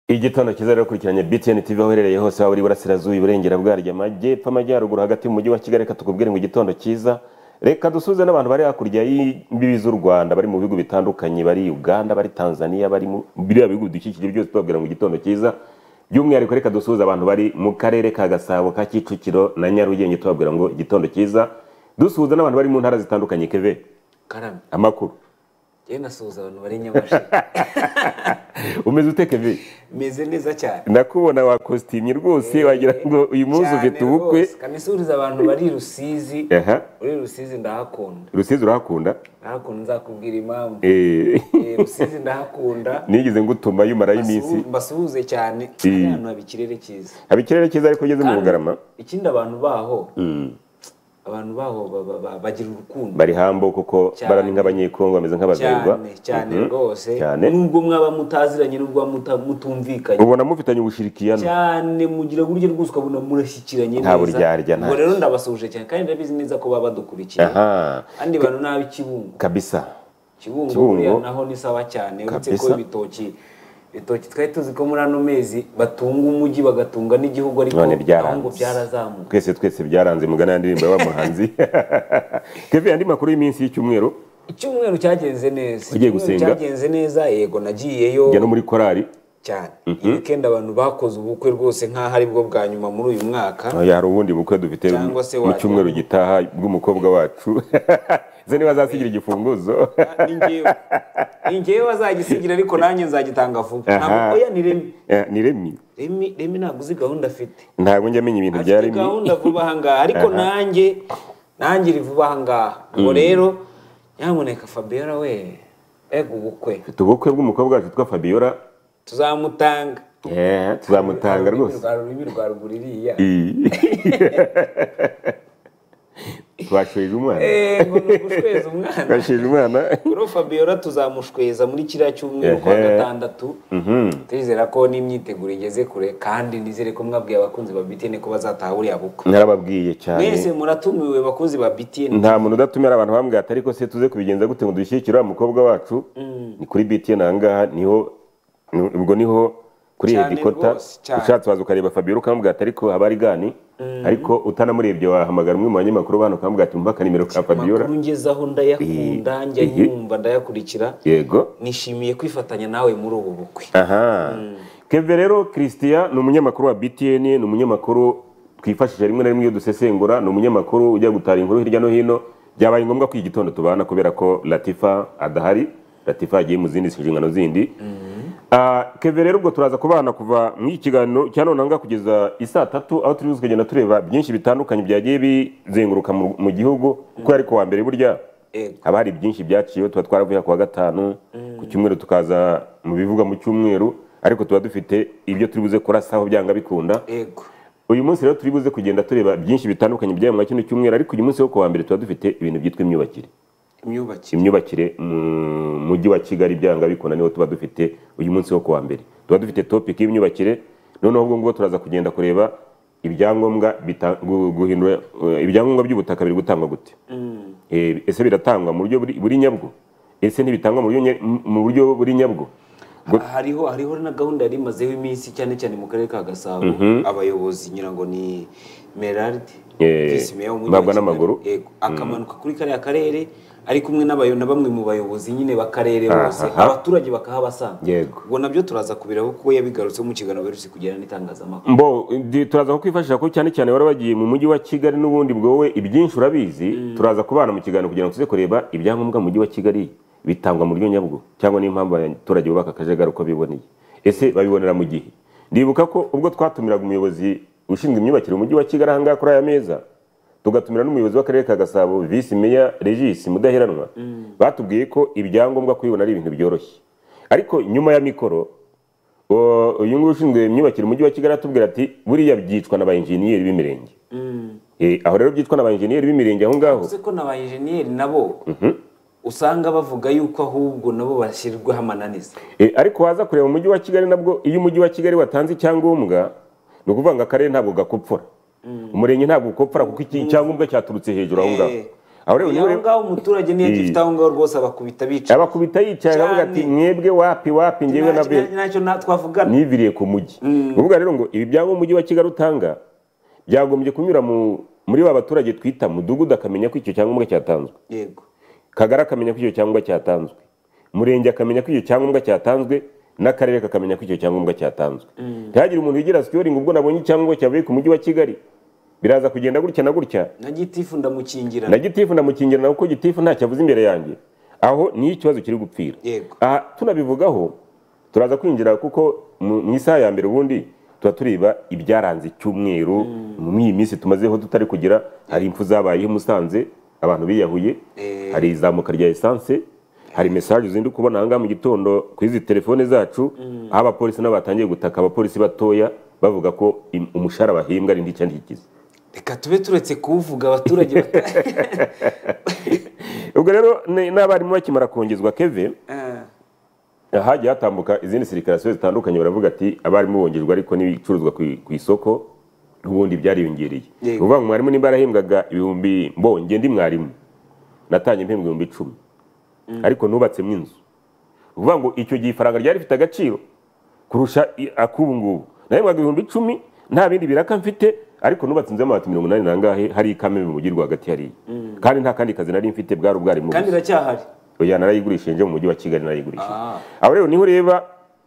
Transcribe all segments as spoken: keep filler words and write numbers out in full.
Igitondo cyiza rero kurikiranye B T N T V aho uherereye hose waba uri burasirazuba iburengera bwaryo amajyepfo amajyaruguru hagati mu mujyi wa Kigali. Reka tukubwire ngo igitondo cyiza, reka dusuze n'abantu bari hakurya y'imbibi z'u Rwanda, bari mu bihugu bitandukanye, bari Uganda, bari Tanzania, bari mu biriya bihugu dukikije byose, tubabwira ngo igitondo cyiza. By'umwihariko reka dusuze abantu bari mu karere ka Gasabo, ka Kicukiro na Nyarugenge, tubabwira ngo igitondo cyiza. Dusuze n'abantu bari mu ntara zitandukanye. Keve Karame amakuru je nasuhuza abantu bari Nyamasheke. Umeze ute Keve? Meze neza cyane. Ndakubona wa costume rwose, wagira ngo uyu munsi ufite ubukwe. Kanisuriza abantu bari Rusizi. Aha. Uri Rusizi ndahakunda. Rusizi urahakunda? Ndahakunda, nzakubwira impamvu. Eh. Rusizi ndahakunda. Nigeze ngutuma yumarayo iminsi. Mbasuhuze cyane. Hano haba ikirere cyiza. Haba ikirere cyiza ariko ugeze mu Bugarama. Ikindi abantu baho. Mm. Abantu baho bagira urukundo, bari hambo kuko barani nk'abanyekongo bameze nk'abazerwa cyane rwose, nubwo mwaba mutaziranye nubwo mutumvikanye ubona mufitanye ubushirikiyano cyane, mugira buryo rwose ukabona murashyikiranye neza. Nta buryarya nta. Rero ndabasuje cyane kandi ndabizi neza ko baba badukurikiye. Aha. Andi bantu nabi Kibungo kabisa. Kibungo naho ni sawa cyane, uretse ko ibitoki Itoki twari tuzi ko muri ano mezi batunga umujyi bagatunga n'igihugu, ariko ngo byarazamuka. Twese twese byaranze mugana y'indirimbo y'abamuhanzi. Keve, andi makuru y'iminsi y'icyumweru? Icyumweru cyagenze neza. Ugiye gusenga? Cyagenze neza, yego nagiyeyo. Njya no muri korali cyane. Weekend abantu bakoze ubukwe rwose nkaho ari bwo bwa nyuma muri uyu mwaka. Oya, hari ubundi bukwe dufite mu cyumweru gitaha bw'umukobwa wacu. Ze niba azasigira igifunguzo. Ningewe. Ningewe bazagisigira ariko nanjye nzagitanga vuba. Ntabwo oya ni Remi. Ni Remi. Remi Remi ntabwo uzi gahunda afite. Ntabwo njya menya ibintu bya Remi. Gahunda vuba hanga ariko nanjye nanjye iri vuba hanga. Ngo rero nyamuneka Fabiola we ego ubukwe. Ufite ubukwe bw'umukobwa wacu twitwa Fabiola. Tuzamutanga. Eh, tuzamutanga rwose. Rwarurimi rwaruguririya. Twasheje umwana. Eh, ngo gushweza umwana. Twasheje umwana. Kuri Fabiola tuzamushweza muri kiriya cyumweru kwa gatandatu. Mhm. Twizera ko n'imyiteguro igeze kure kandi nizere ko mwabwiye abakunzi ba B T N ko bazataha buri abukwe. Narababwiye cyane. Mwese muratumiwe bakunzi ba B T N. Nta muntu udatumira abantu bambwiye atari ko se tuze kubigenza gute ngo dushyikira umukobwa wacu. Ni kuri B T N angaha niho ubwo niho kuri Hedikota. Ushatse waza ukareba Fabiola ukambwira atari ko habari gani. Ariko utanamurebye wahamagara umwe mu banyamakuru bano ukambwira ati umva nimero ka Fabiola. Makuru ngezaho ndayakunda njya nyumva ndayakurikira. Yego. Nishimiye kwifatanya nawe muri ubu bukwe. Aha. Keve rero Christian ni umunyamakuru wa B T N, ni umunyamakuru twifashije rimwe na rimwe iyo dusesengura, ni umunyamakuru ujya gutara inkuru hirya no hino. Byabaye ngombwa ko igitondo tubana kubera ko Latifa adahari. Latifa yagiye mu zindi nshingano zindi. Ah, Keve rero ubwo turaza kubana kuva mu ikiganiro cyano nanga kugeza isaa tatu, aho turi kugenda tureba byinshi bitandukanye byagiye bizenguruka mu gihugu, kuko ariko wa mbere burya haba hari byinshi byaciye. Tuba twaravuye ku wa gatanu, ku cyumweru tukaza mu bivuga mu cyumweru, ariko tuba dufite ibyo turi buze kurasaho byanga bikunda. Yego. Uyu munsi rero turi buze kugenda tureba byinshi bitandukanye byaye mu kino cyumweru, ariko uyu munsi wo ku wa mbere tuba dufite ibintu byitwa imyubakire. Imyubakire imyubakire mu mujyi wa Kigali byanga bikona niho tuba dufite uyu munsi wo kuwa mbere. Tuba dufite topic y'imyubakire, noneho ubwo ngo turaza kugenda kureba ibyangombwa guhindura ibyangombwa by'ubutaka biri gutangwa gute. Eh, ese biratangwa mu buryo buri nyabwo? Ese ntibitangwa mu buryo mu buryo buri nyabwo? Hariho hariho na gahunda yari imazeho iminsi cyane cyane mu karere ka Gasabo. Abayobozi nyirango ni Merard babwa n'amaguru akamanuka kuri kariya karere ari kumwe n'abayo na bamwe mu bayobozi nyine bakarere bose, abaturage bakahabasanga. Ubwo nabyo turaza kubiraho kuko yabigarutse mu kiganiro berutse kugera n'itangazamakuru. Mbo turaza ko kwifashisha ko cyane cyane barabagiye mu mujyi wa Kigali n'ubundi bwowe ibyinshi urabizi. Turaza kubana mu kiganiro kugira ngo tuze kureba ibyangombwa mu mujyi wa Kigali bitangwa mu buryo nyabwo cyangwa n'impamvu abaturage bubaka akajagari uko biboneye. Ese babibonera mu gihe? Ndibuka ko ubwo twatumiraga umuyobozi ushinzwe imyubakire mu mujyi wa Kigali hanga kuri aya meza, tugatumira n'umuyobozi w'akarere ka Gasabo Vice Mayor Regis Mudaheranwa, batubwiye ko ibyangombwa kubibona ari ibintu byoroshye. Ariko nyuma ya mikoro uyu nguyu ushinzwe imyubakire mu mujyi wa Kigali atubwira ati buriya byicwa n'aba engineer b'imirenge. Eh, aho rero byicwa n'aba engineer b'imirenge aho ngaho. Uze ko n'aba engineer nabo usanga bavuga yuko ahubwo nabo bashyirwaho amananiza. Eh, ariko waza kureba mu mujyi wa Kigali nabwo iyo umujyi wa Kigali watanze icyangombwa no kuvanga akarere ntabwo gakopfora. Umurenge ntabwo ukopfora kuko iki cyangombwa cyaturutse hejuru aho ngaho. aho rero niwe ngaho umuturage niyo gifite aho ngaho rwose abakubita bicaye abakubita yicaye avuga ati mwebwe wapi wapi ngewe nabyo nacyo twavugana niviriye ku mujyi uvuga rero ngo ibi byango umujyi wa Kigali utanga byagombye kunyura mu muri ba baturage twita mudugudu akamenya ko icyo cyangombwa cyatanzwe yego Kagara akamenya ko icyo cyangombwa cyatanzwe Murenge akamenya ko icyo cyangombwa cyatanzwe n'akarere kakamenya ko icyo cyangombwa cyatanzwe ntihagire umuntu wigira securing ubwo nabonye icyangombwa cyavuye ku mujyi wa Kigali biraza kugenda gutya na gutya na gitifu ndamukingira na gitifu ndamukingira na uko gitifu nta cyavuze imbere yanjye aho ni ikibazo kiri gupfira aha tunabivugaho turaza kwinjira kuko mu isaha ya mbere ubundi tuba tureba ibyaranze icyumweru mu iyi minsi tumazeho tutari kugira hari impfu zabayeho Musanze abantu biyahuye hari izamuka rya essence hari message zindi kubona hanga mu gitondo kuri izi telefone zacu aho abapolisi n'abatangiye gutaka abapolisi batoya bavuga ko umushara bahimbwa ari ndicyandi kikize reka tube turetse kuvuga abaturage ubwo rero n'abarimu bakimara kongezwa Keve hagiye hatambuka izindi sirikasiyo zitandukanye baravuga ati abarimu bongejwe ariko n'ibicuruzwa ku isoko n'ubundi byariyongereye uvuga ngo mwarimu nimba yarahembwaga ibihumbi mbonge ndi mwarimu natanye impembwe ibihumbi icumi ariko nubatsemo inzu uvuga ngo icyo gihe ifaranga ryari rifite agaciro kurusha akubu ngubu nahembwaga ibihumbi icumi nta bindi biraka mfite ariko nubatse inzu y'amabati mirongo inani nangahe hari ikameme mu mujyi rwagati hariya kandi nta kandi kazi nari mfite bwari ubwarimu kandi iracyahari oya narayigurishije nje mu mujyi wa Kigali narayigurishije aho rero niho reba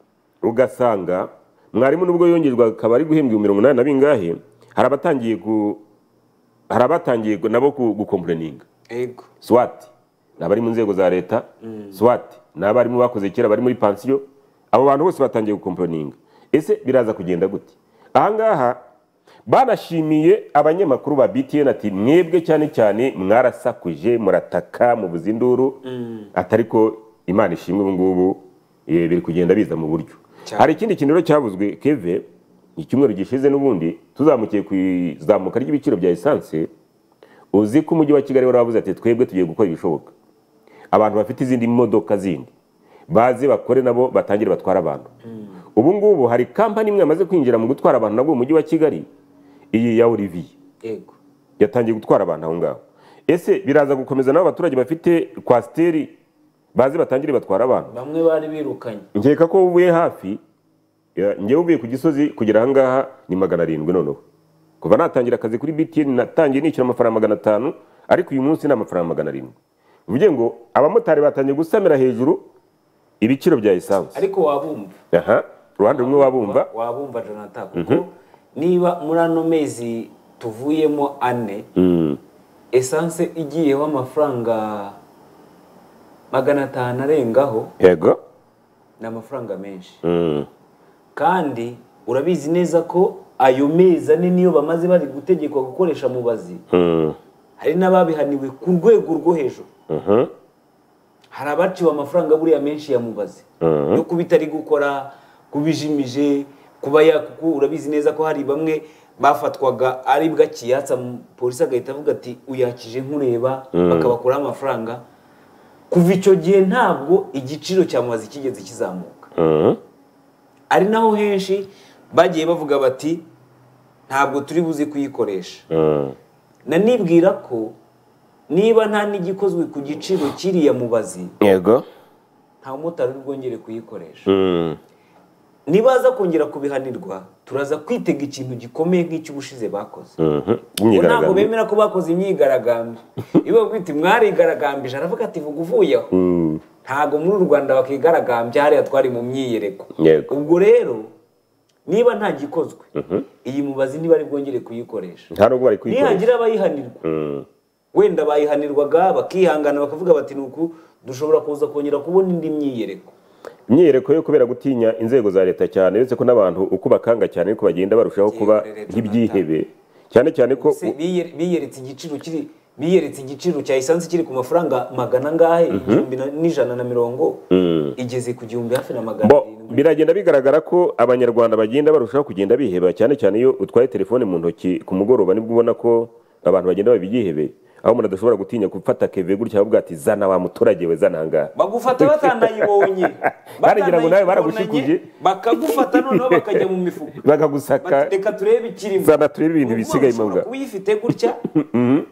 ugasanga mwarimu nubwo yongerwa akaba ari guhembwa mirongo inani na bingahe hari abatangiye ku hari abatangiye nabo gukomplaninga yego swati nabari mu nzego za leta swati nabari mu bakoze kera bari muri pension abo bantu bose batangiye gukomplaninga ese biraza kugenda gute ahangaha banashimiye abanyamakuru ba B T N ati mwebwe cyane cyane mwarasakuje murataka mu buzinduru atariko Imana ishimwe ubu ngubu biri kugenda biza mu buryo hari ikindi kintu rero cyavuzwe Keve icyumweru gishize n'ubundi tuzamukiye kwizamuka ry'ibiciro bya essence uzi ko umujyi wa Kigali waravuze ati twebwe tugiye gukora ibishoboka abantu bafite izindi modoka zindi baze bakore nabo batangire batwara abantu ubu ngubu hari kampani imwe yamaze kwinjira mu gutwara abantu nabwo mu mujyi wa Kigali iyi ya Olivier yego yatangiye gutwara abantu aho ngaho ese biraza gukomeza nabo abaturage bafite kwasteri baze batangire batwara abantu bamwe bari birukanye nkeka ko uvuye hafi ngewe uvuye ku Gisozi kugera aha ngaha ni magana arindwi noneho kuva natangira akazi kuri B T N natangiye nishyura amafaranga magana atanu ariko uyu munsi ni amafaranga magana arindwi uvuge ngo abamotari batangiye gusamira hejuru ibiciro bya essence ariko wabumva aha ruhande rumwe wabumva wabumva Jonathan kuko niba muri ano mezi tuvuyemo ane essence igiyeho amafaranga magana atanu arengaho yego ni amafaranga menshi kandi urabizi neza ko ayo mezi ane niyo bamaze bari gutegekwa gukoresha mubazi hari n'ababihaniwe ku rwego rwo hejuru hari abaciwe amafaranga buriya menshi ya mubazi yo kubitari gukora kubijimije kuba yakuko urabizi neza ko hari bamwe bafatwaga ari bwa kiyatsa polisi agahita avuga ati uyakije nkureba bakabakuraho amafaranga kuva icyo gihe ntabwo igiciro cya mubazi kigeze kizamuka ari naho henshi bagiye bavuga bati ntabwo turi buze kuyikoresha nanibwira ko niba nta n'igikozwe ku giciro kiriya mubazi yego nta mumotari uri bwongere kuyikoresha nibaza kongera kubihanirwa turaza kwitega ikintu gikomeye nk'icy'ubushize bakoze ntabwo bemera ko bakoze imyigaragambyo iyo bwite mwarigaragambije aravuga ati vuga uvuyeho ntabwo muri u Rwanda bakigaragambya hariya twari mu myiyereko ubwo rero niba nta gikozwe iyi mubazi niba ari bwongere kuyikoresha nihagira abayihanirwa wenda bayihanirwaga bakihangana bakavuga bati nuku dushobora kuza kongera kubona indi myiyereko imyiyereko yo kubera gutinya inzego za leta cyane uretse ko n'abantu uko bakanga cyane ko bagenda barushaho kuba nk'ibyihebe cyane cyane ko biyeretse igiciro kiri biyeretse igiciro cya essence kiri ku mafaranga magana ngahe igihumbi n'ijana na mirongo igeze ku gihumbi hafi na magana arindwi biragenda bigaragara ko abanyarwanda bagenda barushaho kugenda biheba cyane cyane iyo utwaye telefone mu ntoki ku mugoroba nibwo ubona ko abantu bagenda babigihebe aho umuntu adashobora gutinya gufata Keve gutya avuga ati zana wa muturage we zana hanga bagufata batanayibonye baragira ngo nawe baragushikuje bakagufata noneho bakajya mu mifuko bakagusaka reka turebe ikirimo zana turebe ibintu bisigaye mu nga uyifite gutya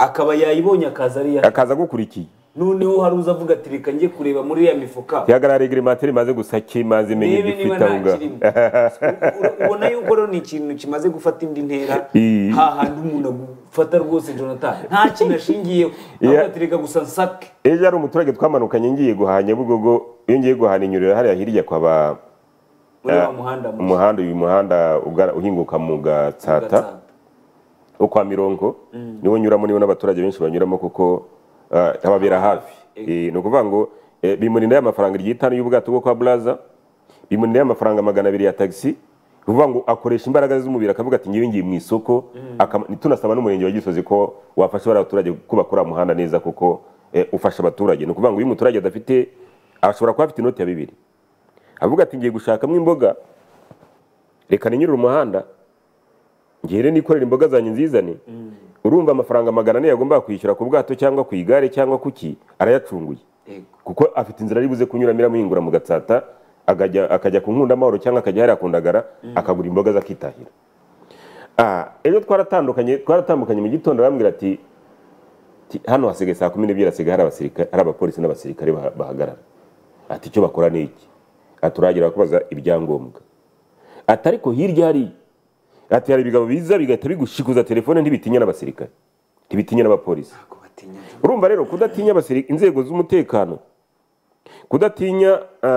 akaba yayibonye akaza ari ya akaza gukurikiye noneho hari uza avuga ati reka njye kureba muri ya mifuka cyagara reglementary maze gusaki maze menye igifita unga ubona yuko rero ni ikintu kimaze gufata indi ntera ha handi umuntu gufata rwose Jonathan nta kintu ashingiye ahubwo reka gusa nsake ejo ari umuturage twamanukanye ngiye guhanya Bugogo iyo ngiye guhana inyurira hariya hirya kwa ba umuhanda uyu muhanda uhinguka mu Gatsata ukwa Mirongo niwo nyuramo niwo n'abaturage benshi banyuramo kuko ababera hafi ni ukuvuga ngo bimurinda y'amafaranga ryitanu y'ubwato bwo kwa Blaza bimurinda y'amafaranga magana abiri ya taxi uvuga ngo akoresha imbaraga z'umubiri akavuga ati ngiye ngiye mu isoko tunasaba n'umurenge wa Gisozi ko wafasha abaturage kubakora muhanda neza kuko ufasha abaturage ni ukuvuga ngo uyu muturage adafite ashobora kuba afite inoti ya bibiri avuga ati ngiye gushakamo imboga reka ninyurire umuhanda ngire nikorera imboga zanjye nzizane urumva amafaranga magana ane yagomba kwishyura ku bwato cyangwa ku igare cyangwa kuki arayacunguye kuko afite inzira ari buze kunyura miramo yingura mu Gatsata akajya akajya ku Nkunda Mahoro cyangwa akajya hari akundagara akagura imboga zakitahira. Ah ejo twaratandukanye twaratambukanye mu gitondo bambwira ati hano hasigaye saa kumi n'ebyiri hasigaye hari abasirikare hari abapolisi n'abasirikare bahagarara ati icyo bakora ni iki aturagira kubaza ibyangombwa atari ko hirya hari ati hari ibigabo biza bigahita bigushikuza telefone ntibitinya n'abasirikare ntibitinya n'abapolisi urumva rero kudatinya abasirikare inzego z'umutekano kudatinya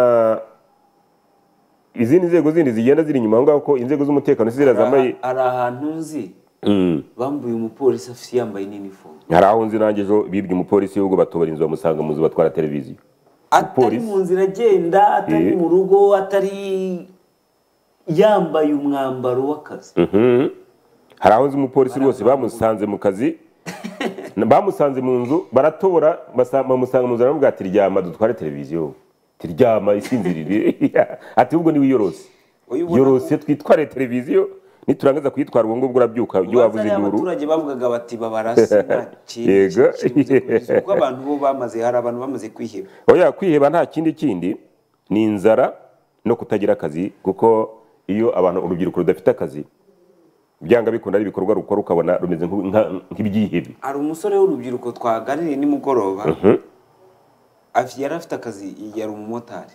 izindi nzego zindi zigenda ziri inyuma ngaho ko inzego z'umutekano zirazamaye ari ahantu nzi bambuye umupolisi afite yambaye uniform hari aho nzi nanjye ejo bibye umupolisi y'ubwo batobora inzu bamusanga mu nzu batwara televiziyo atari mu nzira agenda atari mu rugo atari yambaye umwambaro w'akazi hari aho nzi umupolisi rwose bamusanze mu kazi bamusanze mu nzu baratobora bamusanga mu nzu baramubwira ati ryama dutware televiziyo tiryama isinzirire ati ubwo ni wiyorose yorose twitware televiziyo niturangaza kuyitwara ubwo ngubwo urabyuka ibyo wavuze induru abaturage bavugaga bati babarase nta kintu kuko abantu bo bamaze hari abantu bamaze kwiheba oya kwiheba nta kindi kindi ni inzara no kutagira akazi kuko iyo abantu urubyiruko rudafite akazi byanga bikunda ari ibikorwa rukora ukabona rumeze nk'ibyihebe ari umusore w'urubyiruko twaganiriye nimugoroba afite yari afite akazi yari umumotari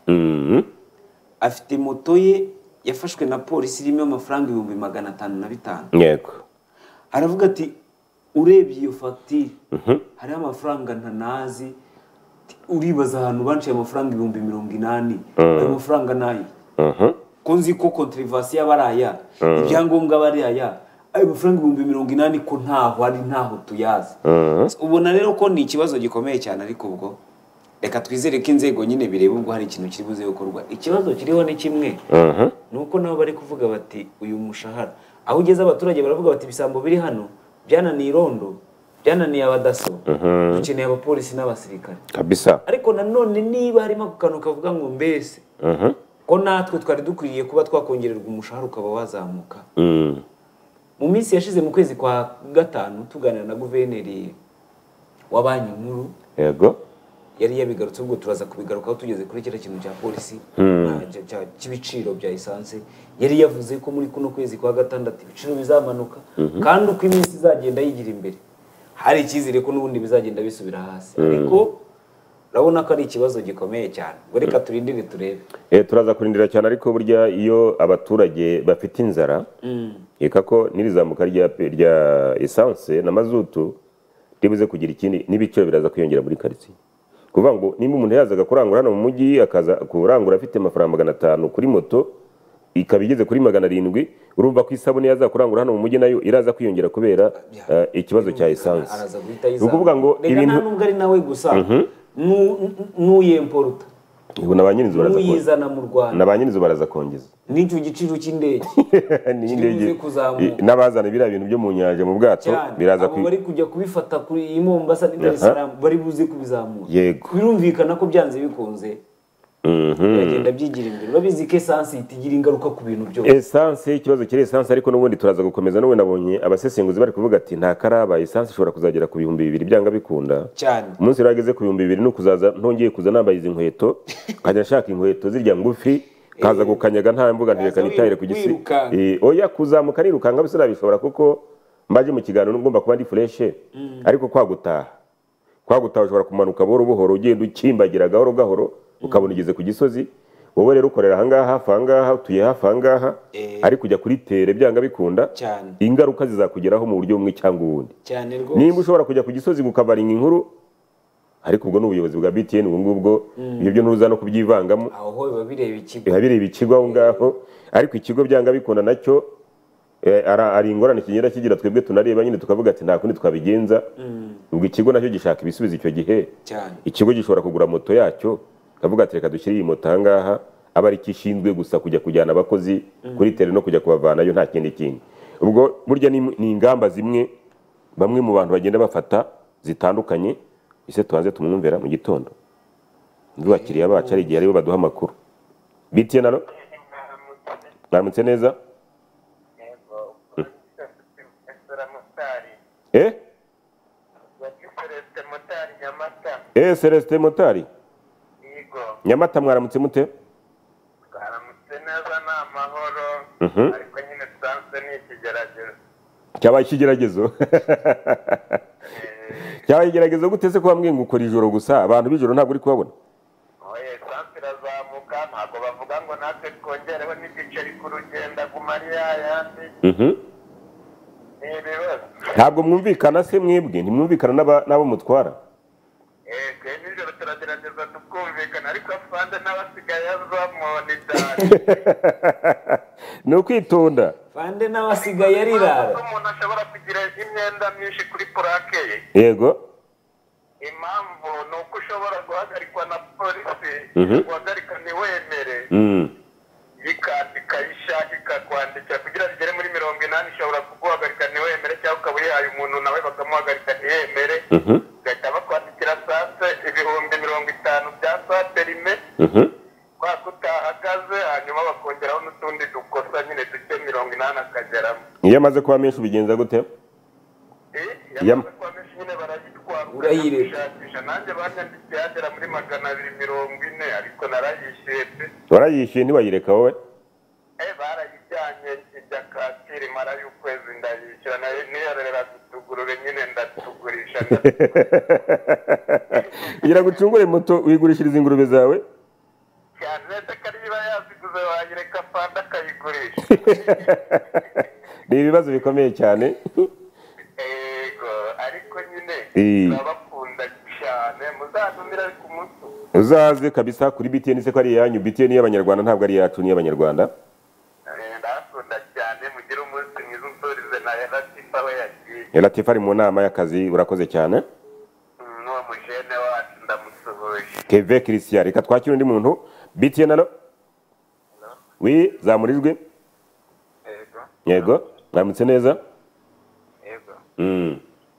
afite moto ye yafashwe na polisi irimo amafaranga ibihumbi magana atanu na bitanu yego aravuga ati urebye iyo fagitire hariho amafaranga ntanazi uribaza ahantu banciye amafaranga ibihumbi mirongo inani ayo mafaranga nayo ko nzi ko kontrivasiyo aba ari aya ibyangombwa aba ari aya ayo mafaranga ibihumbi mirongo inani ko ntaho ari ntaho tuyazi ubona rero ko ni ikibazo gikomeye cyane ariko ubwo reka twizere ko inzego nyine bireba ubwo hari ikintu kiri buze gukorwa ikibazo kiriho ni kimwe nuko nabo bari kuvuga bati uyu mushahara aho ugeze abaturage baravuga bati ibisambo biri hano byananiye irondo byananiye abadaso dukeneye abapolisi n'abasirikare kabisa ariko nanone niba harimo akanu kavuga ngo mbese ko natwe twari dukwiriye kuba twakongererwa umushahara ukaba wazamuka mu minsi yashize mu kwezi kwa gatanu tuganira na guverineri wa banki nkuru yego yari yabigarutse ubwo turaza kubigarukaho tugeze kuri kira kintu cya polisi cy'ibiciro bya essence yari yavuze ko muri kuno kwezi kwa gatandatu ibiciro bizamanuka kandi uko iminsi izagenda yigira imbere hari ikizere ko n'ubundi bizagenda bisubira hasi ariko urabona ko ari ikibazo gikomeye cyane ngo reka turindire turebe eh turaza kurindira cyane ariko burya iyo abaturage bafite inzara eka ko nirizamuka rya rya essence na mazutu ribuze kugira ikindi n'ibiciro biraza kwiyongera muri quartier kuvuga ngo nimba umuntu yazaga kurangura hano mu mujyi akaza kurangura afite amafaranga magana atanu kuri moto ikabigeze kuri magana arindwi urumva ko isabune yaza kurangura hano mu mujyi nayo iraza kwiyongera kubera ikibazo cya essence ukuvuga ngo ibintu nubwo ari nawe gusa n'uyemporuta na ba nyirizo baraza kuyizana mu Rwanda na ba nyirizo baraza kongeza n'icyo giciro cy'indege n'indege n'abazana biriya bintu byo mu nyanja mu bwato biraza abo bari kujya kubifata kuri i Mombasa n'i Dar es Salaam bari buze kubizamura birumvikana ko byanze bikunze bagenda byigira imbere babizi ko essence itigira ingaruka ku bintu byose essence ikibazo kiri essence ariko n'ubundi turaza gukomeza n'ubu nabonye abasesenguzi bari kuvuga ati nta karaba essence ishobora kuzagera ku bihumbi bibiri byanga bikunda cyane umunsi rageze ku bihumbi bibiri no kuzaza ntongeye kuza nambaye izi nkweto kajya nshaka inkweto zirya ngufi kaza gukanyaga nta mbuga ntirekana itahire ku gisi eh oya kuzamuka nirukanga bisira bishobora kuko mbaje mu kiganiro ngomba kuba ndi fresh ariko kwagutaha kwagutaha ushobora kumanuka buhoro buhoro ugenda ukimbagira gahoro gahoro ukabona ugeze ku gisozi wowe rero ukorera ahangaha hafi ahangaha utuye hafi ahangaha ariko kujya kuri tere byanga bikunda ingaruka zizakugeraho mu buryo bumwe cyangwa ubundi nimba ushobora kujya ku gisozi gukabaringa inkuru ariko ubwo n'ubuyobozi bwa B T N ubu ngubwo ibyo byo ntuza no kubyivangamo aho biba bireba ikigo biba bireba ikigo aho ngaho ariko ikigo byanga bikunda nacyo ari ingorane kigenda kigira twebwe tunareba nyine tukavuga ati nta kundi twabigenza ubwo ikigo nacyo gishaka ibisubizo icyo gihe ikigo gishobora kugura moto yacyo kavuga ati reka dushyire iyi moto ahangaha aba ari kishinzwe gusa kujya kujyana abakozi kuri tere no kujya kubavanayo nta kindi kindi ubwo burya ni ingamba zimwe bamwe mu bantu bagenda bafata zitandukanye ise tubanze tumwumvera mu gitondo ndubakiriye abacu ari igihe aribo baduha amakuru B T N nano baramutse neza eh eh Celestin Motari Nyamata mwaramutse mute twaramutse neza n'amahoro ariko nyine tusanzwe ni ikigeragezo cyabaye ikigeragezo cyabaye ikigeragezo gute se ko bambwiye ngo ukora ijoro gusa abantu b'ijoro ntabwo uri kubabona oye sansi irazamuka ntabwo bavuga ngo natwe twongereho n'igiceri ku rugendo agumari yayandi ni ibibazo ntabwo mwumvikana se mwebwe ntimwumvikana n'abo mutwara ego nijoro turagerageza tukumvikana ariko afande n'abasigaye azamo ni cyane ni ukwitonda fande n'abasigaye arirara umuntu ashobora kugira imyenda myinshi kuri purake ye yego impamvu ni uko ushobora guhagarikwa na polisi guhagarika ntiwemere yikandika ishaka ikakwandikira kugira ngo igere muri mirongo inani ishobora kuguhagarika ntiwemere cyangwa ukaba uyihaye umuntu nawe bakamuhagarika ntiyemere ugahita bakwandikira sase ibihumbi mirongo itanu bya saperime kwa kutahagaze hanyuma bakongeraho n'utundi dukosa nyine duke mirongo inani akageramo iyo amaze kuba menshi ubigenza gute iyo amaze kuba menshi nyine barayitwara urayishakisha nanjye banyandikiye yagera muri magana abiri mirongo ine ariko narayishyuye pe warayishyuye ntibayireka wowe eh barayijyanye ijya Kacyiru mara y'ukwezi ndayishyura niyorera dutugurure nyine ndatugurisha kugira ngo ucungure moto wigurishiriza ingurube zawe cyane leta kariba yaziguze wayireka fanda akayigurisha ni ibibazo bikomeye cyane ego ariko nyine turabakunda cyane muzadumira ku munsi uzaze kabisa kuri B T N se ko ari iyanyu B T N y'abanyarwanda ntabwo ari iyacu ni y'abanyarwanda ndakunda cyane mugire umunsi mwiza unsurize na Latifa we yagiye Latifa ari mu nama y'akazi urakoze cyane n'uwo mujene wacu ndamusuhuje Keve Christian reka twakire undi muntu B T N nano wi zamurijwe yego yego mwamutse neza yego mm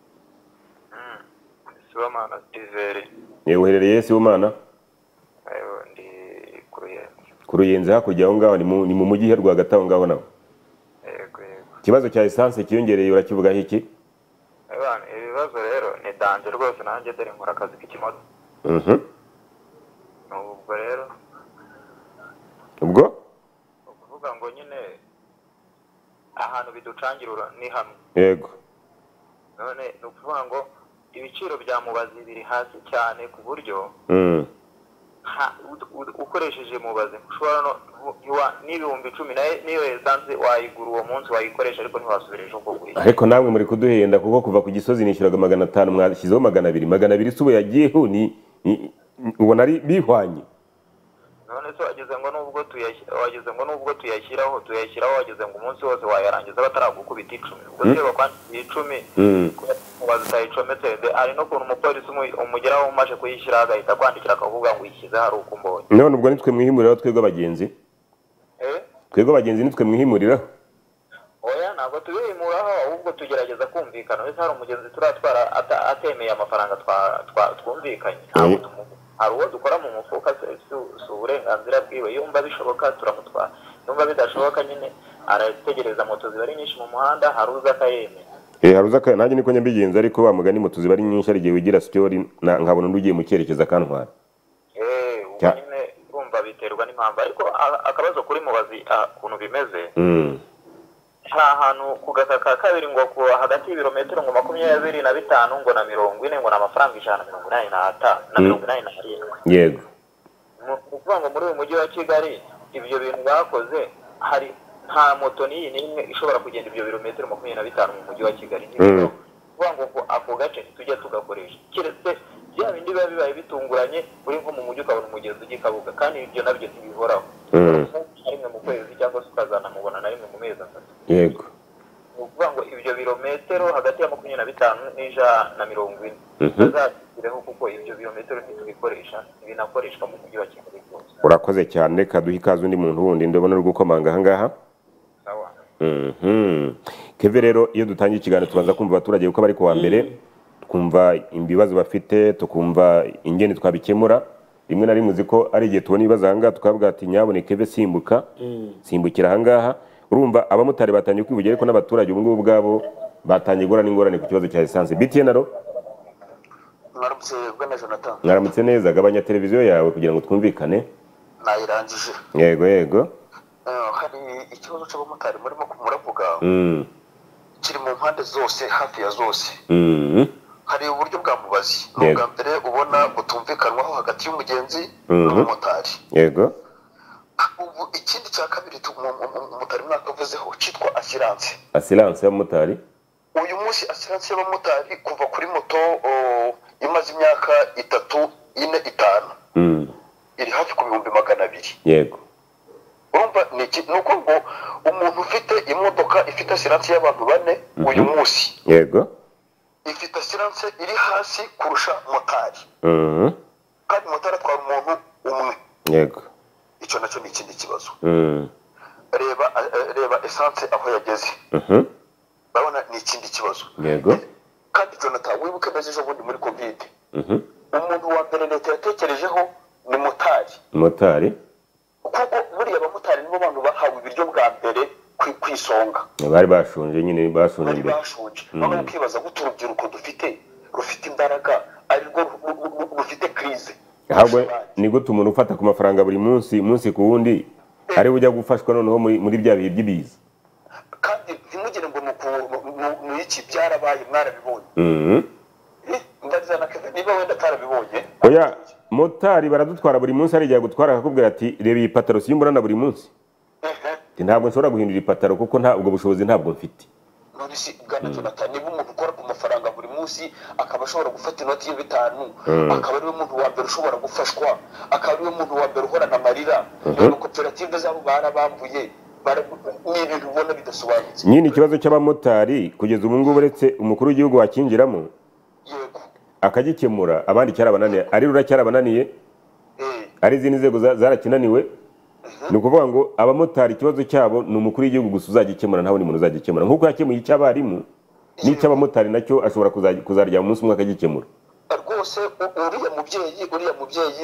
Sibomana Tiveri yewe uherereye Sibomana ayo ndi kuruyenze kuruyenze hakurya aho ngaho ni mu mujyi rwagati aho ngaho naho yego yego ikibazo cya essence kiyongereye urakivugaho iki abana ibibazo rero ni danje rwose nanjye dore nkora akazi k'ikimoto mhm ubwo rero ubwo ukuvuga ngo nyine ahantu biducangirura ni hamwe yego none ni ukuvuga ngo ibiciro bya mubazi biri hasi cyane ku buryo mm ukoresheje mubazi ushobora no n'ibihumbi icumi niyo esanse wayigura uwo munsi wayikoresha ariko ntiwasubira ejo ko guhita ariko namwe muri kuduhenda kuko kuva ku Gisozi nishyuraga magana atanu mwashyizeho magana abiri magana abiri subo yagiyeho ni ubona ari bihwanye none se wageze ngo nubwo tuyashyira wageze ngo nubwo tuyashyiraho tuyashyiraho wageze ngo umunsi wose wayarangiza bataragukubita icumi ubwo se bakwandikiye icumi mubazi utayicometse ari no kuntu umupolisi umugeraho umaze kuyishyira agahita kwandikira akavuga ngo uyishyize hari uko mbonye none ubwo nitwe mwihimuriraho twebwe abagenzi eh twebwe abagenzi nitwe mwihimuriraho oya ntabwo tubihimuraho ahubwo tugerageza kumvikana wese hari umugenzi turatwara atemeye amafaranga twumvikanye hari uwo dukora mu mufuka si uburenganzira bwiwe yumva bishoboka turamutwara yumva bidashoboka nyine arategereza moto ziba ari nyinshi mu muhanda hari uza akayemera eh hari uza akayemera nanjye niko nyambigenza ariko wa mugani moto ziba ari nyinshi ari igihe wigira story nkabona undi ugiye mu cyerekezo akantwara eh ubu nyine urumva biterwa n'impamvu ariko akabazo kuri mubazi ukuntu bimeze hari ahantu ku gataka ka kabiri ngo ku hagati y'ibirometero ngo makumyabiri na bitanu ngo na mirongo ine ngo ni amafaranga ijana na mirongo inani n'atanu na mirongo inani na karindwi yego ni ukuvuga ngo muri uyu mujyi wa kigali ibyo bintu bakoze hari nta moto n'iyi n'imwe ishobora kugenda ibyo birometero makumyabiri na bitanu mu mujyi wa kigali ni ukuvuga ngo ako gace tujya tugakoresha keretse bya bindi biba bibaye bitunguranye uri nko mu mujyi ukabona umugezi ugiye kabuga kandi ibyo nabyo ntibihoraho na rimwe mu kwezi cyangwa se ukazanamubona na rimwe mu mezi atatu yego ni ukuvuga ngo ibyo birometero hagati ya makumyabiri na bitanu n'ijana na mirongo ine bazashyireho kuko ibyo birometero ntitubikoresha ntibinakoreshwa mu mujyi wa kigali rwose. Urakoze cyane, reka duhe ikaze undi muntu wundi ndabona uri gukomanga aha ngaha. Keve rero iyo dutangiye ikiganiro tubanza kumva abaturage uko bari kuwa mbere, twumva ibibazo bafite, tukumva ingene twabikemura. Rimwe na rimwe uziko ari igihe tubona ibibazo aha ngaha tukavuga ati nyabone Keve simbuka simbukira aha ngaha. Urumva abamotari batangiye kwivugira ariko n'abaturage ubu ngubu bwabo batangiye gura n'ingorane ku kibazo cya essence. B T N aro Mwaramutse bwana Jonathan. Mwaramutse neza, gabanya televiziyo yawe kugira ngo twumvikane. Nayirangije. Yego yego. Hari ikibazo cy'abamotari murimo kumuravuga Mm. kiri mu mpande zose hafi ya zose. Mm. Hari uburyo bwa mubazi n'ubwa mbere ubona butumvikanwaho hagati y'umugenzi n'umumotari. Yego. Ubu ikindi cya kabiri umumotari mwakavuzeho cyitwa assurance. Assurance y'abamotari. Uyu munsi assurance y'abamotari kuva kuri moto imaze imyaka itatu ine itanu. Mm. Iri hafi ku bihumbi magana abiri. Yego. Urumva ni nuko ngo umuntu ufite imodoka ifite assurance y'abantu bane uyu munsi. Yego. Ifite assurance iri hasi kurusha motari. Mhm. Kandi motari atwara umuntu umwe. Yego. Icyo nacyo ni ikindi kibazo. Mhm. Reba reba essence aho yageze. Mhm. Babona ni ikindi kibazo. Yego. Kandi Jonathan wibuke neza ejo bundi muri covid. Mhm. Umuntu wa mbere leta yatekerejeho ni motari. Motari. Kuko buriya abamotari nibo bantu bahawe ibiryo bwa mbere kwisonga. Bari bashonje nyine bashonje mbere. Bari bashonje. None ukibaza gute urubyiruko dufite rufite imbaraga ari rwo rufite crise. Ahubwo ni gute umuntu ufata ku mafaranga buri munsi munsi ku wundi ari ujya gufashwa noneho muri muri bya bihe by'ibiza. Kandi ntimugire ngo mu iki byarabaye mwarabibonye. Mhm. Ndazana Kevin niba wenda tarabibonye. Oya motari baradutwara buri munsi ari igihe gutwara akakubwira ati reba iyi pataro simburana buri munsi. Eh. Ntabwo nshobora guhindura ipataro kuko nta ubwo bushobozi ntabwo mfite. None si bwana Jonathan niba umuntu ukora ku mafaranga buri munsi akaba ashobora gufata inoti ya bitanu akaba ari we muntu wa mbere ushobora gufashwa akaba ari we muntu wa mbere uhorana amarira no koperative zabo barabambuye ni ibintu ubona bidasobanutse. Nyine ikibazo cy'abamotari kugeza ubu ngubu uretse umukuru w'igihugu wakinjiramo yego akagikemura abandi cyarabananiye ari rura cyarabananiye ari izindi nzego zarakinaniwe. Ni ukuvuga ngo abamotari ikibazo cyabo ni umukuru w'igihugu gusa uzagikemura ntawe ni muntu uzagikemura nk'uko yakemuye icy'abarimu n'icy'abamotari nacyo ashobora kuzarya mu munsi umwe akagikemura. Rwose uriya mubyeyi uriya mubyeyi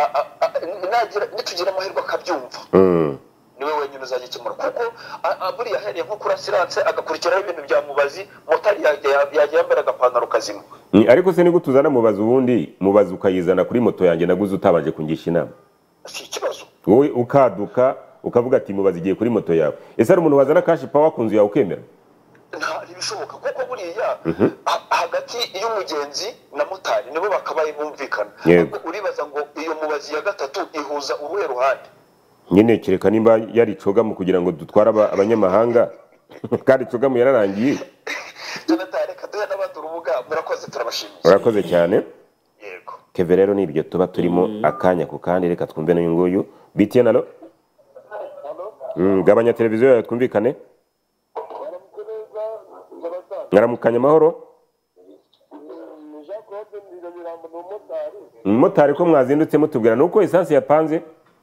nitugira amahirwe akabyumva niwe wenyine uzagikemura kuko buriya ahereye nko kuri assurance agakurikiraho ibintu bya mubazi motari yajya yambara agapantaro kazima. Ariko se ni gute uzana mubazi ubundi mubazi ukayizana kuri moto yanjye naguze utabanje kungisha inama? Si ikibazo. Wowe ukaduka ukavuga ati mubazi igiye kuri moto yawe. Ese ari umuntu wazana cash power ku nzu yawe ukemera? Nta ntibishoboka kuko buriya hagati y'umugenzi na motari nibo bakabaye bumvikana. Uribaza ngo iyo mubazi ya gatatu ihuza uruhe ruhande? Nyine kireka nimba yari cogamu kugira ngo dutwara abanyamahanga kandi cogamu yararangiye. Jonathan reka duhe n'abandi urubuga murakoze turabashimiye. Urakoze cyane. Yego. Keve rero nibyo tuba turimo akanya ku kandi reka twumve n'uyu nguyu. B T N alo? Mm, gabanya televiziyo yawe twumvikane. Ngaramukanya amahoro. Umumotari ko mwazindutse mutubwira nuko essence yapanze.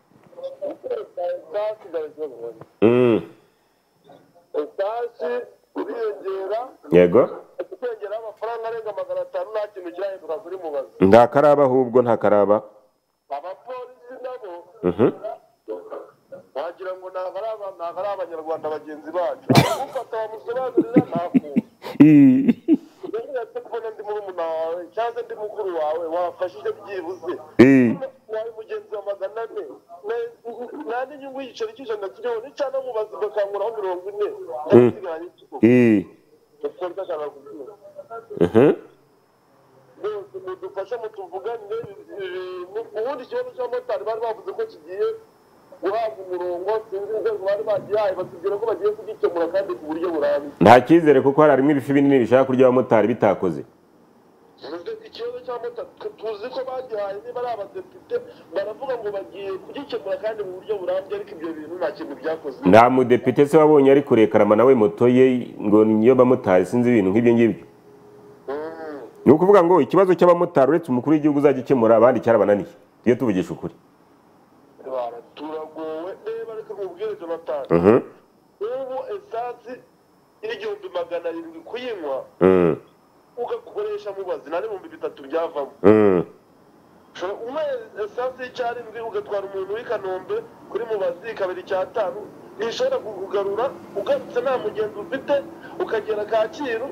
Mm. Essence uriyongera. Yego. Uriyongera amafaranga arenga magana atanu nta kintu cyahinduka kuri mubazi. Nta karaba ahubwo nta karaba. Abapolisi nabo. Mhm. Wagira ngo nagaraba nagaraba abanyarwanda bagenzi bacu. Ufata bamusobanurira nakuye. Eh. Ndetse kubona ndi muri muna wawe cyangwa ndi mukuru wawe wafashije byibuze. Eh. Wari mugenzi wa magana ane nta n'inyungu y'igiceri cy'ijana kiriho n'icana mubazi bakanguraho mirongo ine ndasigaranye ikigo Eh. uko ndashaka kubyumva Mhm. rwose mudufashe mutuvugane ubundi ikibazo cy'abamotari bari bavuze ko kigiye guhabwa umurongo sinzi inzego bari bagihaye batubwira ko bagiye kugikemura kandi ku buryo burambye nta cyizere kuko hari harimo ibifi binini bishaka kurya abamotari bitakoze. ikibazo cy'amata tuzi ko bagihaye niba ari abadepite baravuga ngo bagiye kugikemura kandi mu buryo burambye ariko ibyo bintu nta kintu byakoze Nta mudepite se wabonye ari kurekarama nawe moto ye ngo niyo bamotari sinzi ibintu nk'ibyo ngibyo. Ni ukuvuga ngo ikibazo cy'abamotari uretse umukuru w'igihugu uzajya ikemura abandi cyarabananiye. Iyo tuvugisha ukuri. turagowe reba reka nkubwire Jonathan Mhm. ubu esansi y'igihumbi magana arindwi kuyinywa Mhm. ugakoresha mubazi nta n'ibihumbi bitatu byavamo Mhm. umwe esansi y'icyarindwi ugatwara umuntu w'i Kanombe kuri mubazi kabiri cyatanu ntishobora kukugarura ugarutse nta mugenzi ufite ukagera Kacyiru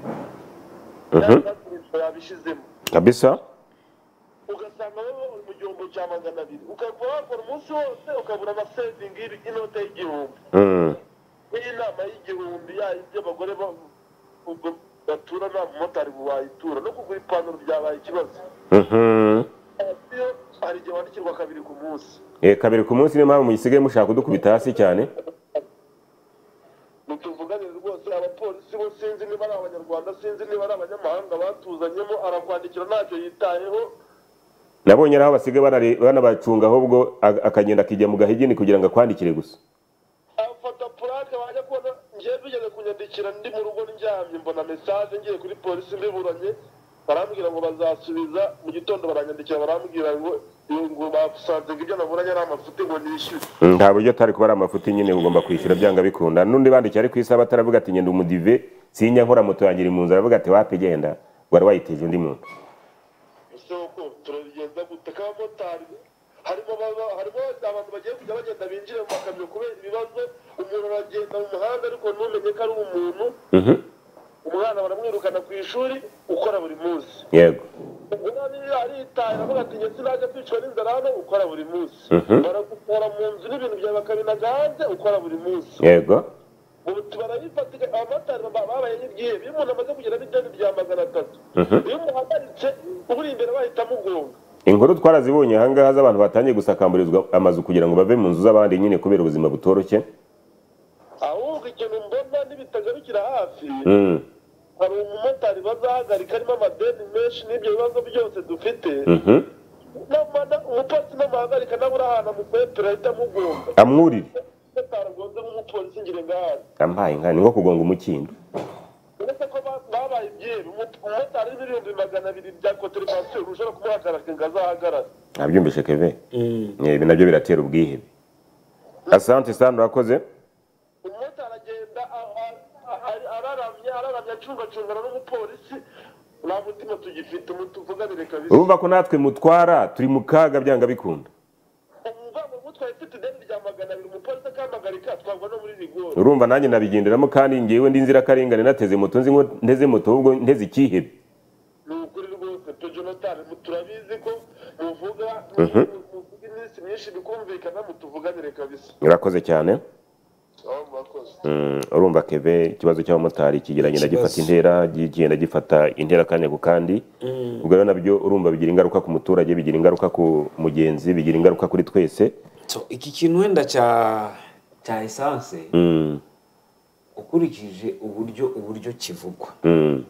yabishizemo Kabisa. ugasanga wowe uri mu gihombo cya magana abiri ukaba wakora umunsi wose ukabura amasevingi inote y'igihumbi Mhm. nk'iyi nama y'igihumbi yayo iby'abagore batura nta mumotari wayitura no kugura ipantaro byabaye ikibazo Mhm. iyo hari igihe wandikirwa kabiri ku munsi Eh kabiri ku munsi niyo mpamvu muyisigaye mushaka kudukubita hasi cyane. mutuvuganire rwose abapolisi bo sinzi niba ari abanyarwanda sinzi niba ari abanyamahanga batuzanyemo arakwandikira ntacyo yitayeho Nabonye araho basigaye barare- banabacunga ahubwo a- akagenda akijya mu gahigini kugira ngo akwandikire gusa. afata purake wajya kubona ngiye bigeze kunyandikira ndi mu rugo ndyamye mbona mesaje ngiye kuri polisi mbiburanye barambwira ngo bazasubiza mu gitondo baranyandikira barambwira ngo ngo basanze ngo ibyo naburanye ari amafuti ngo nishyure Mm, Nta buryo atari kuba ari amafuti nyine ugomba kwishyura byanga bikunda. N'undi bandikiye ari ku isaha bataravuga ati ngenda umudive sinya nkora moto yanjye iri mu nzira aravuga ati wapi genda wari wayiteje undi muntu. isoko turabigenza gute k'abamotari harimo baba- harimo abantu bagiye kujya bagenda binjire mu makamyo kubera ibibazo umuntu aragenda mu muhanda ariko ntumenye ko ari umuntu Mhm. umwana baramwirukana ku ishuri ukora buri munsi Yego. umwana aritaye aravuga ati njye sinajya kwicwa n'inzara hano ukora buri munsi Mhm. baragukora mu nzu n'ibintu byawe bakabinaga hanze ukora buri munsi Yego. ubu barabifatika abamotari baba- babaye nk'ibyihebe iyo umuntu amaze kugera n'ideni rya magana atatu Mhm. iyo umuhagaritse uri imbere bahita mugonga Inkuru twarazibonye ahangaha z'abantu batangiye gusakamburizwa amazu kugira ngo bave mu nzu z'abandi nyine kubera ubuzima butoroshye. ahubwo ikintu mbona n'ibitagarukira hafi Mm. hari umumotari bazahagarika arimo amadeni menshi n'ibyo bibazo byose dufite Mhm. Namana- umupolisi namuhagarika nabura ahantu amukwepera ahita amugonga Amwurire. ataragonze nk'umupolisi ngire ngahari Ampaye nka ni nko kugonga umukindo. uretse ko ba- babaye ibyera umumotari n'ibihumbi magana abiri bya koterivasiyo ushobora kumuhagarika ngo azahagarare Nabyumvishe Kevin. Eh, Ibi nabyo biratera ubwihebe. Asante sana urakoze. umumotari agenda a- a- a- araramye araramye acungacungana n'umupolisi nta mutima tugifite mutuvuganire kabisa Urumva ko natwe mutwara turi mu kaga byanga bikunda. umuvanga umutwaye ufite ideni rya magana abiri umupolisi akampagarika twagwa no muri rigori Urumva nanjye nabigenderamo kandi ngewe ndi inzirakarengane nateze moto nzi ngo nteze moto ahubwo nteze ikihebe. ni ukuri rwose pe Jonathan turabizi ko muvuga Mhm. muvuga iminsi myinshi bikumvikana mutuvuganire kabisa Urakoze cyane. aho mwakoze Mm, urumva Keve ikibazo cy'abamotari kigeragenda Ikibazo. gifata intera kigenda gifata intera kanya ku kandi. Ubwo rero nabyo urumva bigira ingaruka ku muturage bigira ingaruka ku mugenzi bigira ingaruka kuri twese. So, iki kintu wenda cya cya esanse Mm. ukurikije uburyo uburyo kivugwa Mm.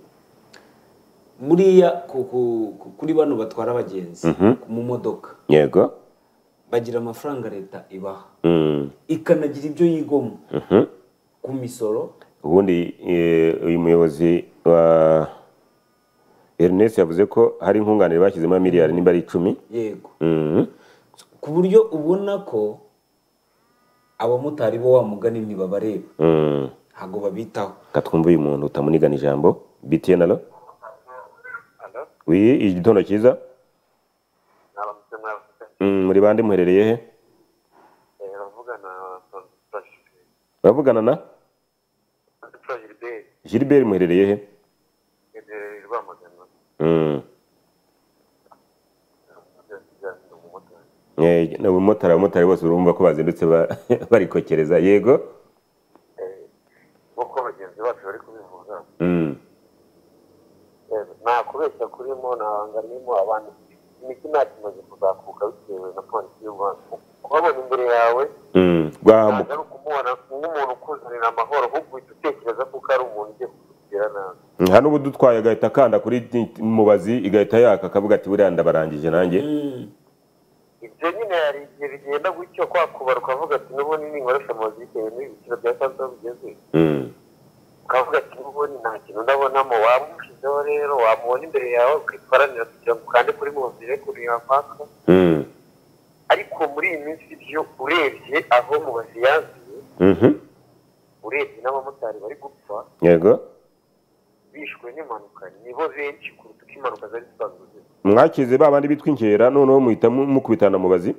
muriya ku- ku- ku- kuri bano batwara abagenzi Mhm. mu modoka Yego. bagira amafaranga leta ibaha Mm. ikanagira ibyo yigomwa Mhm. ku misoro Ubundi eh, uyu muyobozi wa Ernest yavuze ko hari inkunganire bashyizemo miliyari nimba ari icumi. yego Mhm. ku buryo ubona ko abamotari bo wa mugani ntibabareba Mm. ntabwo babitaho. Katwumva uyu muntu utamunigana ijambo. B T N alo. Alo? Oui, igitondo cyiza. Mwaramutse mwaramutse. Mm, muri bande muherereye he? Eh, Uravugana na Gilbert. Uravugana na Tontura Gilbert. Gilbert muherereye he? Imbere Rwamagana. Mm. Umumotari. Eh, n'abamotari abamotari bose urumva ko bazindutse ba- barikokereza yego. nk'uko bagenzi bacu bari kubivuga Mm. Eh, nta kubeshya kurimo ntahangarimo abantu imitima yakimaze kuzakuka bitewe na polisi y'u Rwanda kubabona imbere yawe Mm. Rwahamuka. ntabwo ari ukumubona nk'umuntu ukuzanira amahoro ahubwo uhita utekereza ko ari umuntu ugiye kukugirira nabi. Hano ubu dutwaye agahita akanda kuri mubazi igahita yaka akavuga ati buriya ndabarangije nanjye. ibyo nyine hari igihe bigenda gutyo kwakubara ukavuga ati n'ubundi ninkoresha amazi bitewe n'ibiciro bya sanza bigeze Mm. ukavuga ati n'ubundi nta kintu ndabonamo waba umushizeho rero wamubona imbere yawe ukitwaranira kugira ngo ukande kuri mubazi rero kuri yapaka. Mm. ariko muri iyi minsi byo urebye aho mubazi yaziye Mhm. urebye n'abamotari bari gupfa Yego. bishwe n'impanuka nibo benshi kuruta uko impanuka zari zisanzwe ziba. Mwakize babandi bitwa inkera noneho muhita mu- mukubitana mubazi.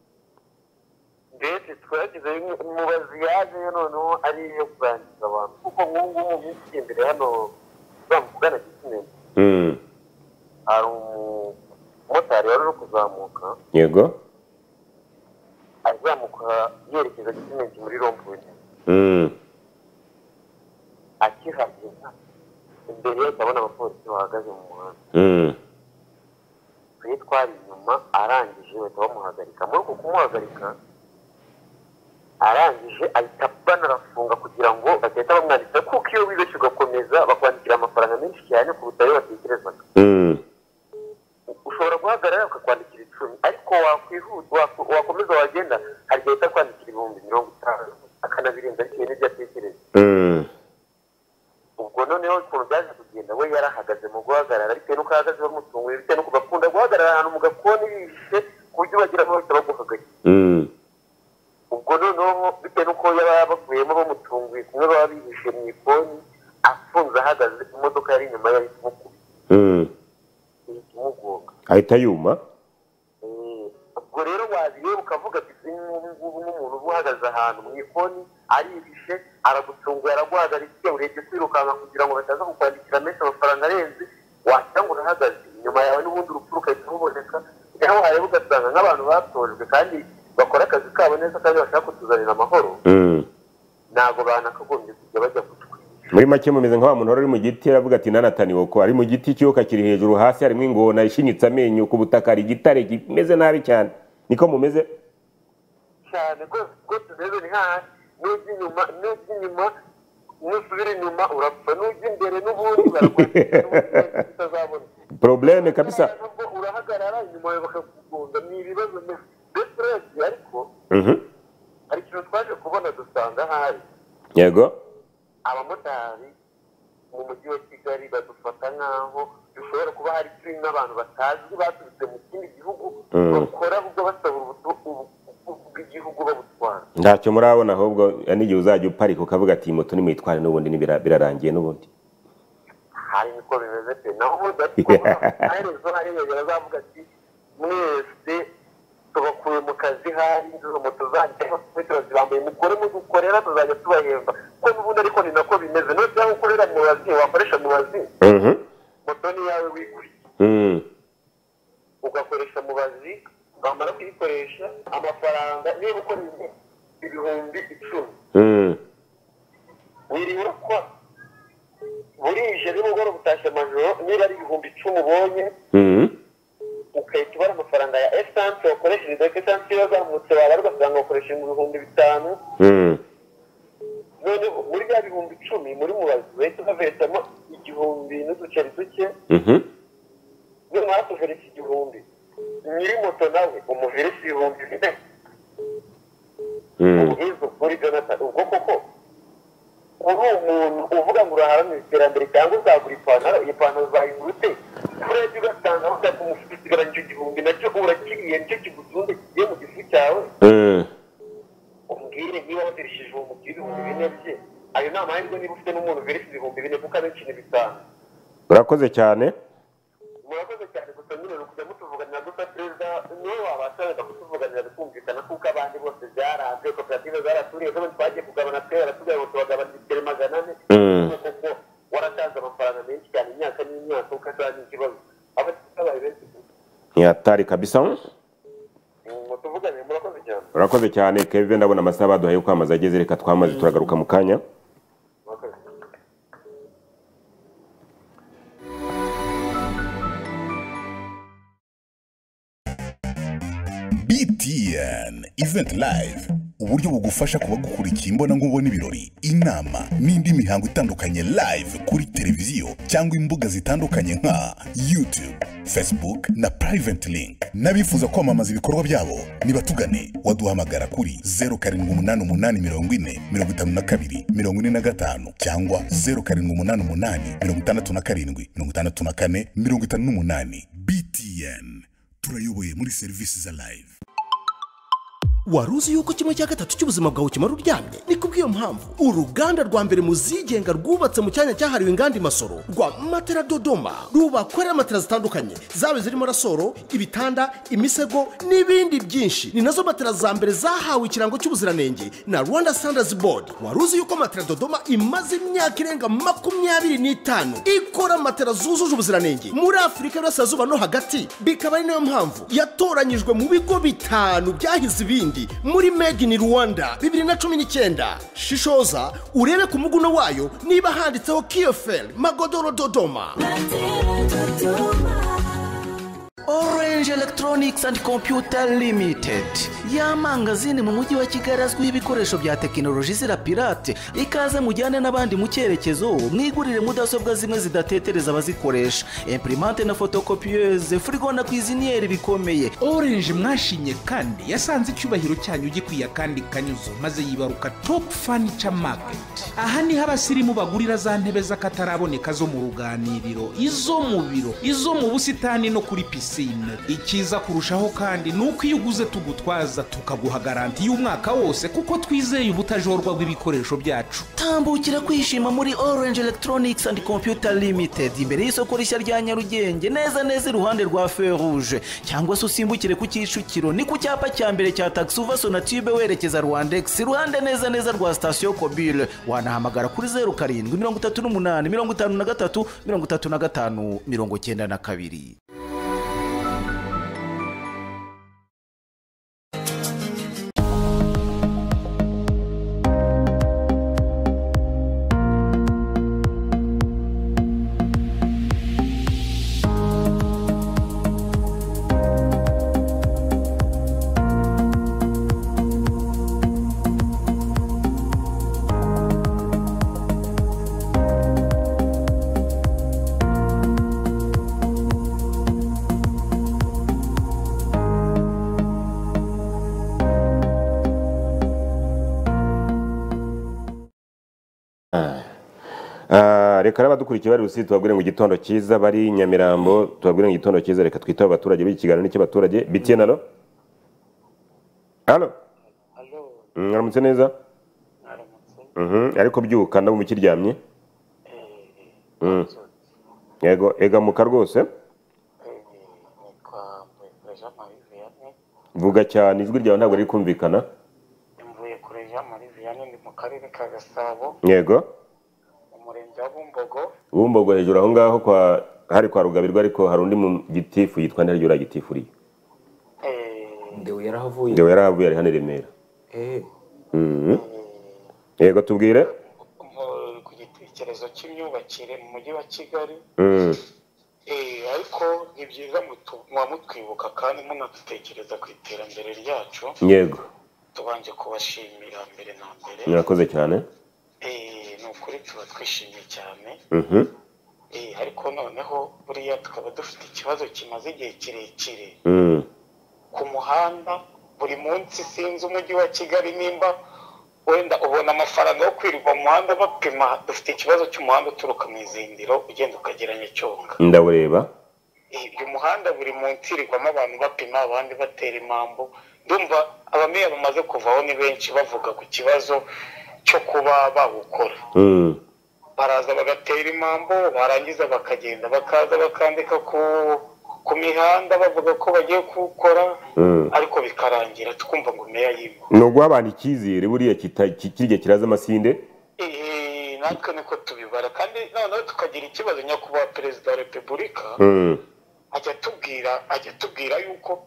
mbese twagize mubazi yajeyo noneho ari iyo kurangiza abantu kuko nk'ubu ngubu mu minsi iri imbere hano uzamukugana gisimenti Mm. hari umumotari wari uri kuzamuka Yego. azamuka yerekeza gisimenti muri rompuwe Mm. akihageza imbere ye akabona abapolisi bahagaze mu muhanda Mm. twe twari inyuma arangije bahita bamuhagarika muri uko kumuhagarika arangije ahita banarafunga kugira ngo bagahita bamwandikira kuko iyo wibeshye ugakomeza bakwandikira amafaranga menshi cyane kuruta ayo batekerezaga. Mm. ushobora guhagarara bakakwandikira icumi ariko wakwihuta wak- wakomeza wagenda hari igihe ahita kwandikira ibihumbi mirongo itanu akanabirenza bitewe n'ibyo atekereza. Mm. ubwo noneho ukuntu byaje kugenda we yarahagaze mu guhagarara bitewe n'uko ahagaze bamutunguye bitewe n'uko bakunda guhagarara ahantu mu gakoni bishe ku buryo bagira ngo bahita baguhagarika. Mm. ubwo noneho bitewe n'uko yaba bavuyemo bamutunguye kumwe baba bihishe mu ikoni afunze ahagaze imodoka yari inyuma yari kumukubita Mm. ihita imugonga. Ahita yuma. Eh, ubwo rero wabireba ukavuga ati ngubu nk'umuntu uba uhagaze ahantu mu ikoni arihishe aragutunguye araguhagaritse urebye kwirukanka kugira ngo bataza kukwandikira menshi amafaranga arenze wagira ngo urahagaze inyuma yawe n'ubundi urupfu rugahita ruboneka naho hareba ugasanga nk'abantu batojwe kandi bakora akazi kabo neza kandi bashaka kutuzanira amahoro Mm. ntabwo banakagombye kujya bajya kutwica. Muri make mumeze nka wa muntu wari uri mu giti aravuga ati nanataniwe ko ari mu giti cyoka kiri hejuru hasi harimo ingona ishinyitse amenyo ku butaka hari igitare kimeze nabi cyane niko mumeze. cyane rwose rwose rero ni hahandi n'ujya inyuma n'ujya inyuma nusubira inyuma urapfa n'ujya imbere n'ubundi barakwandikira utazabona Probleme kabisa. nubwo urahagarara inyuma yawe bakakugunda ni ibibazo mbese urebye ariko Mhm. hari ikintu twaje kubona dusanga ahari Yego. abamotari mu mujyi wa Kigali badufata nk'aho dushobora kuba hari turi n'abantu batazwi baturutse mu kindi gihugu Mm. bakora ahubwo basaba ubukungu bw'igihugu babutwara. Ntacyo murabona ahubwo n'igihe uzajya uparika ukavuga ati moto nimuyitware n'ubundi nibira- birarangiye n'ubundi. hari niko bimeze pe naho ubundi ariko amaherezo hariya barazavuga ati mwese tubakuye mu kazi hari izo moto zanjye turazibambaye mukore mudukorera tuzajya tubahemba kuko n'ubundi ariko ni nako bimeze no cyangwa ukorera mu bazi wakoresha mu bazi Mhm. moto ni yawe wiguriye Mm. ugakoresha mu bazi wamara kuyikoresha amafaranga niba ukoresha ibihumbi icumi Mm. wiriwe ko burije nimugoroba utashye amajoro niba ari ibihumbi icumi ubonye Mm. ukahita ubara amafaranga ya esanse wakoresheje dore ko esanse iyo yazamutse wabara ugasanga wakoresheje mu bihumbi bitanu Mm. noneho muri bya bihumbi icumi muri mubazi bahita uhavetamo igihumbi n'uduceri duke Mhm. numara kuveresa igihumbi nyiri moto nawe umuveresa ibihumbi bine Mm. ubwiza kuri jonathan ubwo koko uri umuntu uvuga ngo uraharanira iterambere cyangwa uzagura ipantaro iyi pantaro uzayigura ute urebye ugasanga ufite umufuka usigaranye icyo gihumbi nacyo urakiriye nicyo kigutunze kigiye mu gifu cyawe Mm. umbwire niba wadirishije ibihumbi ibihumbi bine bye ayo ni amahirwe niba ufite n'umuntu uveresa ibihumbi bine kuko abenshi ni bitanu. Urakoze cyane. murakoze cyane gusa nyine ni ukujya mutuvuganira gusa perezida niwe wabashaga kutuvuganira bikumvikana kuko abandi bose byaranze koperative zaraturiye zo twagiye kugabana twe baratubwira ngo tubagabana ibiceri magana ane Mm. kuko waratanze amafaranga menshi cyane imyaka n'imyaka ukazana ikibazo ababaye benshi Ni hatari kabisa. tuvuga urakoze cyane Kevin, ndabona amasaha baduhaye uko amaze ageze, reka twamaze turagaruka mu kanya. B T N Event Live, uburyo bugufasha kuba gukurikiye imbona nkubona ibirori, inama n'indi mihango itandukanye live kuri televiziyo cyangwa imbuga zitandukanye nka YouTube, Facebook na Private Link. Nabifuza kwamamaza ibikorwa byabo nibatugane, waduhamagara kuri zero karindwi umunani umunani mirongo ine mirongo itanu na kabiri mirongo ine na gatanu cyangwa zero karindwi umunani umunani mirongo itandatu na karindwi mirongo itandatu na kane mirongo itanu n'umunani. B T N, turayoboye muri serivisi za live. Waruzi yuko kimwe cya gatatu cy'ubuzima bwawe kimara uryamye? Ni kubw'iyo mpamvu uruganda rwa mbere mu zigenga rwubatse mu cyanya cyahariwe inganda Masoro rwa Matera Dodoma rubakorera matera zitandukanye, zabe zirimo rasoro, ibitanda, imisego n'ibindi byinshi. Ni nazo matera za mbere zahawe ikirango cy'ubuziranenge na Rwanda Standards Board. Waruzi yuko Matera Dodoma imaze imyaka irenga makumyabiri n'itanu ikora matera zujuje ubuziranenge muri Afurika y'Iburasirazuba no hagati, bikaba ari nayo mpamvu yatoranyijwe mu bigo bitanu byahize ibindi muri Made in Rwanda bibiri na cumi n'icyenda. Shishoza urebe ku muguno wayo niba handitseho Kiofel Magodoro Dodoma. Orange Electronics and Computer Limited, ya mangazini mu mujyi wa Kigali azwiho ibikoresho bya tekinoloji zira pirate, ikaze mujyane n'abandi mu cyerekezo, mwigurire mudasobwa zimwe zidatetereza abazikoresha, imprimante na photocopieuse, frigo na cuisiniere bikomeye. Orange mwashinye kandi yasanze icyubahiro cyanyu gikwiye kandi kanyuzo, maze yibaruka Top Furniture Market. Aha ni habasirimu bagurira za ntebe z'akataraboneka zo mu ruganiriro, izo mu biro, izo mu busitani no kuri pisine. Ikiza kurushaho kandi nuko iyo uguze tugutwaza tukaguha garanti y'umwaka wose, kuko twizeye ubutajorwa bw'ibikoresho byacu. Tambukira kwishima muri Orange Electronics and Computer Limited imbere y'isoko rishya rya Nyarugenge, neza neza iruhande rwa Feu Rouge, cyangwa se usimbukire ku Kicukiro ni ku cyapa cya mbere cya Taxi uva Sonatube werekeza Rwandex, iruhande neza neza rwa Station Kobile. Wanahamagara kuri zero karindwi mirongo itatu n'umunani mirongo itanu na gatatu mirongo itatu na gatanu mirongo icyenda na kabiri. Reka n'abadukurikiye bari Rusizi tubabwire ngo igitondo cyiza, bari Nyamirambo tubabwire ngo igitondo cyiza. Reka twitabe abaturage b'ikiganiro cy'abaturage. B T N, alo alo mwaramutse neza? Mhm, ariko byuka ndabo mukiryamye. Mhm, yego egamuka rwose. Vuga cyane, ijwi ryawe ntabwo riri kumvikana. Mvuye kure Jean Marie Vianney mu karere ka Gasabo. Yego. Umurenge wa Bumbogo. Bumbogo hejuru aho ngaho kwa hari kwa Rugabirwa, ariko hari undi mu gitifu yitwa ndaryo ra gitifuri. Eh, Ndeo yarahavuye. Ndeo yarahavuye ari hano Remera. Eh. Mhm. Yego tubwire. Ku gitekerezo cy'imyubakire mu mujyi wa Kigali. Mhm. Eh, ariko ni byiza mutwibuka kandi munatekereza ku iterambere ryacu. Yego. Tubanje kubashimira mbere na mbere. Murakoze cyane. Eh, nukuri tuba twishimiye cyane. Mhm. Eh, ariko noneho buriya tukaba dufite ikibazo kimaze igihe kirekire. Mhm. Ku muhanda buri munsi sinzi umujyi wa Kigali nimba wenda ubona amafaranga yo kwirirwa mu muhanda bapima. Dufite ikibazo cy'umuhanda uturuka mu izindiro ugenda ukageranya Cyonga. Ndawureba. Uyu muhanda buri munsi irirwamo abantu bapima, abandi batera impambo. Ndumva abameya bamaze kuvaho ni benshi bavuga ku kibazo cyo kuba bawukora. Mhm. Baraza bagatera impambo, barangiza bakagenda bakaza bakandika ku ku mihanda bavuga ko bagiye gukora, ariko bikarangira tukumva ngo meya yimo. Nubwo abantu ikizere buriya kirye kiraza amasinde. Eh, natwe niko tubibara kandi noneho tukagira ikibazo nyakubahwa perezida wa Repubulika. Mhm. Ajya tubwira ajya tubwira yuko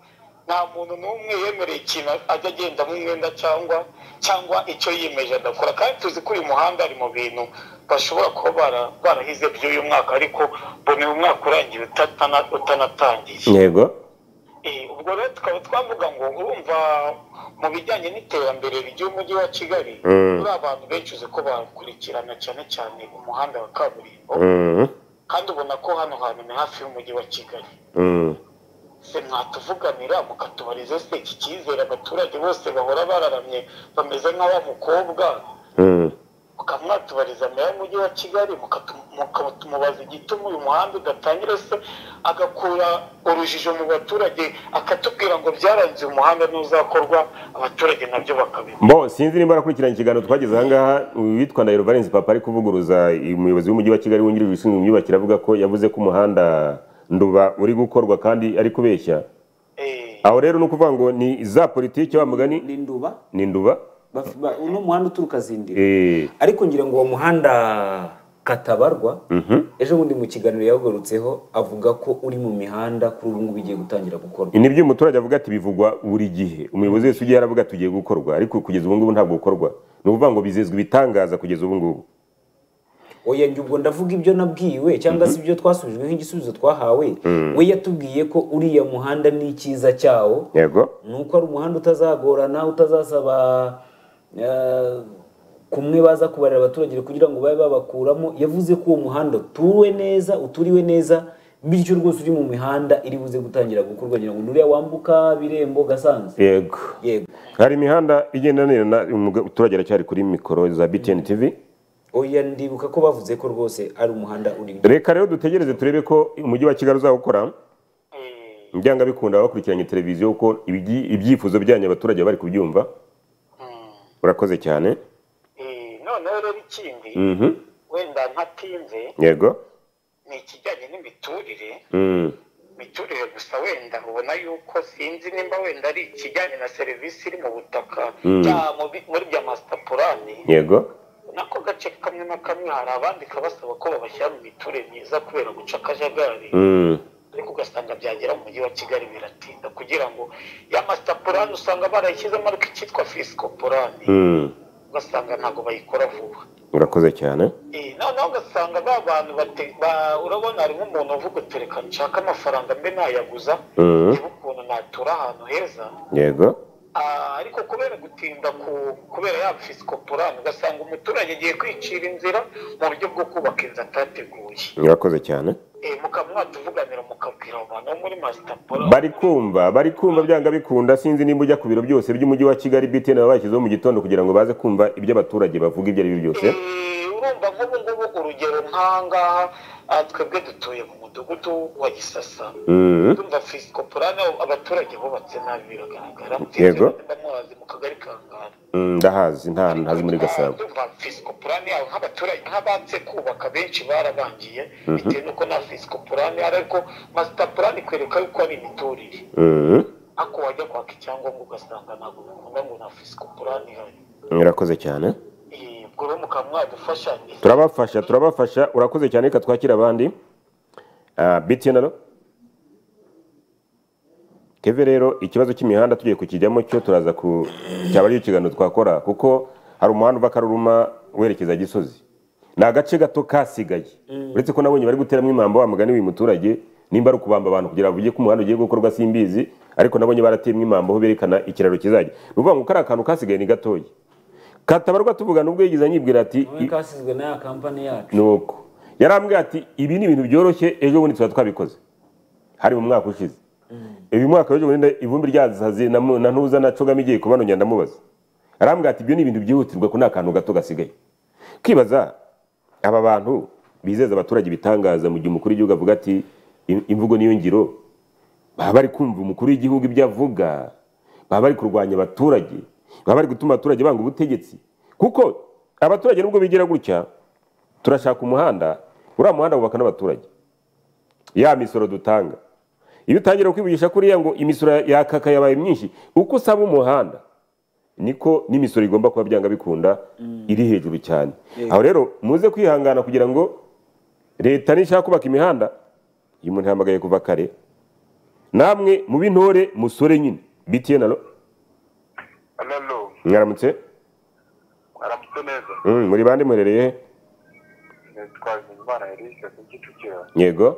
nta muntu n'umwe yemereye ikintu ajya agendamo umwenda cyangwa cyangwa icyo yiyemeje adakora, kandi tuzi ko uyu muhanda ari mu bintu bashobora kuba bara- barahize by'uyu mwaka, ariko mbona uyu mwaka urangiye utatana- utanatangiye. yego Eh, ubwo rero tukaba twavuga ngo urumva mu bijyanye n'iterambere ry'umujyi wa Kigali Mm. muri abantu benshi uzi ko bakurikirana cyane cyane umuhanda wa kaburimbo, Mm. kandi ubona ko hano hantu ni hafi y'umujyi wa Kigali. Mm. Se mwatuvuganira mukatubariza se iki cyizere abaturage bose bahora bararamye bameze nka wa mukobwa, Mm. mukamwatubariza meya w'umujyi wa Kigali mukatu- mukatumubaza igituma uyu muhanda udatangira, se agakura urujijo mu baturage akatubwira ngo byaranze uyu muhanda n'uzakorwa, abaturage nabyo bakabimenya. Bo sinzi nimba arakurikirana ikiganiro twageze aha ngaha, witwa Ndahiro Valens Papa ari kuvuguruza umuyobozi w'umujyi wa Kigali wungirije ushinzwe imyubakire, avuga ko yavuze ko umuhanda Nduba uri gukorwa kandi ari kubeshya. Aho rero ni ukuvuga ngo ni za politiki wa mugani ni Nduba ni Nduba Bafi- ba- uno muhanda uturuka Zindiro, eh ariko ngira ngo uwo muhanda Katabarwa mhm ejo bundi mu kiganiro yagarutseho avuga ko uri mu mihanda kuri ubu ngubu bigiye gutangira gukorwa. ni byo umuturage avuga ati bivugwa buri gihe, umuyobozi wese ugiye aravuga tugiye gukorwa, ariko kugeza ubu ngubu ntabwo gukorwa. Ni ukuvuga ngo bizezwe ibitangaza kugeza ubu ngubu. Oya njye ubwo ndavuga ibyo nabwiwe cyangwa se ibyo twasubijwe nk'igisubizo twahawe. We yatubwiye ko uriya muhanda ni icyiza cyawo, Yego nuko ari umuhanda utazagorana, utazasaba eh, kumwe baza kubarira abaturage kugira ngo babe babakuramo. Yavuze ko uwo muhanda utuwe neza, uturiwe neza, bityo rwose uri mu mihanda iri buze gutangira gukorwa, ngira ngo nuriya wambuka Birembo Gasanze. yego Yego. hari imihanda igenda neza, umuturage aracyari kuri mikoro za B T N T V. Oya ndibuka ko bavuze ko rwose ari umuhanda uri. Reka rero dutegereze turebe ko umujyi wa Kigali uzawukora. Byanga bikunda bakurikiranye televiziyo ko ibyi- ibyifuzo byanyu abaturage bari kubyumva. Urakoze cyane. Eh, noneho rero ikindi Mhm. wenda ntatinze Yego. ni ikijyanye n'imiturire. Mm. Imiturire gusa wenda ubona yuko sinzi nimba wenda ari ikijyanye na serivisi iri mu butaka Mm. ya mu bi- muri bya master plan, Yego. nako gace kamwe na kamwe hari abandi kabasaba ko babashyira mu miturire myiza kubera guca akajagari, Mm. ariko ugasanga byagera mu mujyi wa Kigali biratinda kugira ngo ya master plan usanga barayishyizemo ariko icyitwa fiscal plan Mm. ugasanga ntabwo bayikora vuba. Urakoze cyane. Eh, noneho ugasanga ba bantu bate- ba- urabona hari nk'umuntu uvuga uti reka nshaka amafaranga mbe nayaguza Mm. niba ukuntu natura ahantu heza. Yego. Ah, ariko kubera gutinda ku kubera ya fiscal plan ugasanga umuturage agiye kwicira inzira mu buryo bwo kubaka inzu atateguye. Urakoze cyane. Eh, mukaba mwatuvuganira mukabwira abantu bo muri master plan Bari kumva, bari kumva byanga bikunda, sinzi nimba ujya ku biro byose by'umujyi wa Kigali B T N babashyizeho mu gitondo kugira ngo baze kumva ibyo abaturage bavuga ibyo ari byo byose. Eh, urumva nk'ubu ngubu urugero nk'ahangaha ah, twebwe dutuye mu mudugudu wa Gisasa. Mm. Urumva fiscal plan abaturage bubatse nabi biragaragara. Yego. Ndamuhazi mu kagari ka Ngara. Mm, ndahazi nta ntazi muri Gasabo. Urumva fiscal plan yabo nk'abaturage nk'abanze kubaka benshi barabangiye bitewe n'uko nta fiscal plan ari, ariko master plan ikwereka yuko ari imiturire. Mm. Ako wajya kwaka icyangombwa ugasanga ntabwo bikunda ngo nta fiscal plan ihari. Urakoze cyane. Eh, ubwo rero mukaba mwadufasha. Turabafasha, turabafasha. Urakoze cyane, reka twakira abandi. Ah, B T N alo. Keve rero ikibazo cy'imihanda tugiye kukijyamo cyo turaza ku cyaba ari ikiganiro twakora, kuko hari umuhanda uva Karuruma werekeza Gisozi. Ni agace gato kasigaye. Uretse ko nabonye bari guteramo imambo wa mugani w'uyu muturage, nimba ari ukubamba abantu kugira bavuge ko umuhanda ugiye gukorwa simbizi, ariko nabonye baratemwe imambo ho berekana ikiraro kizajya. Nuvuga ngo kari akantu kasigaye ni gatoya. Katabarwa tuvugana ubwo yigize anyibwira ati Nawe kasizwe na ya kampani yacu. nuko yarambwiye ati ibi ni ibintu byoroshye, ejo bundi tuba twabikoze hari mu mwaka ushize. Uyu mwaka ejo bundi ivumbi ryazaze na na ntuza na cogamo igiye kubano ngenda mubaza, arambwiye ati ibyo ni ibintu byihutirwa ko nta kantu gato gasigaye. Kwibaza aba bantu bizeza abaturage bitangaza mu gihe umukuru w'igihugu avuga ati "Im- imvugo niyo ngiro", baba bari kumva umukuru w'igihugu ibyo avuga, baba bari kurwanya abaturage, baba bari gutuma abaturage banga ubutegetsi. Kuko abaturage nubwo bigira gutya, turashaka umuhanda, uriya muhanda wubaka n'abaturage. Ya misoro dutanga, iyo utangira kwibugisha kuriya ngo imisoro yakaka yabaye myinshi, uko usaba umuhanda niko n'imisoro igomba kuba byanga bikunda iri hejuru cyane. Aho rero muze kwihangana kugira ngo leta nishaka kubaka imihanda, iyo umuntu yahamagaye kuva kare, namwe mu b'intore musore nyine B T N alo Hello. mwaramutse Aramutse neza. Mm, muri bande murereye Nitwa Bizimana Eric ku Kicukiro. yego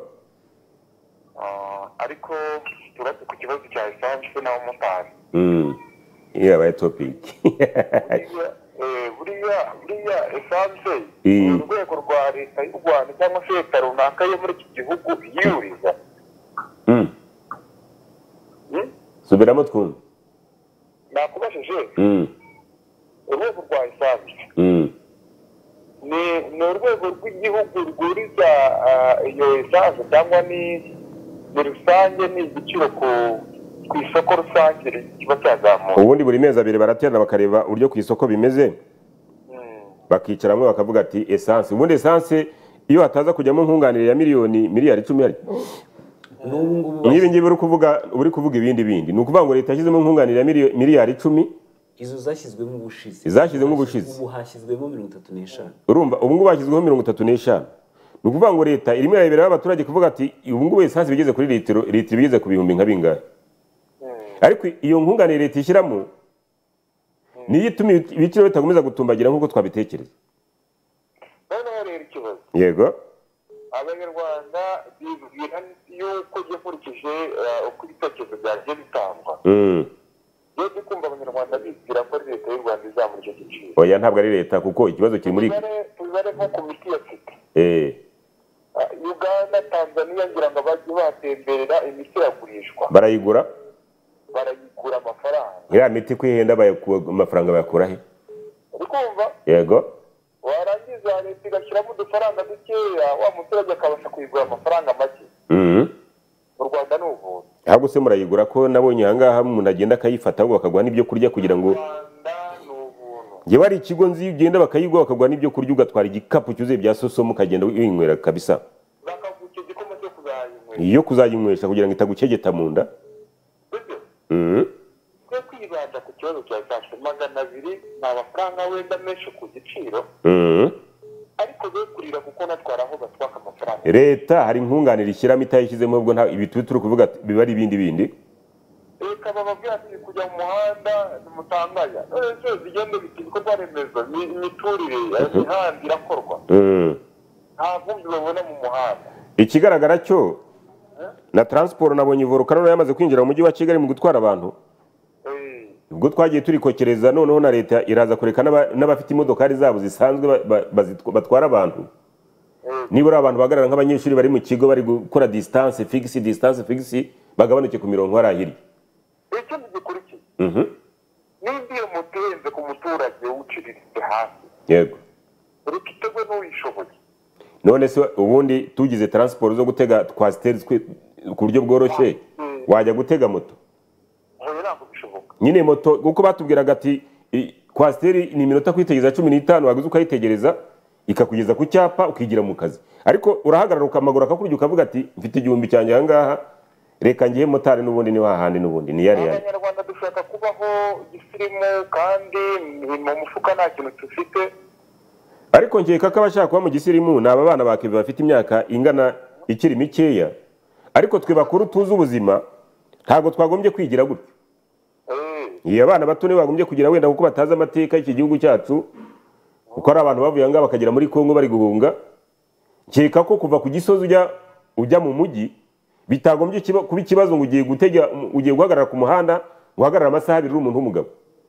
Ah, ariko turetse ku kibazo cya esanse n'abamotari. mm yabaye topic Buriya eh, buriya buriya esanse Mm. ni urwego rwa leta y'u Rwanda cyangwa se leta runaka yo muri iki gihugu yiyuriza. mm Hmm? subiramo twumve Nakubajije mm urwego rwa esanse mm ni ni urwego rw'igihugu rwuriza ah, iyo esanse cyangwa ni ni rusange ni igiciro ku ku isoko rusange kiba cyazamuka. ubundi buri mezi abiri baraterana bakareba uburyo ku isoko bimeze bakicara hamwe bakavuga ati essence ubundi essence iyo hataza kujyamo nkunganire ya miliyoni miliyari icumi hari n'ibi ngibi uri kuvuga uri kuvuga ibindi bindi ni ukuvuga ngo leta yashyizemo nkunganire ya miliyo- miliyari icumi izo zashyizwemo ubushize Zashyizwemo ubushize. ubu hashyizwemo mirongo itatu n'eshanu urumva ubu ngubu hashyizweho mirongo itatu n'eshanu ni ukuvuga ngo leta irimo irareberera abaturage kuvuga ati ubu ngubu essence bigeze kuri litiro litiro bigeze ku bihumbi nka bingahe ariko iyo nkunganire leta ishyiramo niyo ituma ibiciro bitakomeza gutumbagira nk'uko twabitekereza noneho rero ikibazo yego abanyarwanda bibwira yuko njye nkurikije eh, uko ibitekerezo byagiye bitangwa mm. iyo ndi kumva abanyarwanda bibwira ko ari leta y'u Rwanda izamura icyo giciro. oya ntabwo ari leta kuko ikibazo kiri muri Tubibare- tubibare nko ku miti ya sida. eh Ah, Uganda, Tanzania ngira ngo abajye batemberera imiti iragurishwa barayigura barayigura amafaranga. iriya miti kwihenda bayaku- amafaranga bayakura he uri kumva yego warangiza leta igashyiramo udufaranga dukeya wa muturage akabasha kuyigura amafaranga make. mm. Mu Rwanda ni ubuntu. ahubwo se murayigura ko nabonye ahangaha umuntu agenda akayifata ahubwo bakaguha n'ibyo kurya kugira ngo njyewe ari ikigo nzi ugenda bakayiguha bakaguha n'ibyo kurya ugatwara igikapu cyuzuye bya sosomo ukagenda winywera kabisa iyo kuzayinywesha kugira ngo itagukegeta mu nda mm. twe kwibanda ku kibazo cya esanse magana abiri ni amafaranga wenda menshi ku giciro Mm. ariko be kurira kuko natwara aho batwaka amafaranga. leta hari nkunganire ishyiramo itayishyizemo ubwo nta ibi turi turi kuvuga biba ari ibindi bindi Leta bababwira ati kujya mu muhanda nimutanganya none zose zigenda biti ibikorwa remezo ni- imiturire imihanda irakorwa Mm. nta vumbi babona mu muhanda. ikigaragara cyo na transport nabonye volcano yamaze kwinjira mu mujyi wa Kigali mu gutwara abantu ubwo twagiye turikokereza noneho na leta iraza kureka n'aba- n'abafite imodokari zabo zisanzwe ba- ba- bazitwa- batwara abantu nibura abantu bahagarara nk'abanyeshuri bari mu kigo bari gukora distance fixe distance fixe bagabanuke ku mirongo hari ahiri Ikindi gikurikiye Mhm. nimba iyo moto ihenze ku muturage uciriritse hasi yego leta itegwe n'uyishoboye. none se ubundi tugize transport zo gutega twasiteri ku buryo bworoshye wajya gutega moto oya ntabwo bishoboka. nyine moto kuko batubwiraga ati i- kwasiteri ni iminota kwitegereza cumi n'itanu waguze ukayitegereza ikakugeza ku cyapa ukigira mu kazi ariko urahagarara ukamagura akakurya ukavuga ati mfite igihumbi cyanjye aha ngaha reka ngiye motari n'ubundi ni hahandi n'ubundi ni yari yari Abanyarwanda dushaka kubaho gisirimu kandi ni mu mufuka nta kintu dufite. ariko nkeka ko abashaka kuba mu gisirimu ni aba bana ba keve bafite imyaka ingana ikiri mikeya ariko twe bakuru tuzi ubuzima ntabwo twagombye kwigira gutyo iyo abana bato nibo bagombye kugira wenda kuko batazi amateka y'iki gihugu cyacu kuko ari abantu bavuye ahangaha bakagera muri Kongo bari guhunga nkeka ko kuva ku gisozi ujya ujya mu mujyi bitagombye kiba- kuba ikibazo ngo ugiye gutega ugiye guhagarara ku muhanda guhagarara amasaha abiri uri umuntu w'umugabo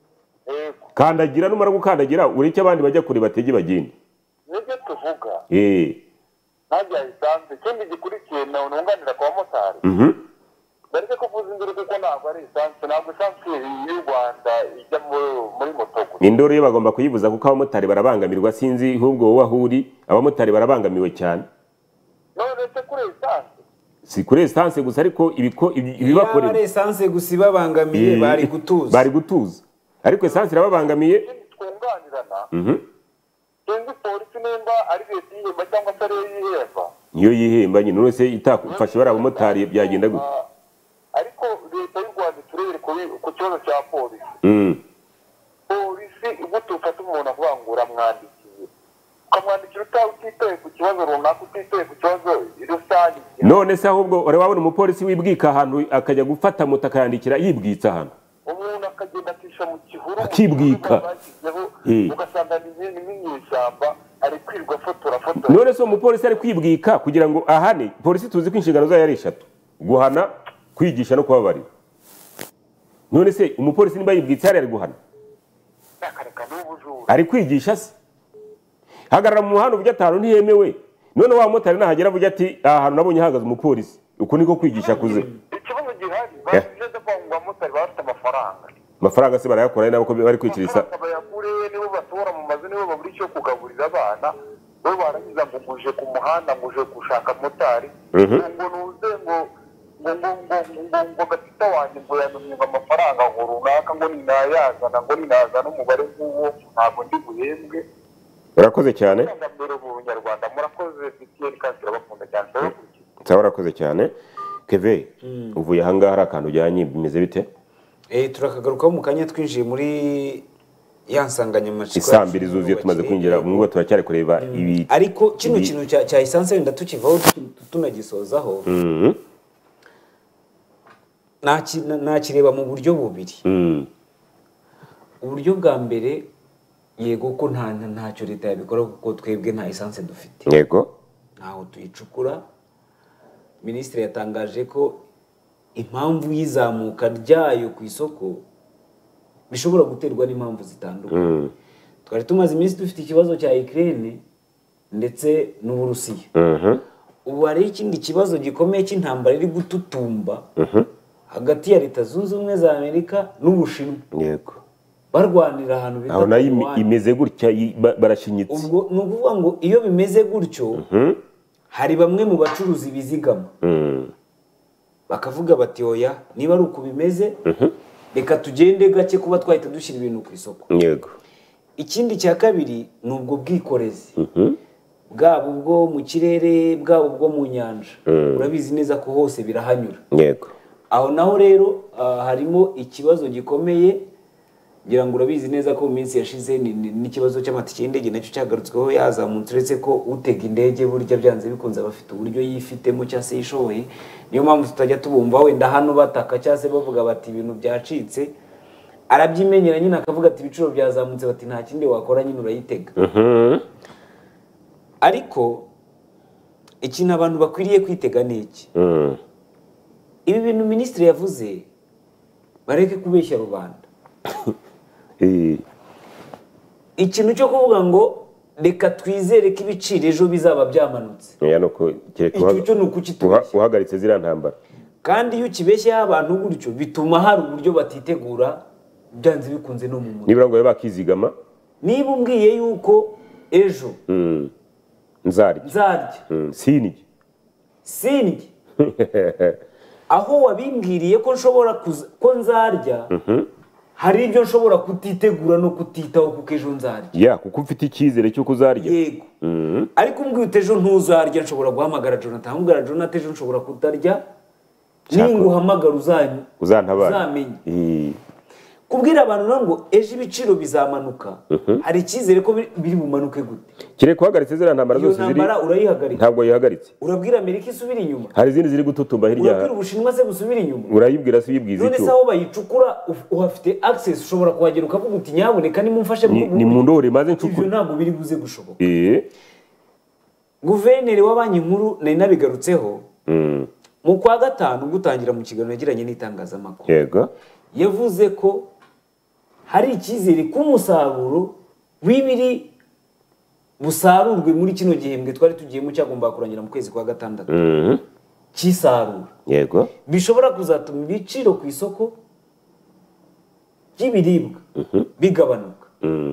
kandagira numara gukandagira ureke abandi bajya kure batege bagende nibyo tuvuga eh ntabwo yayisanze ikindi gikurikiye ni ununganira ku bamotari mhm bareke kuvuza induru kuko ntabwo ari esanse ntabwo esanse y'u Rwanda ijya mu- muri moto gusa. indoro yo bagomba kuyibuza kuko abamotari barabangamirwa sinzi ahubwo wowe aho uri abamotari barabangamiwe cyane none se kuri esanse si kuri esanse gusa ariko ibiko ibi- yaba ibibakorera ari esanse gusa ibabangamiye Eh, bari gutuza bari gutuza ariko esanse irababangamiye twunganirana mhm sinzi polisi nimba ari leta yihemba cyangwa se ariyo yihemba niyo yihemba nyine none se itakufashe bari abamotari byagenda gute ariko leta y'u Rwanda turebere kuri- ku kibazo cya polisi mm polisi ubwo tufata umuntu avuga ngo uramwandikiye ukamwandikira utitaye ku kibazo runaka, utitaye ku kibazo rusange. none se ahubwo uri wabona umupolisi wibwika ahantu akajya gufata moto akayandikira yibwitse ahantu, umuntu akagenda akisha mu gihuru akibwika, ugasanga ni nk'inyeshyamba ari kwirwa fotora fotora. none se umupolisi ari kwibwika kugira ngo ahane. Polisi tuzi ko inshingano zayo ari eshatu: guhana, kwigisha no kubabarira. none se umupolisi niba yibwitse hari ari guhana, ari kwigisha se? hagarara mu muhanda uvuga atanu ntiyemewe, none wa motari nahagera avuga ati aha hantu nabonye hahagaze umupolisi, uko niko kwigisha kuze. Ikibazo gihari bavuze ko abamotari bafite amafaranga, amafaranga se barayakora nabo ko bari kwikirisa, bayakure nibo batora mu mazu, nibo babura icyo kugaburira abana, bo barangiza ngo nguje ku muhanda, nguje gushaka motari, ngo nuze ngo ngo ngo ngo ngo gatita wanjye ngo yanumye amafaranga ngo runaka ngo ninayazana ngo ninazana umubare nk'uwo ntabwo ndi buhembwe. urakoze cyane. Ubunyarwanda murakoze, bitiyeni kandi turabakunda cyane. Sawa, urakoze cyane. Keve, uvuye aha ngaha hari akantu ujyanye, bimeze bite? Eh, turakagarukaho mu kanya twinjiye muri ya nsanganyamatsiko. Isambiri zuzuye tumaze kwinjira mu ngo, turacyari kureba ibi. Ariko kino kintu cya cya essence wenda tukivaho tunagisozaho. Mhm. nakireba mu buryo bubiri. Uburyo bwa mbere, yego ko nta ntacyo leta yabikora kuko twebwe nta essence dufite. Yego. Ntaho tuyicukura. Minisitiri yatangaje ko impamvu y'izamuka ryayo ku isoko bishobora guterwa n'impamvu zitandukanye. Twari tumaze iminsi dufite ikibazo cya Ukraine ndetse n'Uburusiya. Ubu hari ikindi kibazo gikomeye cy'intambara iri gututumba hagati ya Leta Zunze Ubumwe za Amerika n'Ubushinwa. Yego. Barwanira ahantu bita aho nayo imeze gutya barashinyitse. Ubwo ni ukuvuga ngo iyo bimeze gutyo hari bamwe mu bacuruzi bizigama bakavuga bati oya, niba ari uko bimeze reka tugende gake kuba twahita dushyira ibintu ku isoko. Yego. Ikindi cya kabiri ni ubwo bwikorezi, bwabo bwo mu kirere, bwabo bwo mu nyanja. Urabizi neza ko hose birahanyura. Yego. Aho naho rero harimo ikibazo gikomeye, ngira ngo urabizi neza ko mu minsi yashize n'ikibazo cy'amatike y'indege nacyo cyagarutsweho yazamutse, uretse ko utega indege burya byanze bikunze abafite uburyo yifitemo cyangwa se yishoboye. Niyo mpamvu tutajya tubumva wenda hano bataka cyangwa se bavuga bati ibintu byacitse, arabyimenyera nyine akavuga ati ibiciro byazamutse, bati nta kindi wakora nyine urayitega. Ariko ikintu abantu bakwiriye kwitega ni iki? Ibi bintu minisitiri yavuze bareke kubeshya rubanda. Ikintu cyo kuvuga ngo reka twizere ko ibiciro ejo bizaba byamanutse, icyo ni ukuhagaritse ziriya ntambara. Kandi iyo ukibeshyeho abantu gutyo bituma hari uburyo batitegura, byanze bikunze no mu mutwe. Nibura ngo babe bakizigama. Niba umbwiye yuko ejo nzarya nzarya sinige sinige aho wabimbwiriye ko nshobora ko nzarya, hari ibyo nshobora kutitegura no kutitaho kuko ejo nzarya. Ya, kuko ufite icyizere cy'uko uzarya. Yego. Ariko umbwiye ejo ntuzarya, nshobora guhamagara Jonathan, hamugara Jonathan ejo nshobora kutarya, ninguhamagara uzanyu uzantabara uzamenye. Kubwira abantu ngo ejo ibiciro bizamanuka, hari icyizere ko biri bumanuke gute? Kire kuhagaritse ziriya ntambara zose ziri, urayihagarika. Ntabwo yihagaritse. Urabwira Amerika isubira inyuma, hari izindi ziri gututumba hirya. Urabwira Ubushinwa se busubira inyuma, urayibwira se uyibwiza icyo. None se aho bayicukura uhafite access, ushobora kuhagera ukavuga uti nyaboneka nimumfashe ni mu ndore maze ncukura. Ibyo ntabwo biri buze gushoboka. Eh, Guverineri wa Banki Nkuru nari nabigarutseho mu kwa gatanu gutangira mu kiganiro yagiranye n'itangazamakuru. Yego. Yavuze ko hari icyizere ko umusaruro w'ibiri busarurwe muri kino gihembwe twari tugiyemo cyagomba kurangira mu kwezi kwa gatandatu cy'isarura. Yego. Bishobora kuzatuma ibiciro ku isoko by'ibiribwa bigabanuka.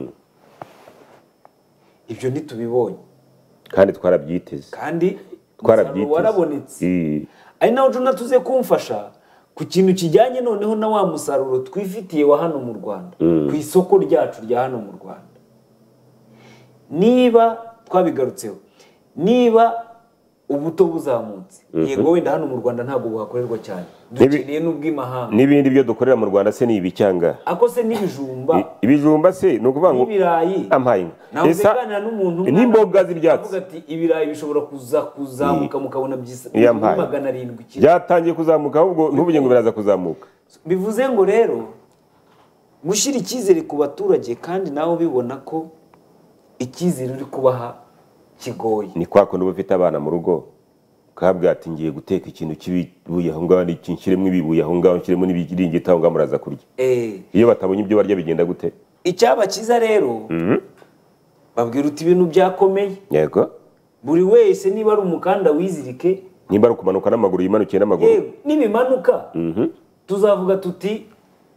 Ibyo ntitubibonye kandi twarabyiteze, kandi twarabyiteze warabonetse. Ari naho Jonathan tuze kumfasha ku kintu kijyanye noneho na wa musaruro twifitiye wa hano mu Rwanda, ku isoko ryacu rya hano mu Rwanda. Niba twabigarutseho, niba ubuto buzamutse yego wenda hano mu Rwanda ntabwo buhakorerwa cyane dukeneye n'ubw'imahanga n'ibindi byo dukorera mu Rwanda se ni ibicyanga ako se n'ibijumba ibijumba se no kuvuga ngo ibirayi ampaye esa n'umuntu n'imboga z'ibyatsi avuga ati ibirayi bishobora kuza kuzamuka mukabona byisa magana arindwi byatangiye kuzamuka ahubwo ntubuye ngo biraza kuzamuka bivuze ngo rero gushyira icyizere ku baturage kandi nawe bibona ko icyizere uri kubaha kigoye ni kwa kundi ufite abana mu rugo kabwa ati ngiye guteka ikintu kibibuye aho ngaho ni kinshiremo ibibuye aho ngaho nshiremo n'ibiringita aho ngaho muraza kurya eh iyo batabonye ibyo barya bigenda gute icyaba kiza rero babwira uti ibintu byakomeye yego buri wese niba ari umukanda wizirike nimba ari kumanuka n'amaguru yimanukiye n'amaguru yego nibimanuka tuzavuga tuti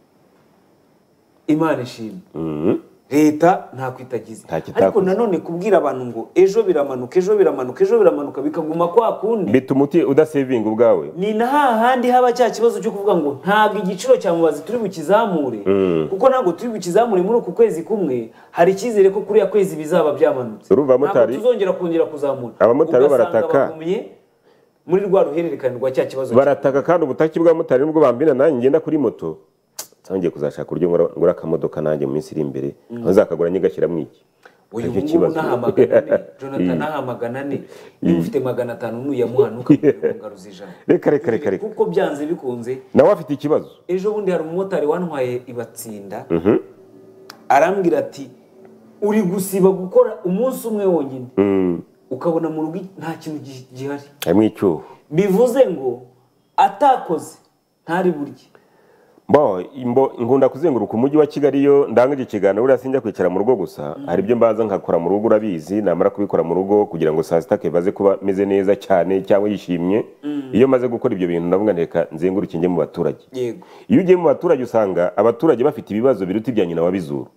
Imana ishimwe leta nta kwitagize ariko nanone kubwira abantu ngo ejo biramanuka ejo biramanuka ejo biramanuka bikaguma kwa kundi bituma uti udasevinga ubwawe ni na hahandi haba cya kibazo cyo kuvuga ngo ntabwo igiciro cya mubazi turi bukizamure kuko ntabwo turi bukizamure muri uku kwezi kumwe hari icyizere ko kuri ya kwezi bizaba byamanutse ntabwo tuzongera kongera kuzamura abamotari barataka muri rwa ruhererekane rwa cya kibazo barataka kandi ubutaki bw'abamotari nubwo bambina nanjye ngenda kuri moto ngiye kuzashaka uburyo ngura akamodoka nanjye mu minsi iri imbere nzakagura nyigashyiramo iki uyu ngubu nahamagana ne Jonathan nahamagana ne niba ufite magana atanu nuyamuhanuka ngaruza ijana reka reka reka reka kuko byanze bikunze nawe afite ikibazo ejo bundi hari umumotari wantwaye ibatsinda arambwira ati uri gusiba gukora umunsi umwe wonyine ukabona mu rugo nta kintu gihari harimo icyuho bivuze ngo atakoze ntari burye Bo imbo ngunda kuzenguruka umujyi wa Kigali yo ndangije ikiganiro uri asinjya kwicara mu rugo gusa mm. hari byo mbaza nkakora mu rugo urabizi namara kubikora mu rugo kugira ngo saa sita kebaze kuba meze neza cyane cyangwa yishimye mm. iyo maze gukora ibyo bintu ndavuga nteka nzenguruke nge mu baturage yego iyo ugiye mu baturage usanga abaturage bafite ibibazo biruta ibya nyina wabizuru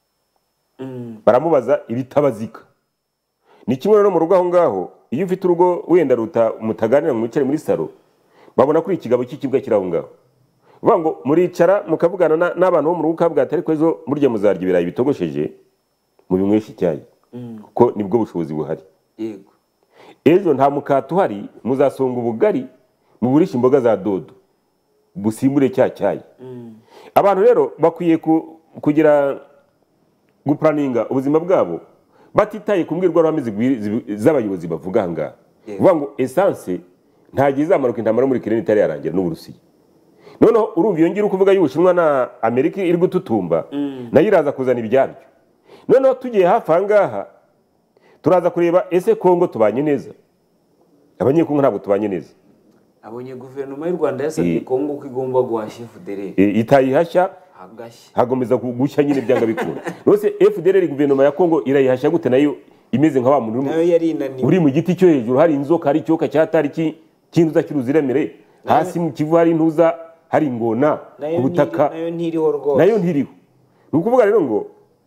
mm. baramubaza ibitabazika ni kimwe no mu rugo aho ngaho iyo ufite urugo wenda ruta mutaganira mu mwicare muri salo babona kuri ikigabo cy'ikibwa kiraho ngaho Vango muricara mukavugana n'abantu bo mu rugo kabwa atari ko ejo burya muzarya ibirayi bitogosheje mu bimweshi cyayi kuko nibwo bushobozi buhari yego ejo nta mukato hari muzasonga ubugari mu burisha imboga za dodo busimbure cya cyayi abantu rero bakwiye kugira guplaninga ubuzima bwabo batitaye kumbwirwa rwamizi z'abayobozi bavuga hanga vango essence nta gizamaruka intamara muri Kirene itari yarangira n'Uburusiya noneho urumva iyo ngira ukuvuga y'Ubushinwa na Amerika iri gututumba mm. nayo iraza kuzana ibyabyo noneho tugiye hafi ahangaha turaza kureba ese Kongo tubanye neza abanyekongo ntabwo tubanye neza abonye guverinoma y'u Rwanda yasabye Kongo ko igomba guhashya F D L R e, itayihashya hagashya hagomeza gushya nyine byanga bikunda nose F D L R guverinoma ya Kongo irayihashya gute nayo imeze nka wa muntu nayo yari inaniwe uri mu giti cyo hejuru hari inzoka hari cyoka cyatari ki kintuza kiruziremere hasi mu kivu hari intuza hari ingona ku butaka nayo ntiriho rwose nayo ntiriho nukuvuga rero ngo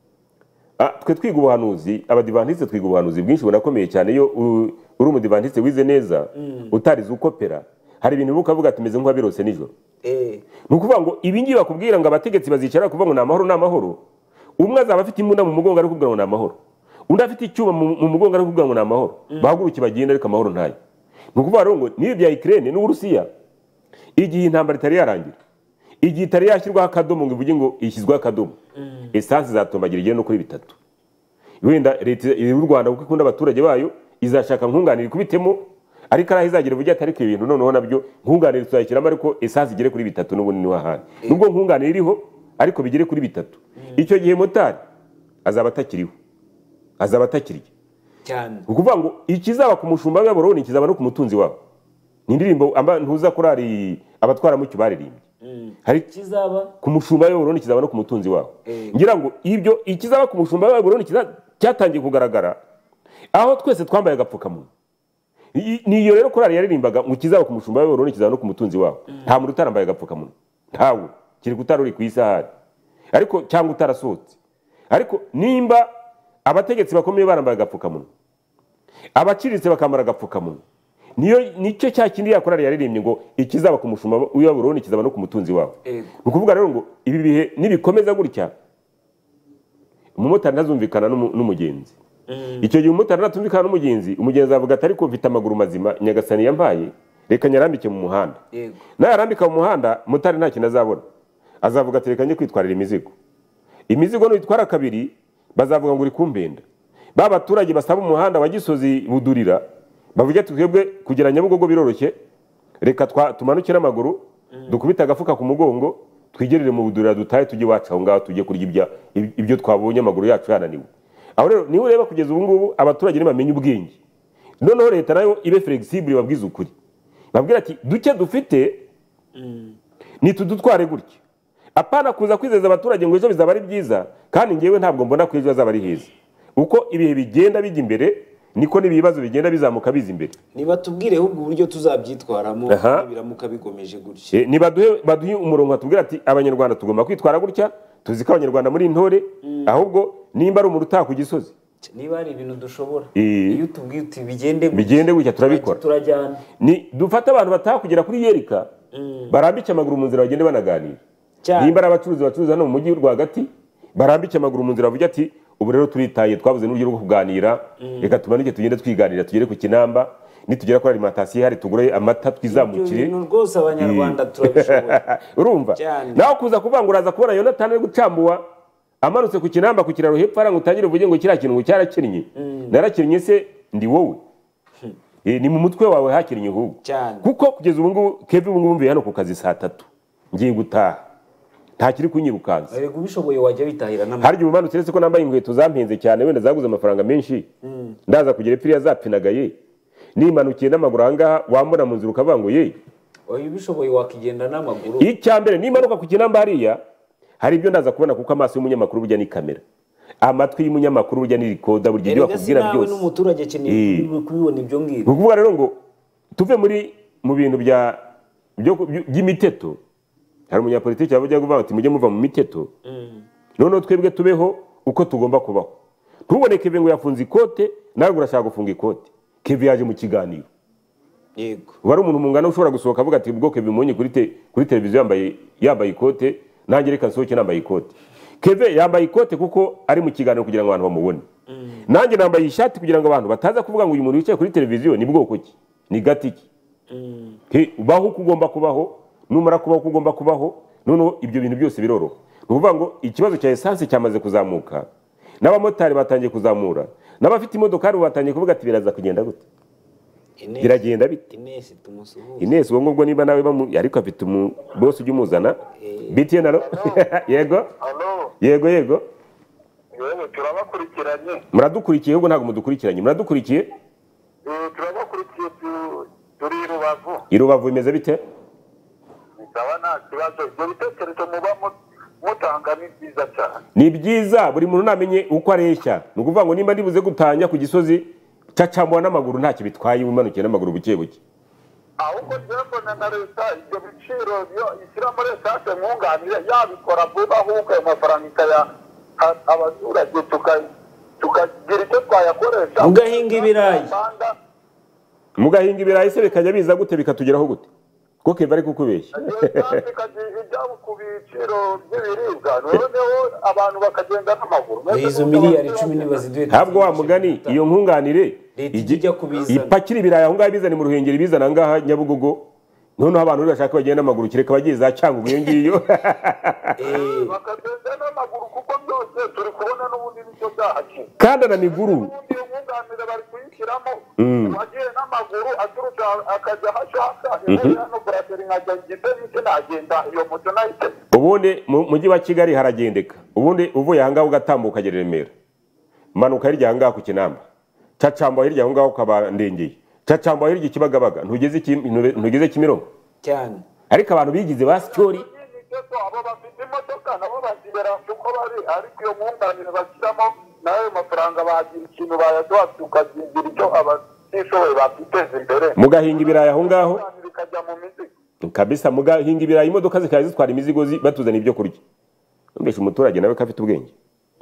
twe twiga ubuhanuzi abadivantiste twiga ubuhanuzi bwinshi bunakomeye cyane iyo uri umudivantiste wize neza utarize ukopera hari ibintu bukavuga tumeze nk'abirose nijoro eh nukuvuga ngo ibingi bakubwira ngo abategetsi bazicara kuvuga ngo namahoro namahoro umwe azaba afite imbunda mu mugongo ari kuvuga ngo namahoro undi afite icyuma mu mugongo ari kuvuga ngo namahoro bahaguruki bagenda ariko amahoro ntayo nukuvuga rero ngo niyo bya Ukraine n'Uburusiya igihe intambara itari yarangira igihe itari yashyirwaho akadomo ngo ivuge ngo ishyizweho akadomo esansi zatombagira igihe no kuri bitatu wenda leta y'u Rwanda kuko ikunda abaturage bayo izashaka nkunganira kubitemo ariko araho izagira uvuge atari ku ibintu noneho nabyo nkunganira tuzayishyiramo ariko esansi igere kuri bitatu n'ubunini wahandi nubwo nkunganira iriho ariko bigere kuri bitatu icyo gihe motari azaba atakiriho azaba atakiriye cyane ukuvuga ngo ikizaba ku mushumba w'Abaroni kizaba no ku mutunzi wabo ni indirimbo amba ntuza kurari abatwara mu cyubaririmbi hari kizaba ku mushumba w'Abaroni kizaba no ku mutunzi wabo ngira ngo ibyo ikizaba ku mushumba w'Abaroni cyatangiye kugaragara aho twese twambaye agapfukamunwa niyo rero kurari yaririmbaga ngo kizaba ku mushumba w'Abaroni kizaba no ku mutunzi wabo nta muntu utarambaye agapfukamunwa ntawe kiri kutaruri ku isahari ariko cyangwa utarasohotse ariko nimba abategetsi bakomeye barambaye agapfukamunwa abaciritse bakambara agapfukamunwa niyo nicyo cya kindi yakorari yaririmbye ngo ikizaba ku mushumba w'Abaroni kizaba no ku mutunzi wabo nukuvuga rero ngo ibi bihe nibikomeza gutya umumotari ntazumvikana n'umugenzi icyo gihe umumotari natumvikana n'umugenzi umugenzi avuga ati ariko mfite amaguru mazima nyagasani yampaye reka nyarambike mu muhanda nayarambika mu muhanda motari nta kintu azabona azavuga ati reka njye kwitwarira imizigo imizigo nuyitwara kabiri bazavuga ngo uri kumbenda ba baturage basaba umuhanda wa Gisozi Budurira bavuga ati twebwe kugera Nyabugogo biroroshye reka tumanukire n'amaguru dukubita agafuka ku mugongo twigerere mu Budurira dutahe tujye wacu aho ngaho tujye kurya ibya ibyo twabonye amaguru yacu yananiwe aho rero niwe ureba kugeza ubu ngubu abaturage ntibamenye ubwenge noneho leta nayo ibe flexible babwiza ukuri babwira ati duke dufite nitudutware gutya apana kuza kwizeza abaturage ngo ejo bizaba ari byiza kandi ngewe ntabwo mbona ko ejo azaba ari heza uko ibihe bigenda bijya imbere niko n'ibibazo bigenda bizamuka biza imbere niba tubwire ahubwo uburyo tuzabyitwaramo biramuka bigomeje gutya niba baduhe umurongo batubwira ati abanyarwanda tugomba kwitwara gutya tuzi ko abanyarwanda muri intore ahubwo nimba ari umuntu utaha ku Gisozi niba ari ibintu dushobora iyo tubwiye uti bigende bigende gutya turabikora turajyana ni dufata abantu bataha kugera kuri Yerika barambike amaguru mu nzira bagende banaganira nimba ari abacuruzi bacuruza hano mu mujyi rwagati barambike amaguru mu nzira bavuga ati ubu rero turitaye twabuze n'uburyo bwo kuganira reka tumanike tugende twiganira tugere ku Kinamba nitugera kuri alimentation hari tugure amata twizamukire ibintu rwose abanyarwanda turabishoboye urumva naho kuza kuvuga ngo uraza kubona Yonatani ari gucambuwa amanutse ku Kinamba ku kiraro hepfo aranga utangire uvuge ngo kiriya kintu ngo cyarakinnye narakinnye se ndi wowe ni mu mutwe wawe hakinnye ahubwo kuko kugeza ubu ngubu Kevin ubu ngubu mvuye hano ku kazi saa tatu ngiye gutaha nta kiri kunyirukanza yego ubishoboye wajya bitahira n'amaguru harya ubumanutse uretse ko nambaye inkweto zampenze cyane wenda zaguze amafaranga menshi ndaza kugera epfiriya zapinagaye nimanukiye n'amaguru ahangaha wambona mu nzira ukavuga ngo ye oya ubishoboye wakigenda n'amaguru icya mbere nimanuka ku Kinamba hariya hari ibyo ndaza kubona kuko amaso y'umunyamakuru burya ni kamera amatwi y'umunyamakuru burya ni rikoda burya ibyo bakubwira byose nawe n'umuturage akeneye kubibona ibyo ngibyo ukuvuga rero ngo tuve muri mu bintu bya by'imiteto hari umunyapolitiki yavuga ngo ati mujye muva mu miteto noneho twebwe tubeho uko tugomba kubaho ntubone Kevin ngo yafunze ikote nawe urashaka gufunga ikote Kevin yaje mu kiganiro yego wari umuntu mungana ushobora gusohoka avuga ati bwo Kevin munye kuri te kuri televiziyo yambaye yambaye ikote nanjye reka nsohoke nambaye ikote Kevin yambaye ikote kuko ari mu kiganiro kugira ngo abantu bamubone nanjye nambaye ishati kugira ngo abantu bataza kuvuga ngo uyu muntu wicaye kuri televiziyo ni bwoko ki ni gatiki ubaho uko ugomba kubaho numara kubaho uko ugomba kubaho noneho ibyo bintu byose biroroha ni ukuvuga ngo ikibazo cya esanse cyamaze kuzamuka n'abamotari batangiye kuzamura n'abafite imodokari batangiye kuvuga ati biraza kugenda gute biragenda bite Inesi tumusuhuza Inesi uwo ngubwo niba nawe ariko afite bosi ujya umuzana B T N alo yego yego yego yewe turabakurikiranye muradukurikiye ahubwo ntabwo mudukurikiranye muradukurikiye turabakurikiye turi i Rubavu i Rubavu imeze bite bisaba nta kibazo ibyo bitekerezo muba mutanga ni byiza cyane ni byiza buri muntu namenye uko areshya ni ukuvuga ngo nimba ndibuze gutanya ku Gisozi cacambwa n'amaguru ntacyo bitwaye umanukiye n'amaguru buke buke ahubwo byabona na leta ibyo biciro yo ishyira muri esase mwunganire yabikora vuba ahubwo ayo mafaranga ikaya abaturage tukagira icyo twayakoresha mugahinga ibirayi mugahinga ibirayi se bikajya biza gute bikatugeraho gute kuko Kevin ari kukubeshya ijya ku biciro by'ibiribwa noneho abantu bakagenda n'amaguru izo miliyari icumi nibaziduhe ntabwo wa mugani iyo nkunganire ijya kubizana ipakira ibirayi aho ngaho bizana mu Ruhengeri bizana ngaha Nyabugogo noneho abantu bashaka bagenda n'amaguru kireka bagiye za Cyangugu iyo ngiyo bakagenda n'amaguru kuko byose turi kubona n'ubundi nicyo byahakiye kandi na miguru iyo nkunganire bari kuyishyiramo wagiye n'amaguru aturutse akajya hashaka hano burateri nkajya ngite nagenda iyo moto nahite ubundi mu mujyi wa Kigali haragendeka ubundi uvuye aha ngaho ugatambuka ukagera Remera manuka hirya aha ngaho ku Kinamba cacamba hirya aho ngaho ukaba Ndengeye cacamba hirya Kibagabaga ntugeze ntugeze Kimironko cyane ariko abantu bigize ba story abo bafite imodoka nabo bazibera uko bari ariko iyo nkunganire bashyiramo nayo mafaranga bagira ikintu bayaduha tukagira icyo abatishoboye batiteza imbere mugahinga ibirayi aho ngaho bikajya mu mizigo kabisa mugahinga ibirayi imodoka zikaza zitwara imizigo batuzana ibyo kurya mbese umuturage nawe ko afite ubwenge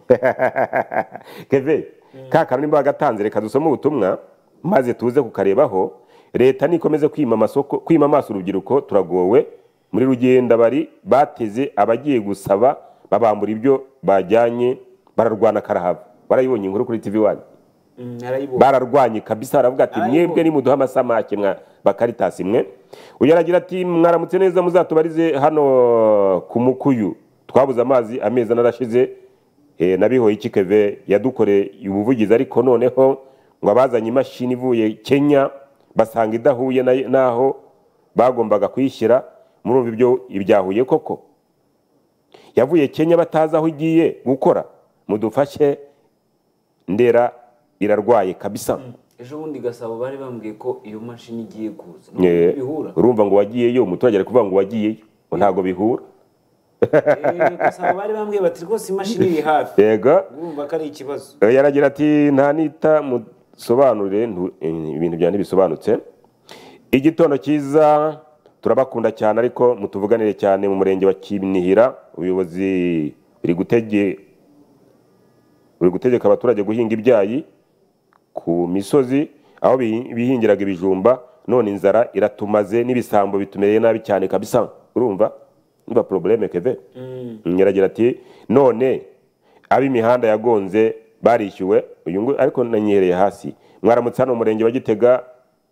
Kevin kakana nimba gatanze reka dusome ubutumwa maze tuze kukarebaho leta nikomeze kwima amasoko kwima amaso urubyiruko turagowe muri rugenda bari bateze abagiye gusaba babambura ibyo bajyanye bararwana karahava barayibonye inkuru kuri T V one bararwanye kabisa, baravuga ati mwebwe nimuduha amasamake mwa bakaritasi mwe. Uyu aragira ati mwaramutse neza, muzatubarize hano ku Mukuyu twabuze amazi amezi narashize, eh nabihoye iki Keve yadukore ubuvugizi, ariko noneho ngo abazanye imashini ivuye Kenya basanga idahuye naho bagombaga kwishyira. Murumva ibyo ibyahuye koko, yavuye Kenya batazi aho igiye gukora, mudufashe Ndera irarwaye kabisa. Ejo bundi Gasabo bari bambwiye ko iyo mashini igiye kuza, bihura urumva ngo wagiyeyo, umuturage ari kuvuga ngo wagiyeyo, ngo ntago bihura. Eh Gasabo bari bambwiye bati rwose imashini iri hafi, yego urumva ko ari ikibazo. Yaragira ati nta nita musobanurire ibintu bya ntibisobanutse. Igitondo cyiza, turabakunda cyane ariko mutuvuganire cyane mu murenge wa Kinihira, ubuyobozi biri gutege buri gutegeka abaturage guhinga ibyayi ku misozi aho bihingiraga ibijumba, none inzara iratumaze n'ibisambo bitumereye nabi cyane kabisa. Urumva niba probleme Keve. Nyiragira ati none ab'imihanda yagonze barishyuwe, uyu ngo ariko nanyihereye hasi. Mwaramutse hano umurenge wa Gitega,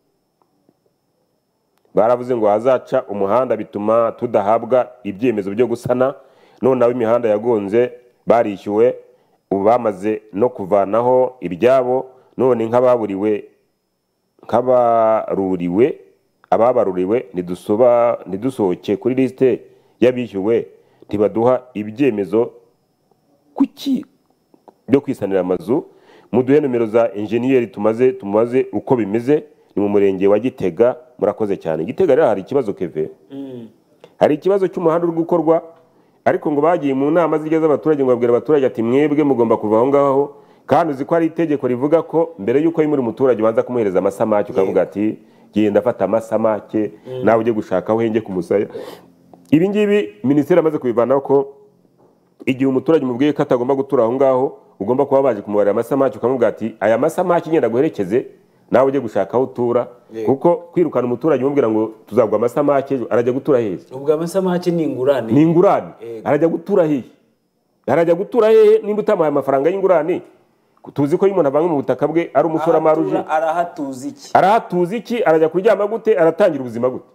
baravuze ngo hazaca umuhanda bituma tudahabwa ibyemezo byo gusana, none ab'imihanda yagonze barishyuwe, ubu bamaze no kuvanaho ibyabo, none nk'ababuriwe nk'abaruriwe ababaruriwe nidusoba nidusohoke kuri liste y'abishyuwe, ntibaduha ibyemezo kuki byo kwisanira amazu. Muduhe nomero za engineer tumaze tumaze uko bimeze. Ni mu murenge wa Gitega, murakoze cyane. Gitega rero hari ikibazo Keve, hari ikibazo cy'umuhanda uri gukorwa, ariko ngo bagiye mu nama zigeze abaturage ngo babwira abaturage ati mwebwe mugomba kuva aho ngaho, kandi uzi ko ari itegeko rivuga ko mbere yuko yimuri umuturage banza kumuhereza amasamake, ukavuga ati genda afata amasamake nawe ujye gushaka aho henge kumusaya. Ibi ngibi minisiteri amaze kubivanaho ko igihe umuturage mubwiye ko atagomba gutura aho ngaho, ugomba kuba baje kumubarira amasamake, ukamubwira ati aya masamake ngenda guherekeze nawe ujye gushaka aho utura, kuko kwirukana umuturage umubwira ngo tuzagwa amasamake arajya gutura heza. Ubwo amasamake ni ingurane, ni ingurane arajya gutura hehe, arajya gutura hehe nimba utamuhaye amafaranga y'ingurane? Tuzi ko umuntu avanga mu butaka bwe ari umusora maruje, arahatuza iki arahatuza iki arajya kuryama gute, aratangira ubuzima gute?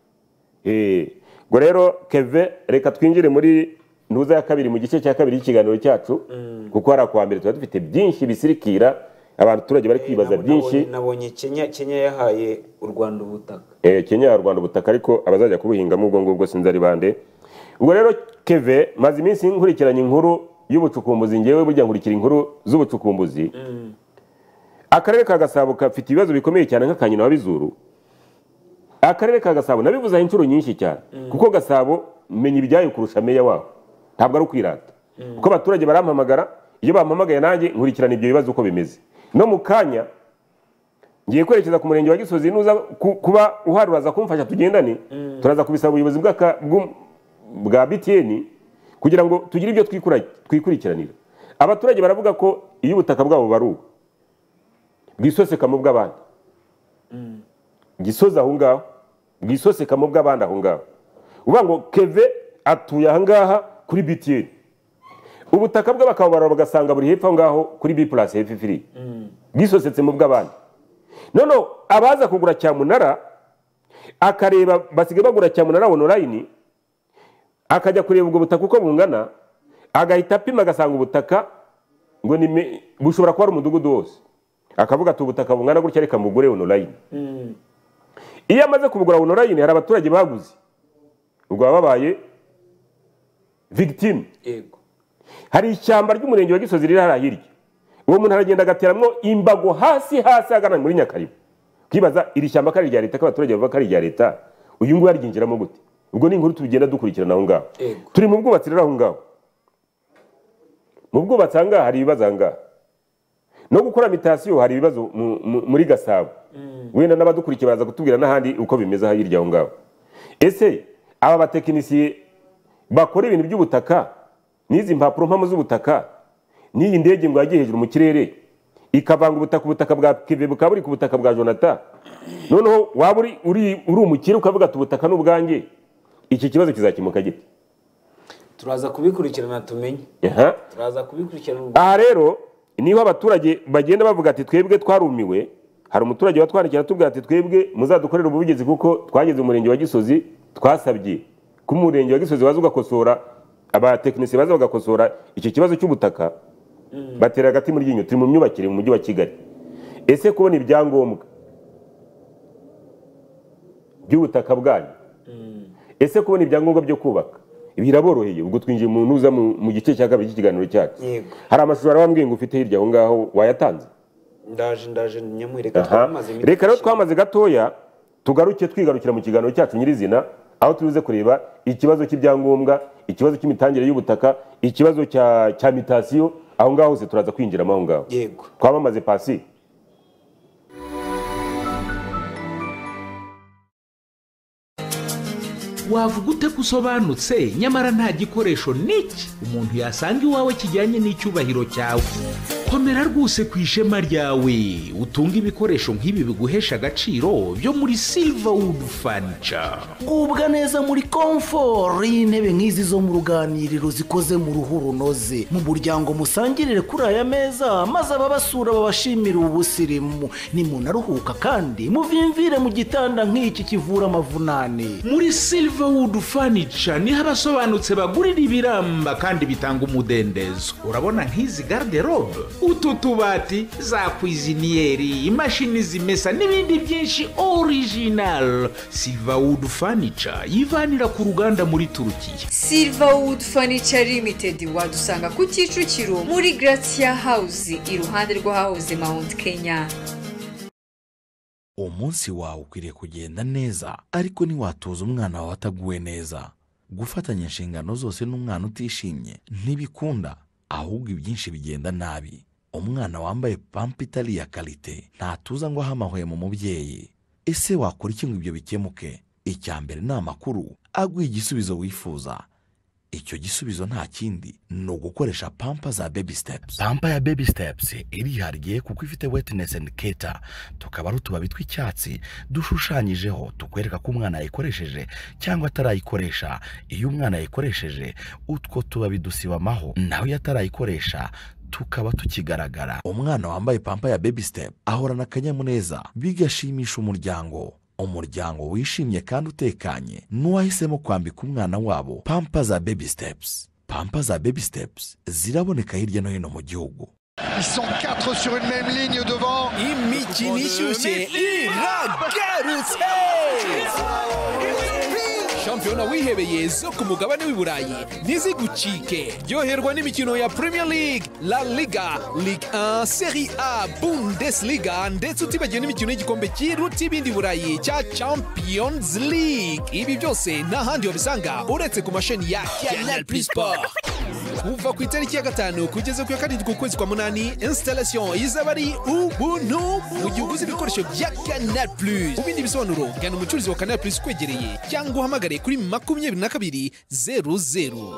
Eh ngo rero Keve, reka twinjire muri ntuza ya kabiri mu gice cya kabiri y'ikiganiro cyacu, kuko hari kwa mbere tuba dufite byinshi bisirikira abantu turage bari kwibaza byinshi. Nabonye Kenya Kenya yahaye u Rwanda ubutaka, eh Kenya ya Rwanda ubutaka, ariko abazajya kubuhingamo ubwo ngubwo sinzari bande. Ubwo rero Keve, maze iminsi nkurikiranye inkuru y'ubucukumbuzi, ngewe burya nkurikira inkuru z'ubucukumbuzi. Akarere ka Gasabo kafite ibibazo bikomeye cyane nk'akanyina wa Bizuru. Akarere ka Gasabo nabivuza inshuro nyinshi cyane, kuko Gasabo menya ibyayo kurusha meya waho, ntabwo ari ukwirata. Kuko abaturage barampamagara, iyo bampamagaye nanjye nkurikirana ibyo bibazo uko bimeze. No mu kanya ngiye kwerekeza ku murenge wa Gisozi, nuza kuba uhari uraza kumfasha tugendane, turaza kubisaba ubuyobozi bwa B T N kugira ngo tugire ibyo twikurikiranira. Abaturage baravuga ko iyo ubutaka bwabo baruwe bwisoseka mu bw'abandi, Gisozi aho ngaho bwisoseka mu bw'abandi aho ngaho. Uvuga ngo Keve atuye aha ngaha kuri B T N, ubutaka bwe bakabara bagasanga buri hepfo ngaho kuri B plus F free bwisosetse mu bw'abandi. None abaza kugura cyamunara akareba basige bagura cyamunara online, akajya kureba ubwo butaka uko bungana, agahita apima agasanga ubutaka ngo ni bushobora kuba ari umudugudu wose, akavuga ati ubutaka bungana gutya reka mugure online. Iyo amaze kubugura online, hari abaturage baguze, ubwo babaye victim. Yego, hari ishyamba ry'umurenge wa Gisozi riri harahirya, uwo muntu aragenda agateramwo imbago hasi hasi agana muri Nyakariba. Kibaza iri shyamba kari rya leta, ko abaturage bava kari rya leta, uyu nguyu aryinjiramo gute? Ubwo ni inkuru tugenda dukurikirana aho ngaho. Turi mu bwubatsi rero aho ngaho, mu bwubatsi aha ngaha hari ibibazo aha ngaha, no gukora mitasiyo hari ibibazo muri Gasabo. Wenda n'abadukurikiye baraza kutubwira n'ahandi uko bimeze aha hirya aho ngaho. Ese aba batekinisiye bakora ibintu by'ubutaka, n'izi mpapuro mpamo z'ubutaka, n'iyi ndege ngo yagiye hejuru mu kirere ikavanga ubutaka, ubutaka bwa Keve bukaba buri ku butaka bwa Jonathan, noneho waba uri uri umukire ukavuga ati ubutaka n'ubwanjye, iki kibazo kizakimuka gite? Turaza kubikurikirana tumenye. Aha, turaza kubikurikirana. Aha rero niho abaturage bagenda bavuga ati twebwe twarumiwe. Hari umuturage watwandikira atubwira ati twebwe muzadukorera ubuvugizi kuko twageze umurenge wa Gisozi twasabye ku murenge wa Gisozi baza ugakosora abatekinisiye baza bagakosora icyo kibazo cy'ubutaka. Batera hagati muri ryinyo turi mu myubakire mu mujyi wa Kigali. Ese kubona ibyangombwa by'ubutaka bwanyu, ese kubona ibyangombwa byo kubaka biraboroheye? Ubwo twinjiye mu nuza mu gice cya kabiri cy'ikiganiro cyacu. Hari amashusho arabambwiye ngo ufite hirya aho ngaho wayatanze. Ndaje ndaje nyamwereka twamaze. Reka rero twamaze gatoya tugaruke twigarukira mu kiganiro cyacu nyirizina aho turuze kureba ikibazo cy'ibyangombwa, ikibazo cy'imitangire y'ubutaka, ikibazo cya cya mitasiyo. Aho ngaho hose turaza kwinjiramo aho ngaho. Yego. Twamamaze Pasi. wavuga ute kusobanutse nyamara nta gikoresho n'iki umuntu yasanga iwawe kijyanye n'icyubahiro cyawe. Komera rwose ku ishema ryawe utunga ibikoresho nk'ibi biguhesha agaciro byo muri Silverwood Furniture. Gubwa neza muri comfort y'intebe nk'izi zo mu ruganiriro zikoze mu ruhu runoze, mu muryango musangirire kuri aya meza maze ababasura babashimira ubusirimu. Ni munaruhuka kandi muvimvire mu gitanda nk'iki kivura amavunane. Muri Silverwood Furniture niho abasobanutse bagurira ibiramba kandi bitanga umudendezo. Urabona nk'izi garde-robe, utu tubati, za kwiziniyeri, imashini zimesa n'ibindi byinshi original. Silverwood Furniture yivanira ku ruganda muri Turukiya. Silverwood Furniture Limited wadusanga ku Kicukiro muri Gratia House iruhande rwa House Mount Kenya. Umunsi wawe ukwiriye kugenda neza, ariko ntiwatuza umwana wawe ataguwe neza. Gufatanya inshingano zose n'umwana utishimye ntibikunda, ahubwo ibyinshi bigenda nabi. Umwana wambaye pampa itari ya kalite ntatuza ngo ahamahwe mu mubyeyi. Ese wakora iki ngo ibyo bikemuke? Icya mbere ni amakuru aguha igisubizo wifuza. Icyo gisubizo nta kindi ni ugukoresha pampa za baby steps. Pampa ya baby steps irihariye kuko ifite wetness indicator, tukaba ari utubabi tw'icyatsi dushushanyijeho tukwereka ko umwana yayikoresheje cyangwa atarayikoresha. Iyo umwana yayikoresheje utwo tubabi dusibamaho, naho iyo atarayikoresha tukaba tukigaragara. Umwana wambaye pampa ya baby step ahorana akanyamuneza bigashimisha umuryango. Umuryango wishimye kandi utekanye n'uwahisemo kwambika umwana wabo pampa za baby steps. Pampa za baby steps ziraboneka hirya no hino mu gihugu. Ils sont quatre sur une même ligne devant. Imikino ishyushye iragarutse. Shampiyona wihebeye zo ku mugabane w'i Burayi ntizigucike. Ryoherwa n'imikino ya Premier League, La Liga, Ligue un, Serie A, Bundesliga ndetse utibagiwe n'imikino y'igikombe cy'iruta ibindi Burayi cya Champions League. Ibi byose nta handi wabisanga uretse ku masheni ya Canal Plus Sport. Kuva ku itariki ya gatanu kugeza ku ya karindwi ukwezi kwa munani, installation izaba ari ubuntu mu gihe uguze ibikoresho bya Canal Plus. Ku bindi bisobanuro gana umucuruzi wa Canal Plus kwegereye cyangwa uhamagare kuri makumyabiri na kabiri zeru zeru.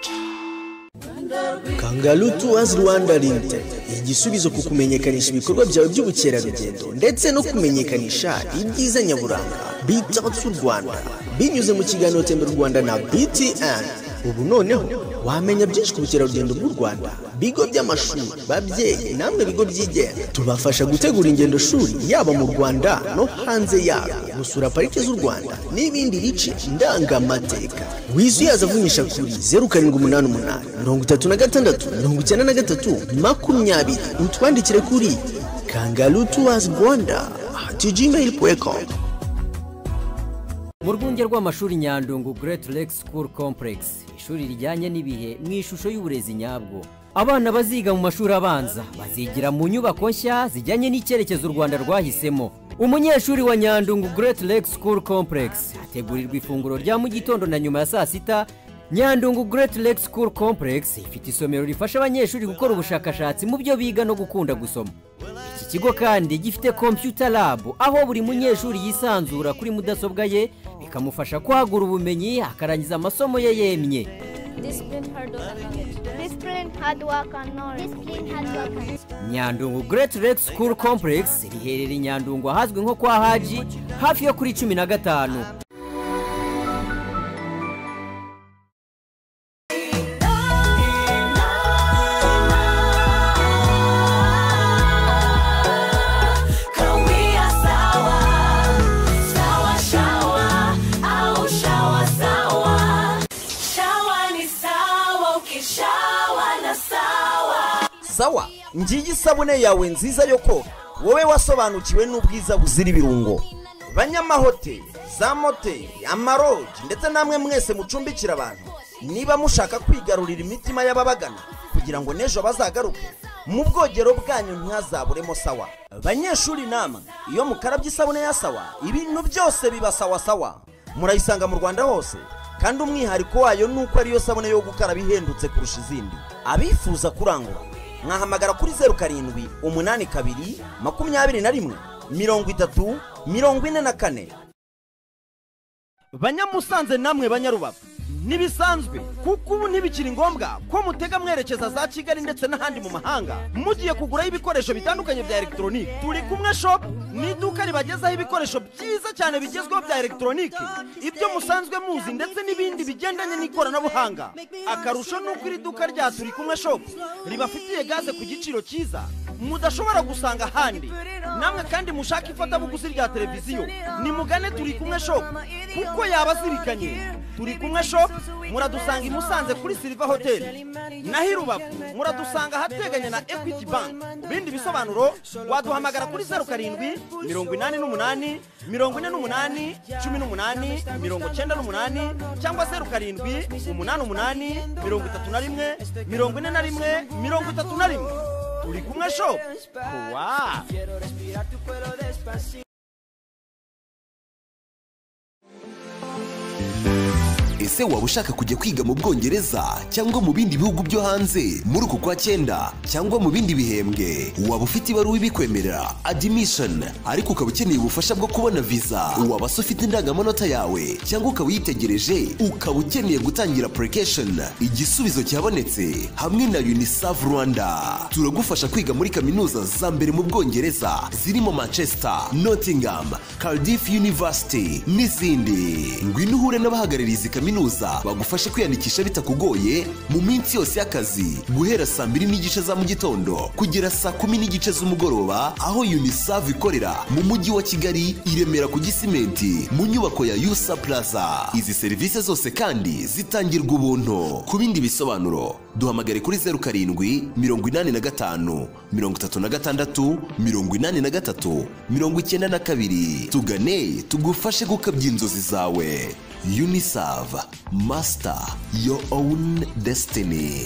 Kangaroo Tours Rwanda Limited, igisubizo ku kumenyekanisha ibikorwa byawe by'ubukerarugendo ndetse no kumenyekanisha ibyiza nyaburanga bitatse u Rwanda binyuze mu kiganiro Tembera u Rwanda na B T N. Ubu noneho wamenya byinshi ku bukerarugendo bw'u Rwanda, bigo by'amashuri, babyeyi namwe bigo byigenga. Tubafasha gutegura ingendo shuri yaba mu Rwanda no hanze yarwo, gusura parike z'u Rwanda n'ibindi bice ndangamateka. Wizuyaza avunyisha kuri zeru karindwi umunani umunani mirongo itatu na gatandatu mirongo icyenda na gatatu makumyabiri. Utwandikire kuri Kangaroo Tours Rwanda at gmail dot com. Mu rwunge rw'amashuri Nyandungu Great Lake School Complex, ishuri rijyanye n'ibihe mu ishusho y'uburezi nyabwo. Abana baziga mu mashuri abanza bazigira mu nyubako nshya zijyanye n'icyerekezo u Rwanda rwahisemo. Umunyeshuri wa Nyandungu Great Lake School Complex ategurirwa ifunguro rya mu gitondo na nyuma ya saa sita. Nyandungu Great Lake School Complex ifite isomero rifasha abanyeshuri gukora ubushakashatsi mu byo biga no gukunda gusoma. Iki kigo kandi gifite computer lab aho buri munyeshuri yisanzura kuri mudasobwa ye bikamufasha kwagura ubumenyi akarangiza amasomo ye yemye. Discipline, hard work and knowledge. Discipline, hard work and knowledge. Discipline, hard work and knowledge. Nyandungu Great Lake School Complex riherereye Nyandungu ahazwi nko kwa Haji hafi yo kuri cumi na gatanu. ngiyi isabune yawe nziza yo koga wowe wasobanukiwe n'ubwiza buzira ibirungo. Banyamahoteli, za moteli, amaroji ndetse namwe mwese mucumbikira abantu, niba mushaka kwigarurira imitima y'ababagana kugira ngo n'ejo bazagaruke mu bwogero bwanyu ntihazaburemo sawa. Banyeshuri namwe iyo mukarabye isabune ya sawa ibintu byose biba sawa sawa. Murayisanga mu Rwanda hose kandi umwihariko wayo nuko ariyo sabune yo gukaraba ihendutse kurusha izindi. Abifuza kurangura mwahamagara kuri zeru karindwi umunani kabiri makumyabiri na rimwe mirongo itatu mirongo ine na kane. Banyamusanze namwe Banyarubavu nibisanzwe kuko ubu ntibikiri ngombwa ko mutega mwerekeza za Kigali ndetse n'ahandi mu mahanga mugiye kugura ibikoresho bitandukanye bya electronic. Turi kumwe shop ni iduka ribagezaho ibikoresho byiza cyane bigezweho bya electronic, ibyo musanzwe muzi ndetse n'ibindi bigendanye n'ikoranabuhanga. Akarusho nuko iri duka rya Turi kumwe shop ribafitiye gaze ku giciro cyiza mudashobora gusanga ahandi. Namwe kandi mushaka ifatabuguzi rya televiziyo nimugane Turi kumwe shop kuko yabazirikanye. Turi kumwe shop muradusanga i Musanze kuri Silver Hotel, naho i Rubavu muradusanga ahateganye na Equity Bank. Bindi bisobanuro waduhamagara kuri zeru karindwi mirongo inani n'umunani mirongo ine n'umunani cumi n'umunani mirongo cyenda n'umunani cyangwa zeru karindwi umunani umunani mirongo itatu na rimwe mirongo ine na rimwe mirongo itatu na rimwe. Turi kumwe shop. Wow. Ese waba ushaka kujya kwiga mu Bwongereza cyangwa mu bindi bihugu byo hanze muri uku kwa cyenda cyangwa mu bindi bihembwe? Waba ufite ibaruwa ibikwemerera admission ariko ukaba ukeneye ubufasha bwo kubona visa? Waba se ufite indangamanota yawe cyangwa ukaba uyitegereje ukaba ukeneye gutangira application? Igisubizo cyabonetse hamwe na UNISAV Rwanda. Turagufasha kwiga muri kaminuza za mbere mu Bwongereza zirimo Manchester, Nottingham, Cardiff University n'izindi. Ngwino uhure n'abahagarariza kaminuza bagufashe kwiyandikisha bitakugoye mu minsi yose y'akazi guhera saa mbiri n'igice za mu gitondo kugera saa kumi n'igice z'umugoroba, aho UNISAV ikorera mu mujyi wa Kigali i Remera ku Gisimenti mu nyubako ya Yusa Plaza. Izi serivisi zose kandi zitangirwa ubuntu. Ku bindi bisobanuro duhamagare kuri zeru karindwi mirongo inani na gatanu mirongo itatu na gatandatu mirongo inani na gatatu mirongo icyenda na kabiri. Tugane tugufashe gukabya inzozi zawe. UNISAV, master your own destiny.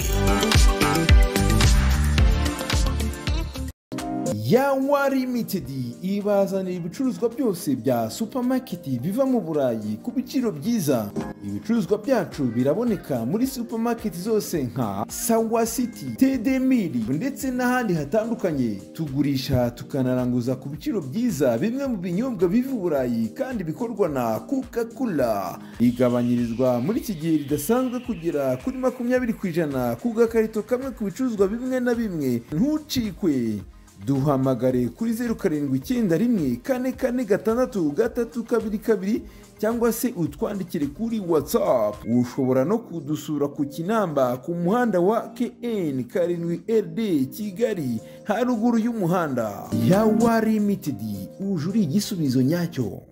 Yawa Limited ibazanira ibicuruzwa byose bya supermarket biva mu Burayi ku biciro byiza. Ibicuruzwa byacu biraboneka muri supermarket zose nka Sawa City, Tedemiri ndetse n'ahandi hatandukanye. Tugurisha tukanaranguza ku biciro byiza bimwe mu binyobwa biva mu Burayi kandi bikorwa na Coca-Cola. Igabanyirizwa muri iki gihe ridasanzwe kugera kuri makumyabiri ku ijana ku gakarito kamwe ku bicuruzwa bimwe na bimwe. Ntucikwe. Duhamagare kuri zeru karindwi icyenda rimwe kane kane gatandatu gatatu kabiri kabiri cyangwa se utwandikire kuri WhatsApp. Ushobora no kudusura ku Kinamba ku muhanda wa K N karindwi R D Kigali haruguru y'umuhanda. Yawa Limited, ujuri igisubizo nyacyo.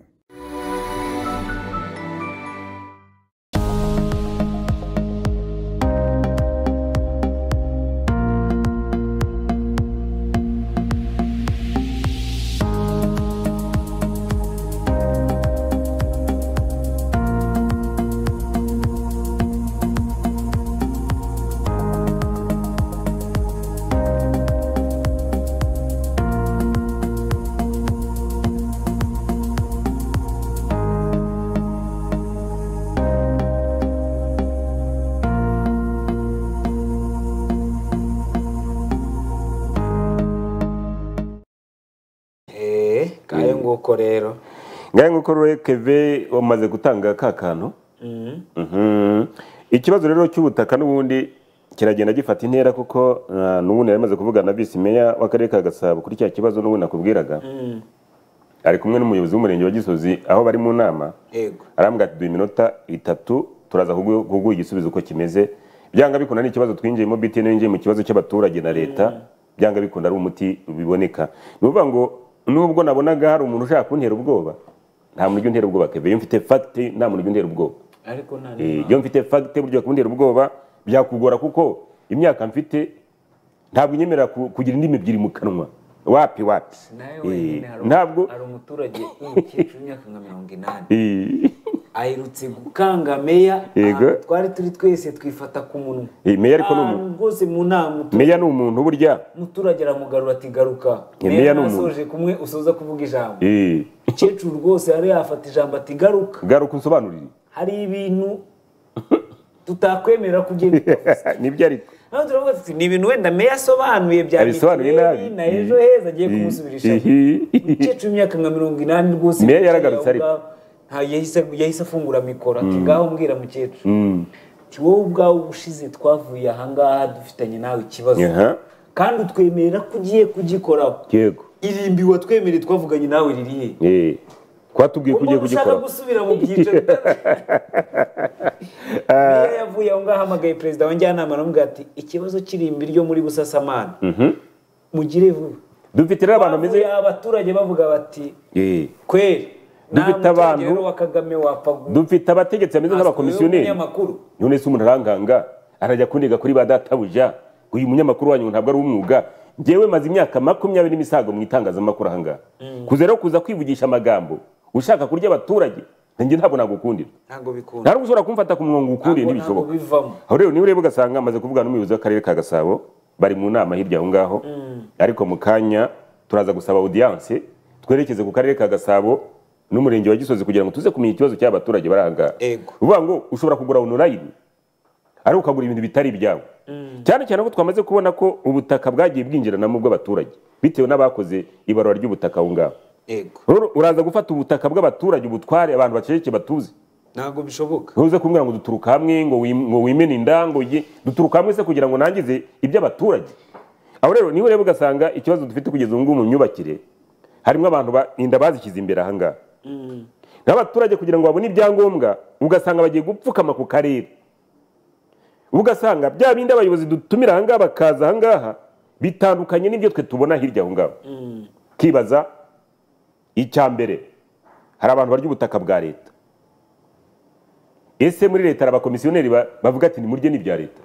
nguko rero ngaye nguko rero Keve wamaze gutanga ka kantu. Mhm. Ikibazo rero cy'ubutaka n'ubundi kiragenda gifata intera kuko n'ubundi yamaze kuvugana na vice meya w'akarere ka Gasabo kuri cya kibazo n'ubundi nakubwiraga. Ari kumwe n'umuyobozi w'umurenge wa Gisozi aho bari mu nama. Yego. Arambwa ati iminota itatu turaza kuguha igisubizo uko kimeze. Byanga bikunda ni ikibazo twinjiyemo B T N yinjiye mu kibazo cy'abaturage na leta. Byanga bikunda ari umuti biboneka. Nuvuga ngo nubwo nabonaga hari umuntu ushaka kuntera ubwoba, nta muntu ujya ubwoba Keve. Iyo mfite fact nta muntu ujya ubwoba. Ariko nta eh iyo mfite fact buryo kuntera ubwoba byakugora kuko imyaka mfite ntabwo inyemerera ku- kugira indimi ebyiri mu kanwa wapi wapi nawe Eh, wenyine hari ntabwo hari umuturage w'umukecuru w'imyaka nka mirongo inani Eh, aherutse gukanga meya Yego. ahantu twari turi twese twifata ku munwa eh, meya ariko ni umuntu ahantu rwose mu nama meya ni umuntu burya umuturage aramugarura ati garuka Eh, meya ni umuntu. nasoje kumwe usoza kuvuga ijambo Eh, umukecuru rwose yari yafata ijambo ati garuka garuka unsobanurire hari ibintu tutakwemerera kugenda ukavuza nibyo ariko naho turavuga tuti ni ibintu wenda meya asobanuye bya Abisobanuye mituweli nabi. na ejo heza agiye kumusubirisha umukecuru w'imyaka nka mirongo inani rwose Meya yaragarutse ariko. nta yahise yahise afungura mikoro ati Mm. ngaho mbwira mukecuru Mm. ati wowe ubwawe ubushize twavuye ahangaha dufitanye nawe ikibazo Aha. kandi utwemerera ko ugiye kugikoraho yego irimbi watwemereye twavuganye nawe ririhe Eh, twatubwiye ko ugiye umuntu ushaka kugikora gusubira mu byiciro meya yavuye aho ngaho ahamagaye perezida wa njyanama aramubwira ati ikibazo cy'irimbi ryo muri busasamana Mhm. mugire vuba dufite rero abantu bameze Bavuye abaturage bavuga bati Eh, kweri Dufite nta muturage abantu- rero wa kagame wapfa gu- dufite abategetsi bameze nk'abakomisiyoneri umunyamakuru none se umuntu aranganga arajya kuniga kuri ba databuja uyu munyamakuru wanyu ntabwo ari uw'umwuga njyewe maze imyaka makumyabiri n'imisago mu itangazamakuru ahangaha kuza rero kuza kwivugisha amagambo ushaka kurya abaturage nanjye ntabwo nagukundira ntabwo bikunda ntabwo ushobora kumfata ku murongo ukuriye Ntabwo- ntibishoboka ntabwo bivamo aho rero niba ureba ugasanga amaze kuvugana n'umuyobozi w'akarere ka gasabo bari mu nama hirya aho ngaho ariko mu kanya turaza gusaba audience twerekeze ku karere ka gasabo n'umurenge wa gisozi kugira ngo tuze kumenya ikibazo cy'abaturage bari aha ngaha Ego. uvuga ngo ushobora kugura online ariko ukagura ibintu bitari ibyawe cyane cyane ko twamaze kubona ko ubutaka bwagiye bwinjiranamo bw'abaturage bitewe n'abakoze ibarura ry'ubutaka aho ngaho Ego. rero uraza gufata ubutaka bw'abaturage ubutware abantu baceceke batuzi ntabwo bishoboka ntuze kumbwira ngo duturuka hamwe ngo wim- ngo wimene inda ngo ugi- duturuka hamwe se kugira ngo nangize iby'abaturage aho rero niba ureba ugasanga ikibazo dufite kugeza ubu ngubu mu myubakire harimo abantu ba- inda bazishyize imbere aha ngaha n'abaturage kugira ngo babone ibyangombwa ugasanga bagiye gupfukama ku karere ugasanga bya bindi abayobozi dutumira aha ngaha bakaza aha ngaha bitandukanye n'ibyo twe tubona hirya aho ngaho kibaza icya mbere hari abantu barya ubutaka bwa leta ese muri leta hari abakomisiyoneri ba- bavuga ati nimurye n'ibya leta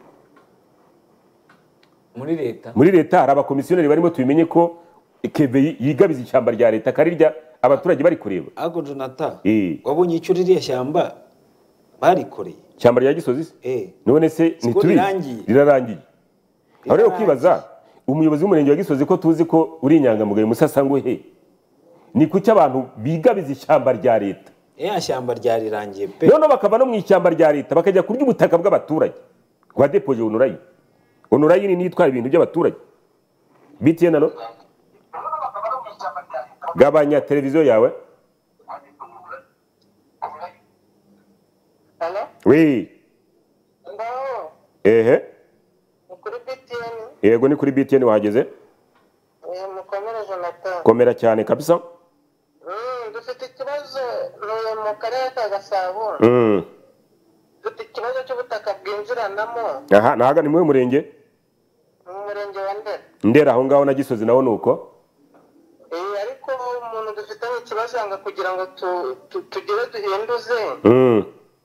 muri leta muri leta hari abakomisiyoneri barimo tubimenye ko keve yigabiza ishyamba rya leta akarirya abaturage bari kureba ariko jonathan Eh. wabonye icyo ririya shyamba barikoreye ishyamba rya gisozi se Eh. none se Siko ntitubizi rirangiye. rirarangiye aho rero Rirarangiye. kwibaza umuyobozi w'umurenge wa gisozi ko tuzi ko uri inyangamugayo musasangwe he ni kuki abantu bigabiza ishyamba rya leta ya shyamba ryarirangiye pe noneho bakava no mu ishyamba rya leta bakajya kurya ubutaka bw'abaturage rwa depoje onurayi onurayi ni niyo itwara ibintu by'abaturage btn no gabanya televiziyo yawe wi ehe yego ni kuri btn wahageze komera cyane kabisa dufite ikibazo ntuye mu karere ka gasabo Mm. dufite ikibazo cy'ubutaka bwinjiranamo aha nahaga ni muwe murenge mu murenge wa ndera ndera aho ngaho na gisozi naho ni uko Eh, ariko umuntu dufitanye ikibazo yanga kugira ngo tu- tu- tugire duhinduze Mm.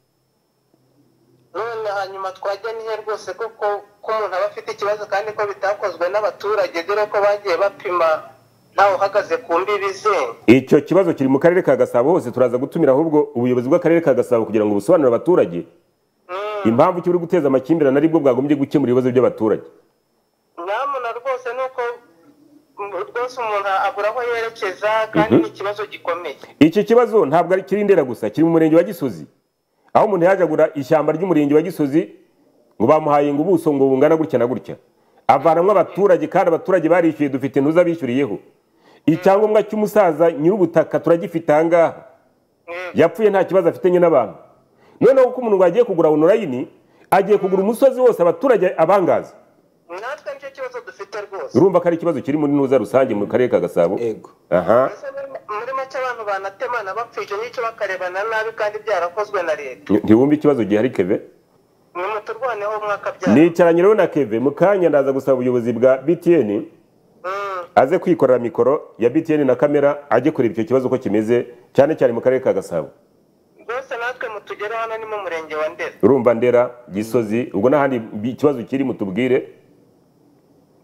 none hanyuma twajya nihe rwose kuko ko umuntu aba afite ikibazo kandi ko bitakozwe n'abaturage dore ko bagiye bapima ntawe uhagaze ku mbibi ze icyo kibazo kiri mu karere ka gasabo hose turaza gutumira ahubwo ubuyobozi bw'akarere ka gasabo kugira ngo busobanurire abaturage impamvu kiri guteza amakimbirane aribwo bwagombye gukemura ibibazo by'abaturage nyamuna rwose ni uko mm, rwose umuntu abura aho yerekeza kandi Mhm. ni ikibazo gikomeye iki kibazo ntabwo ari kiri ndera gusa kiri mu murenge wa gisozi aho umuntu yaje agura ishyamba ry'umurenge wa gisozi ngo bamuhaye ngo ubuso ngo bungana gutya na gutya avanamwo abaturage kandi abaturage barishyuye dufite ntuza bishyuriyeho icyangombwa cy'umusaza nyir'ubutaka turagifite aha ngaha yapfuye nta kibazo afitanye n'abantu noneho ko umuntu ngo agiye kugura onurayini agiye kugura umusozi wose abaturage abangaza natwe nicyo kibazo dufite rwose urumva ko ari ikibazo kiri muri ntuza rusange mu karere ka gasabo aha muri make abantu banatemana bapfije n'icyo bakarebana nabi kandi byarakozwe na leta ntiwumva ikibazo gihari keve nimuturwaneho umwaka byara nicaranye rero na keve mu kanya ndaza gusaba ubuyobozi bwa btn aze kwikorera mikoro ya btn na kamera ajye kureba icyo kibazo uko kimeze cyane cyane mu karere ka gasabo rwose natwe mutugere hano ni mu murenge wa ndera urumva ndera gisozi ubwo n'ahandi bi- ikibazo kiri mutubwire mu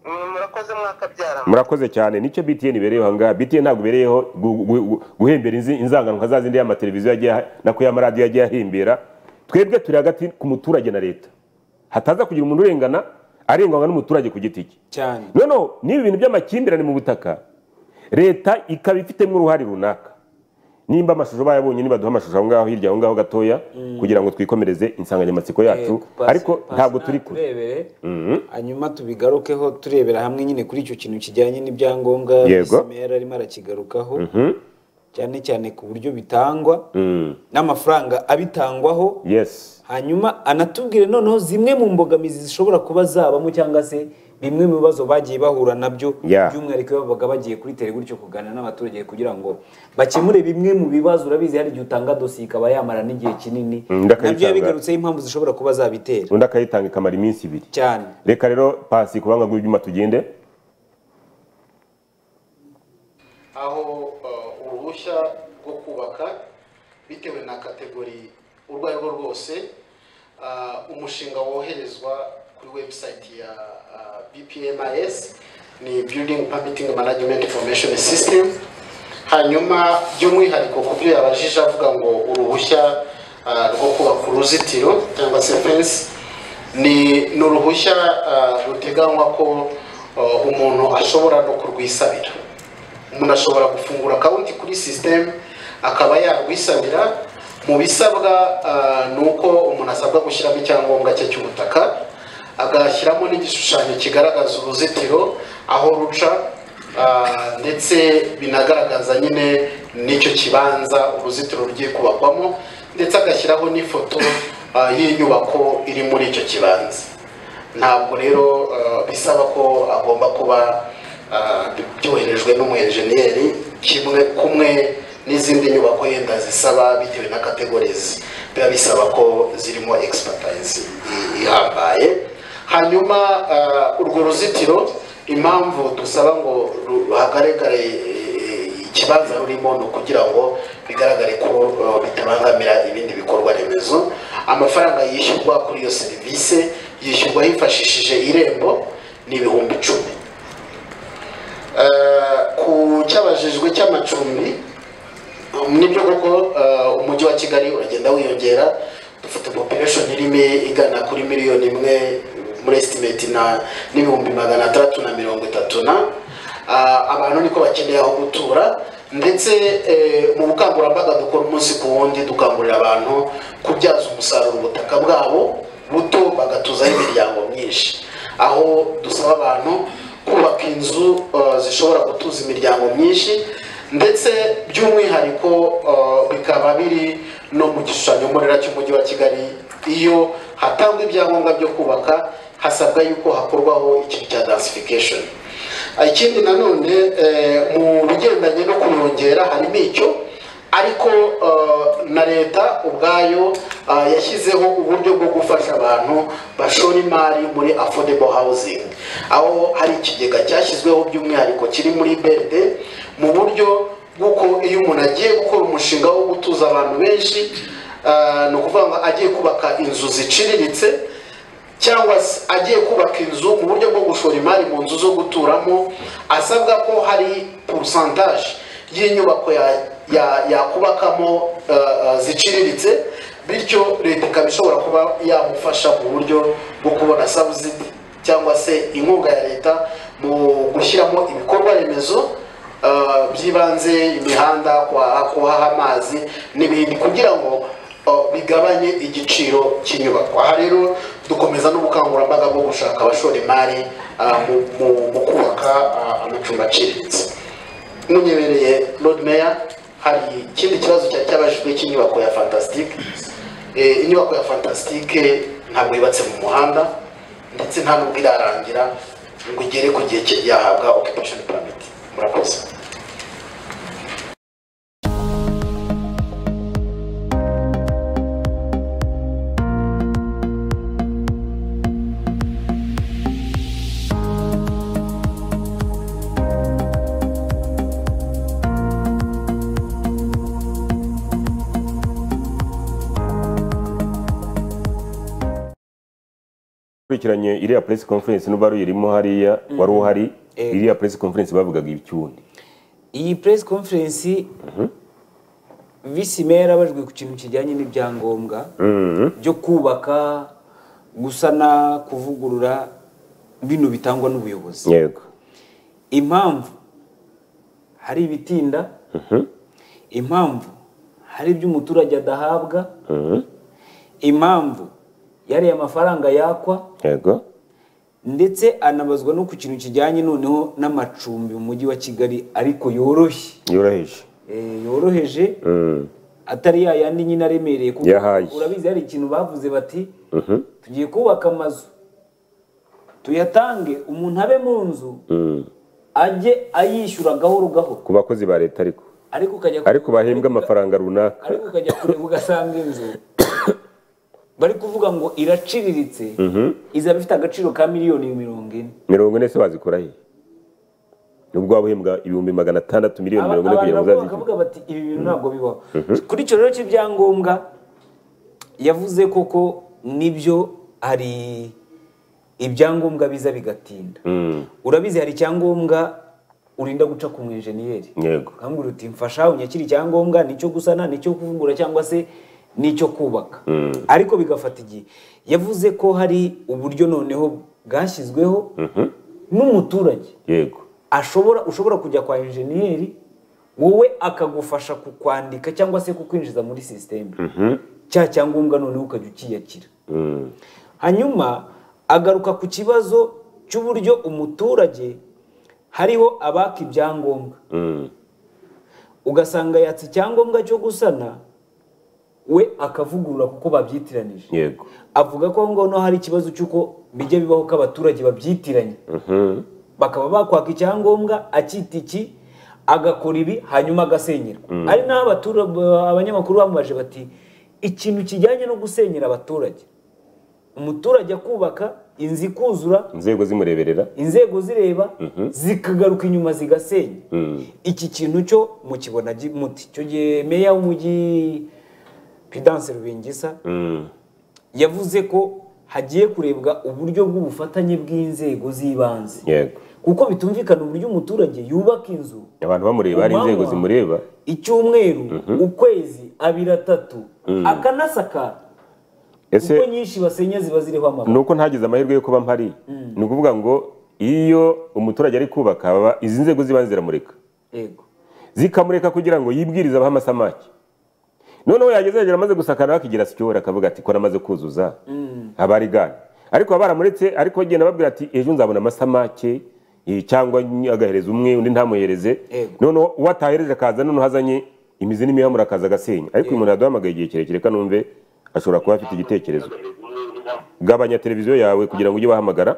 murakoze mwakabyara murakoze cyane nicyo B T N ibereyeho ngaha. B T N ntabwo ibereyeho gu- gu- gu- guhembera inzi- inzangano nka za zindi y'amateleviziyo yagiye aha- nako y'amaradiyo yagiye ahembera. Twebwe turi hagati ku muturage na leta, hataza kugira umuntu urengana arenganywa n'umuturage ku giti cye cyane. noneho n'ibi bintu by'amakimbirane mu butaka leta ikaba ifitemo uruhare runaka. Nimba amashusho bayabonye, nibaduha amashusho aho ngaho hirya aho ngaho gatoya Mm. kugira ngo twikomereze insanganyamatsiko yacu, Yego, pasi- ariko pasi ntabwo turi kure. turebere Mhm. hanyuma tubigarukeho turebera hamwe nyine kuri icyo kintu kijyanye n'ibyangombwa Yego. Meya arimo arakigarukaho Mhm. cyane cyane ku buryo bitangwa Mm. n'amafaranga abitangwaho, Yes. hanyuma anatubwire noneho zimwe mu mbogamizi zishobora kuba zabamo cyangwa se bimwe mu bibazo bagiye bahura nabyo, Yeah. by'umwihariko iyo babaga bagiye kuri tele gutyo kuganira n'abaturage kugira ngo bakemure bimwe mu bibazo. Urabizi hari igihe utanga dosiye ikaba yamara n'igihe kinini, Mm, ndakayitanga. nabyo yabigarutseho impamvu zishobora kuba zabitera undi akayitanga ikamara iminsi ibiri cyane. reka rero pasi ku banga bw'ibyuma tugende. aho uh, uruhushya rwo kubaka bitewe na kategori urwo ari rwo rwose, uh, umushinga woherezwa kuri website ya uh, B P M I S ni Building Permitting Management Information System. Hanyuma by'umwihariko ku byo yabajije avuga ngo uruhushya uh, rwo kubaka uruzitiro cyangwa se fence ni n'uruhushya uh, ruteganywa ko uh, umuntu ashobora no kurwisabira. Umuntu ashobora gufungura akawunti kuri system akaba yarwisabira. Mu bisabwa uh, ni uko umuntu asabwa gushyiramo icyangombwa cye cy'ubutaka, agashyiramo n'igishushanyo kigaragaza uruzitiro aho ruca, uh, ndetse binagaragaza nyine n'icyo kibanza uruzitiro rugiye kubakwamo, ndetse agashyiraho n'ifoto uh, y'inyubako iri muri icyo kibanza. Ntabwo rero uh, bisaba ko agomba kuba uh, byoherejwe n'umuenjeniyeri kimwe kumwe n'izindi nyubako yenda zisaba bitewe na categories, biba bisaba ko zirimo expertise ihambaye. Hanyuma uh, urwo ruzitiro impamvu dusaba ngo ruhagaragare ikibanza rurimo ni ukugira ngo bigaragare ko uh, bitabangamira ibindi bikorwa remezo. Amafaranga yishyurwa kuri iyo serivisi yishyurwa hifashishije irembo ni ibihumbi icumi. Uh, ku cyabajijwe cy'amacumbi, nibyo koko umujyi wa Kigali uragenda wiyongera, dufite population irimo igana kuri miliyoni imwe muri estimate na n'ibihumbi magana atandatu na mirongo itatu na abantu niko bakeneye aho gutura, ndetse mu bukangurambaga dukora umunsi ku wundi dukangurira abantu kubyaza umusaruro ubutaka bwabo buto bagatuzaho imiryango myinshi, aho dusaba abantu kubaka inzu zishobora gutuza imiryango myinshi, ndetse by'umwihariko bikaba biri no mu gishushanyo mbonera cy'umujyi wa Kigali. Iyo hatangwa ibyangombwa byo kubaka hasabwa yuko hakorwaho ikintu cya densification. Ikindi nanone mu bigendanye no kuyongera harimo icyo, ariko na leta ubwayo yashyizeho uburyo bwo gufasha abantu bashora imari muri affordable housing, aho hari ikigega cyashyizweho by'umwihariko kiri muri B R D mu buryo bw'uko iyo umuntu agiye gukora umushinga wo gutuza abantu benshi, ni ukuvuga ngo agiye kubaka inzu ziciriritse cyangwa se agiye kubaka inzu mu buryo bwo gushora imari mu nzu zo guturamo, asabwa ko hari pourcentage y'inyubako yakubakamo ziciriritse, bityo leta ikaba ishobora kuba yamufasha mu buryo bwo kubona subsidy cyangwa se inkunga ya leta mu gushyiramo ibikorwa remezo by'ibanze, imihanda, kuhaha amazi n'ibindi, kugira ngo bigabanye igiciro cy'inyubako. Aha rero dukomeza n'ubukangurambaga bwo gushaka abashora imari mu kubaka amacumbi aciriritse. Munyebereye Lord Mayor, hari ikindi kibazo cyari cyabajijwe cy'inyubako ya Fantastic. Inyubako ya Fantastic ntabwo yubatse mu muhanda, ndetse nta nubwo irarangira ngo igere ku gihe yahabwa occupation permit. Murakoze. wakurikiranye iriya press conference n'uba irimo hariya wari uhari iriya press conference bavugaga icyundi iyi press conference visi mayor abajwe ku kintu kijyanye n'ibyangombwa byo kubaka gusana kuvugurura bino bitangwa n'ubuyobozi yego impamvu hari ibitinda impamvu hari ibyo umuturage adahabwa impamvu yari amafaranga yakwa yego ndetse anabazwa no ku kintu kijyanye noneho n'amacumbi mu mujyi wa Kigali ariko yoroshye yoroheje eh yoroheje atari ya yandi nyine aremereye kuko urabizi hari ikintu bavuze bati tugiye kubaka amazu tuyatange umuntu abe mu nzu ajye ayishyura gahoro gahoro ku bakozi ba leta ariko ariko ukajya ariko bahembwa amafaranga runaka ariko ukajya kureba ugasanga inzu bari kuvuga ngo iraciriritse izaba ifite agaciro ka miliyoni mirongo ine mirongo ine se wazikora he nubwo wabahembwa ibihumbi magana atandatu miliyoni mirongo ine kugira ngo uzazishyure bakavuga bati ibi bintu ntabwo bibaho kuri icyo rero cy'ibyangombwa yavuze koko nibyo hari ibyangombwa biza bigatinda urabizi hari icyangombwa urinda guca ku mwenjeniyeri yego kambwira uti mfasha unyakira icyangombwa nicyo gusana nicyo kuvugura cyangwa se nicyo kubaka ariko bigafata igihe yavuze ko hari uburyo noneho bwashyizweho n'umuturage yego ashobora ushobora kujya kwa enjeniyeri wowe akagufasha kukwandika cyangwa se kukwinjiza muri system cya cyangombwa noneho ukajya ukiyakira hanyuma agaruka ku kibazo cy'uburyo umuturage hariho abaka ibyangombwa ugasanga yatse icyangombwa cyo gusana we akavugurura kuko babyitiranije yego avuga ko ngo no hari ikibazo cyuko bijye bibaho ko abaturage babyitiranye bakaba bakwaka icyangombwa akita iki agakora ibi hanyuma agasenyerwa ari naho abanyamakuru bamubaje bati ikintu kijyanye no gusenyera abaturage umuturage akubaka inzu ikuzura inzego zimureberera inzego zireba zikagaruka inyuma zigasenya iki kintu cyo mukibona muti cyo gihe meya w'umujyi Prudence Rubingisa yavuze ko hagiye kurebwa uburyo bw'ubufatanye bw'inzego z'ibanze yego kuko bitumvikana uburyo umuturage yubaka inzu abantu bamureba ari inzego zimureba icyumweru ukwezi abiri atatu akanasakara ese uko nyinshi basenya ziba ziriho amabara nuko ntagize amahirwe yo kuba mpari ni ukuvuga ngo iyo umuturage ari kubaka izi nzego z'ibanze ziramureka yego zikamureka kugira ngo yibwirize abaha amasamaki noneho yageze yagera amaze gusakara akigira sicyora akavuga ati ko namaze kuzuza abari gana ariko baramuretse ariko agenda babwira ati ejo nzabona amasamake cyangwa agahereza umwe undi ntamuhereze noneho uwatahereje akaza noneho hazanye imizi n'imihamura akaza agasenya ariko uyu muntu yaduhamagaye igihe kirekire kanumve ashobora kuba afite igitekerezo gabanya televiziyo yawe kugira ngo ujye bahamagara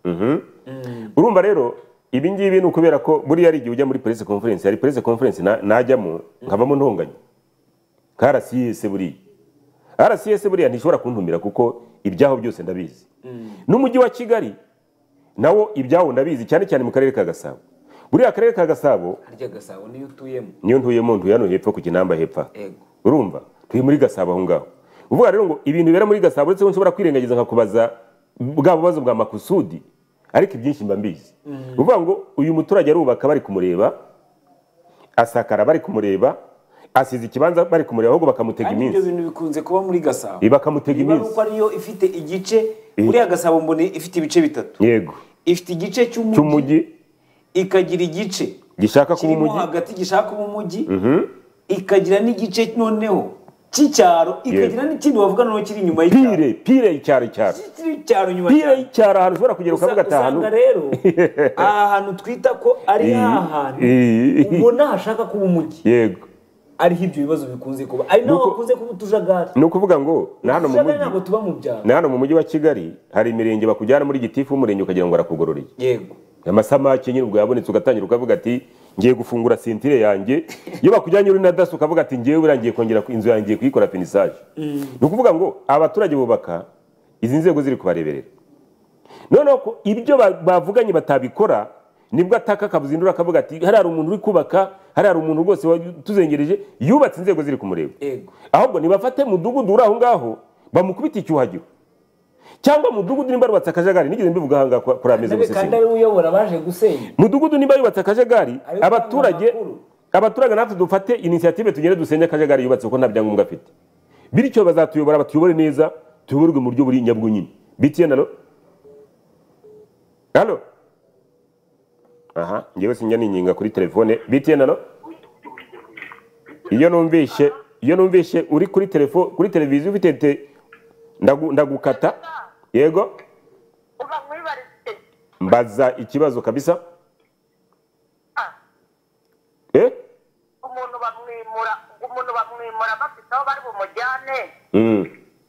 urumva rero ibi ngibi ni ukubera ko buriya ari igihe ujya muri press conference hari press conference najyamo nkavamo ntonganya ka R C S buriya R C S buriya ntishobora kuntumira kuko ibyaho byose ndabizi n'umujyi wa Kigali nawo ibyaho ndabizi cyane cyane mu karere ka Gasabo buriya akarere ka Gasabo harya Gasabo niyo utuyemo niyo ntuyemo ntuye hano hepfo ku Kinamba hepfa urumva tuye muri Gasabo aho ngaho uvuga rero ngo ibintu bibera muri Gasabo uretse ko nshobora kwirengagiza nkakubaza bwa bubazo bwa makusudi ariko ibyinshi mba mbizi uvuga ngo uyu muturage arubaka bari kumureba asakara bari kumureba asize ikibanza bari kumureba ahubwo bakamutega iminsi ibyo bintu bikunze kuba muri Gasabo bakamutega iminsi kuko ariyo ifite igice muri Gasabo mbone ifite ibice bitatu yego ifite igice cy'umujyi ikagira igice gishaka kuba umujyi hagati gishaka kuba umujyi ikagira n'igice noneho cy'icyaro ikagira n'ikindi bavuga noneho kiri inyuma y'icyaro pire pire icyaro cyaro cyaro nyuma pire icyaro ahantu ushobora kugera ukavuga atahanu usanga rero aha hantu twita ko ari ahantu ubona hashaka kuba umujyi yego ariho ibyo bibazo bikunze kuba ari naho bakunze kuba utujagari ni ukuvuga ngo na hano mu mujyi ntabwo tuba mu byaro na hano mu mujyi wa Kigali hari imirenge bakujyana muri gitifu w'umurenge ukagira ngo arakugororeye yego amasamake nyine ubwo yabonetse ugatangira ukavuga ati ngiye gufungura sentire yanjye iyo bakujyanye uri na daso ukavuga ati ngiye urangiye kongera inzu yangiye kuyikora finisage ni ukuvuga ngo abaturage bubaka izi nzego ziri kubareberera noneho ko ibyo bavuganye batabikora nibwo ataka akabuzindura akavuga ati hari umuntu uri kubaka hari umuntu rwose tuzengereje yubatse inzego ziri kumureba ahubwo nibafate mudugudu uri aho ngaho bamukubita icyuhagiro cyangwa mudugudu nimba yubatse akajagari nigeze mbivuga hanga kuri ameze Nabe kandi ari uyobora baje gusenya mudugudu nimba yubatse akajagari abaturage abaturage natwe dufate initiative tugende dusenye akajagari yubatse kuko nta byangombwa afite bityo bazatuyobora batuyobore neza tuyoborwe mu buryo buri nyabwo nyine bitiye nalo halo aha ngewe sinjya ninginga kuri telefone bitiye nalo iyo numvishe iyo numvishe uri kuri telefone kuri televiziyo ufite te ndagu ndagukata yego mbaza ikibazo kabisa eh umuntu bamwimura umuntu bamwimura bafite aho bari bumujyane mm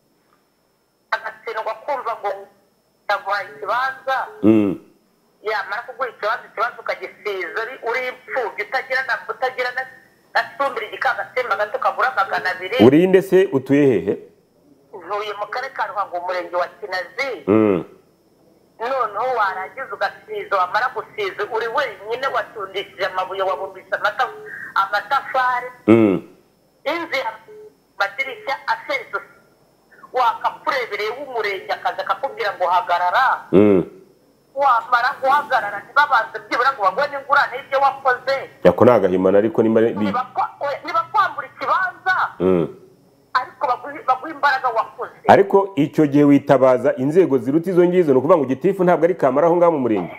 agatsindwa kumva ngo yaguhaye ikibanza mm yamara kuguha ikibanza ikibanza ukagisiza uri impfubyi utagira na utagira na asumbira igikagasimba gato kagura magana abiri urinde se utuye hehe ntuye mu karere ka Ruhango umurenge wa Kinazi mm noneho warangiza ugasiza wamara gusiza uri wenyine watundishije amabuye wabumbise amatafari mm inzu amadirishya aseretse wakakurebereye w'umurenge akaza kakubwira ngo hagarara mm wamara guhagarara ntibabanze byibura ngo bagone ingurane y'ibyo wakoze yako nagahimana ariko nimba niba kwambura ikibanza mm ariko baguha imbaraga wakoze ariko icyo gihe witabaza inzego ziruta izo ngizo ni ukuvuga ngo gitifu ntabwo ari kamara aho ngaho mu murenge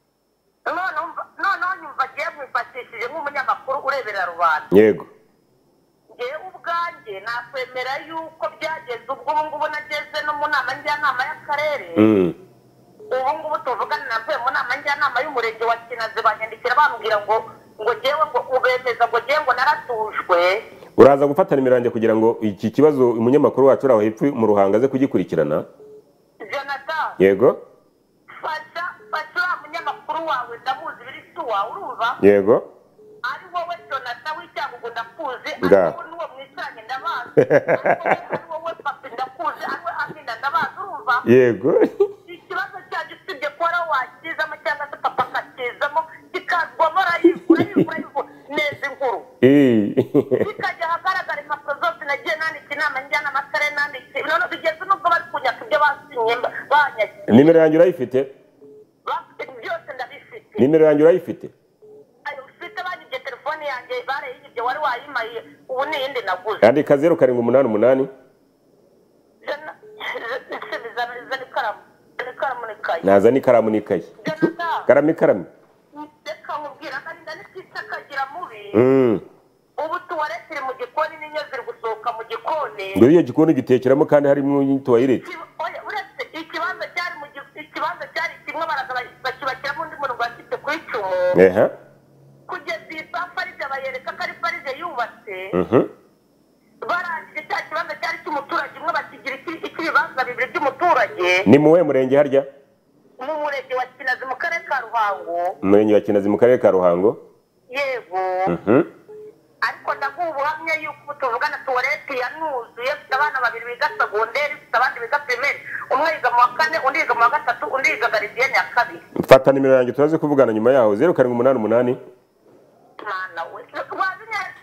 noneho nyumva agiye mwifashishije nk'umunyamakuru ureberera rubanda yego ngewe ubwanjye nakwemera yuko byageze ubwo ubu ngubu nageze no mu nama njyanama y'akarere ubu ngubu tuvugana navuye mu nama njyanama y'umurenge wa Kinazi banyandikira bambwira ngo ngo ngewe ngo ubemeza ngo ngewe ngo naratujwe uraza gufata nimero yanjye kugira ngo iki kibazo umunyamakuru wacu uraho hepfo mu Ruhanga aze kugikurikirana Jonathan yego fasha fasha umunyamakuru wawe ndamuzi biri tuwa urumva yego ari wowe Jonathan w'icyangugu ndakuzi Nga. ari wowe n'uwo mwicaranye ndabazi ari wowe papi ndakuzi ari wowe Amina ndabazi urumva yego ikibazo cyaje usibye ko wari wakizamo cyangwa se papa akakizamo kikazwamo urayivura urayivura urayivura neza inkuru bikajya ahagaragara impapuro zose nagiye nandika inama njyana amasare nanditse none bigeze n'ubwo bari kunyaka ibyo basinye banyagiye nimero yanjye urayifite byose ndabifite nimero yanjye urayifite ufite banyibye telefone yanjye barayiyibye wari wayimaye ubu ni iyindi naguze andika zeru karindwi umunani umunani nazana ikaramu n'ikayi karamu ikaramu reka nkubwira akarinda n'ikisi akagira mubi mm ubu tuwarete iri mu gikoni n'inyo ziri gusohoka mu gikoni ngo iyo gikoni gitekeramo kandi harimo tuwayirete uretse ikibanza cyari mu ikibanza cyari kimwe baraza bakibakiramo undi muntu bafite ku icumu eha kugeza iyi saa faride bayereka ko ari faride yubatse mhm barangije cya kibanza cyari cy'umuturage umwe bakigira ikibibanza bibiri by'umuturage ni muwe murenge harya mu murenge wa Kinazi mu karere ka Ruhango umurenge wa Kinazi mu karere ka Ruhango yego mhm ariko ndaguha ubuhamya yuko tuvugana tuwarete yanuzuye ufite abana babiri biga segonderi ufite abandi biga primaire umwe yiga mu wa kane undi yiga mu wa gatatu undi yiga garidiyeni ya kabiri fata nimero yanjye turaze kuvugana nyuma yaho zeru karindwi umunani umunani mwana we wazi neza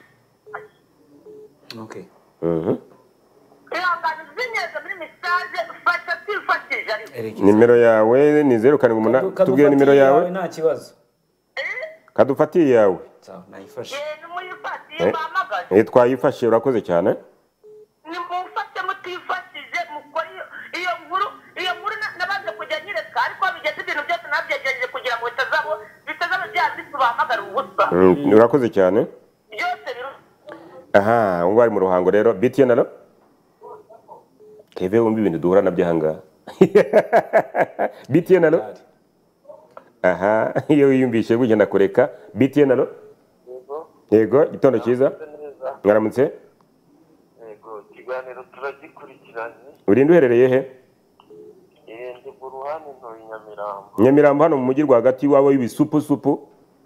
okay mhm ihangane uzi neza muri message ufasha twifashije ariko nimero yawe ni zeru karindwi umunani tubwire nimero yawe nta kibazo kadufatiye yawe sawa nayifashe eh twayifashe urakoze cyane ni mufashe mutifashije mukora iyo nkuru iyo nkuru nabanze kujya nyereka ariko bigeze ibintu byose nabyegereje kugira ngo bitazabo bitazabo byazi tubahamagara ubusa urakoze cyane byose biru aha ngo ari mu Ruhango rero B T N alo keve wumva ibintu duhura nabyo hanga B T N alo aha iyo wiyumvishe gutya ndakureka B T N alo yego gitondo cyiza mwaramutse yego ikiganiro turagikurikiranye urinde uherereye he eh ndi mu ruhande ntoyi Nyamirambo Nyamirambo hano mu mujyi rwagati iwawe w'ibisupu supu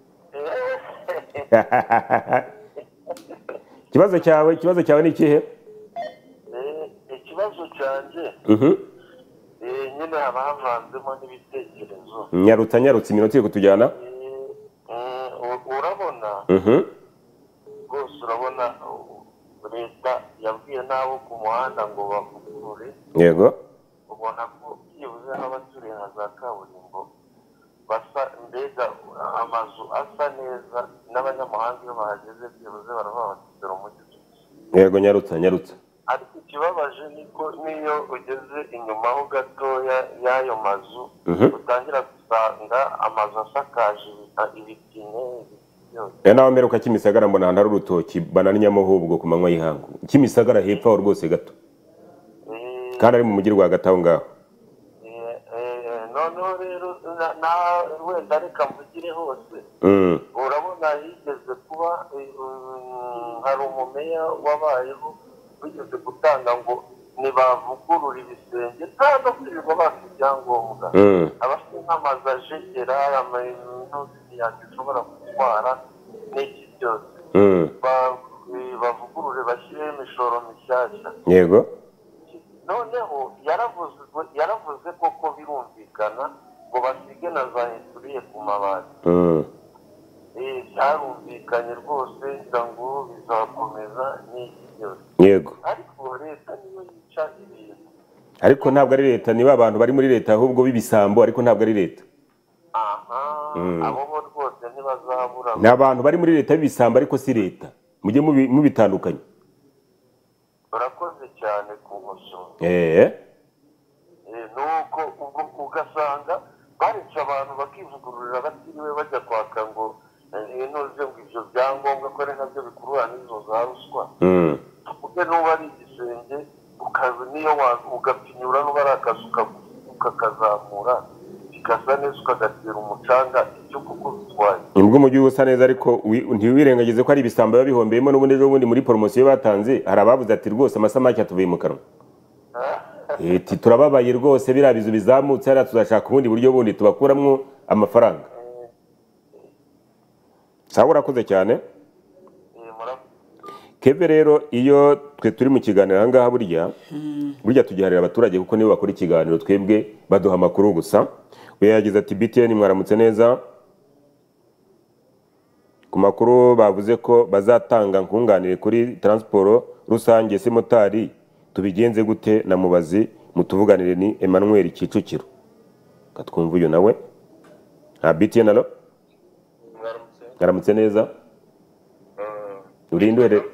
ikibazo cyawe ikibazo cyawe ni ikihe eh ikibazo cyanjye mhm eh nyine haba havanzemo n'ibitekerezo nyarutsa nyarutsa iminota iri kutujyana urabona mhm rwose urabona leta yabwiye n'abo ku muhanda ngo bavugurure yego ubona ko byibuze n'abaturiye nka za kaburimbo basa mbega amazu asa neza n'abanyamahanga iyo bahageze byibuze baravuga bati dore umujyi. yego nyarutsa nyarutsa ariko ikibabaje niko niyo ugeze inyuma ho gatoya y'ayo mazu utangira gusanga amazu asakaje ibitine ya nawe mperuka Kimisagara mbona ahantu hari urutoki bananinyamo ahubwo ku manywa y'ihangu Kimisagara hepfo aho rwose gato kandi ari mu mujyi rwagati aho ngaho. noneho rero na wenda reka mvugire hose urabona higeze kuba hari umumeya wabayeho wigeze gutanga ngo ntibavugurura ibisenge nta no kwirirwa bafite ibyangombwa abafite nk'amazu ajegera amazu ishobora gutwara n'iki byose bavugurure bashyireho imishoro mishyashya. yego noneho yaravuze koko birumvikana ngo basige na za eturiye ku mabati byarumvikanye rwose ngira ngo bizakomeza n'iki byose. yego ariko leta niyo yica ibintu. ariko ntabwo ari leta niba abantu bari muri leta ahubwo b'ibisambo ariko ntabwo ari leta. abo bo rwose ntibazabura. ni abantu bari muri leta b'ibisambo ariko si leta mujye mubitandukanye. urakoze cyane ku nkosoro. eee nuko ubwo ugasanga baretse abantu bakivugururira batiriwe bajya kwaka ngo inoze ngo ibyo byangombwa ko ari nabyo bikurura n'izo za ruswa. tuvuge n'uba ari igisenge ukaza niyo ugapinyura n'uba ari akazi ukakazamura bigasa neza ukagatera umucanga ibyo kuko bitwaye. nibwo umujyi usa neza ariko ntiwirengagize ko ari ibisambo biba bihombeyemo n'ubundi ejo bundi muri poromosiyo batanze hari abavuze ati rwose amasamake atuvuye mu kanwa. ati turababaye rwose biriya bizu bizamutse hariya tuzashaka ubundi buryo bundi tubakuramo amafaranga. sawa urakoze cyane. keve rero iyo twe turi mu kiganiro aha ngaha burya burya tugiharira abaturage kuko nibo bakora ikiganiro twebwe baduha amakuru gusa. we yagize ati B T N mwaramutse neza ku makuru bavuze ko bazatanga nkunganire kuri transport rusange se motari tubigenze gute na mubazi mutuvuganire ni Emmanuel Kicukiro katwumva uyu nawe ha B T N alo mwaramutse neza urinde rero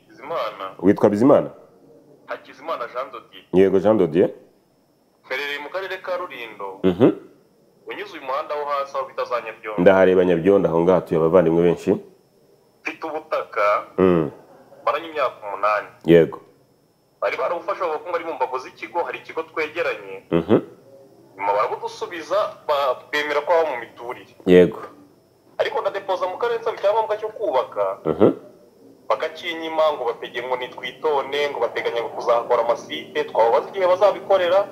witwa Bizimana Hakizimana Jean Dodier. yego Jean Dodier Ferere mu karere ka Rulindo. mhm unyuze uyu muhanda wo hasi aho bita za Nyabyondo. ndahareba Nyabyondo aho ngaho tuye abavandimwe benshi. mfite ubutaka mm maranye imyaka umunani. yego bari barabufasha bakunga ari mu mbago z'ikigo hari ikigo twegeranye. mhm nyuma barabudusubiza bemera ko aho mu miturire. yego ariko ndadepoza mu karere nsaba icyangombwa cyo kubaka. mhm bakakinyima ngo bapege ngo nitwitone ngo bateganya kuzakora amasite twababaza igihe bazabikorera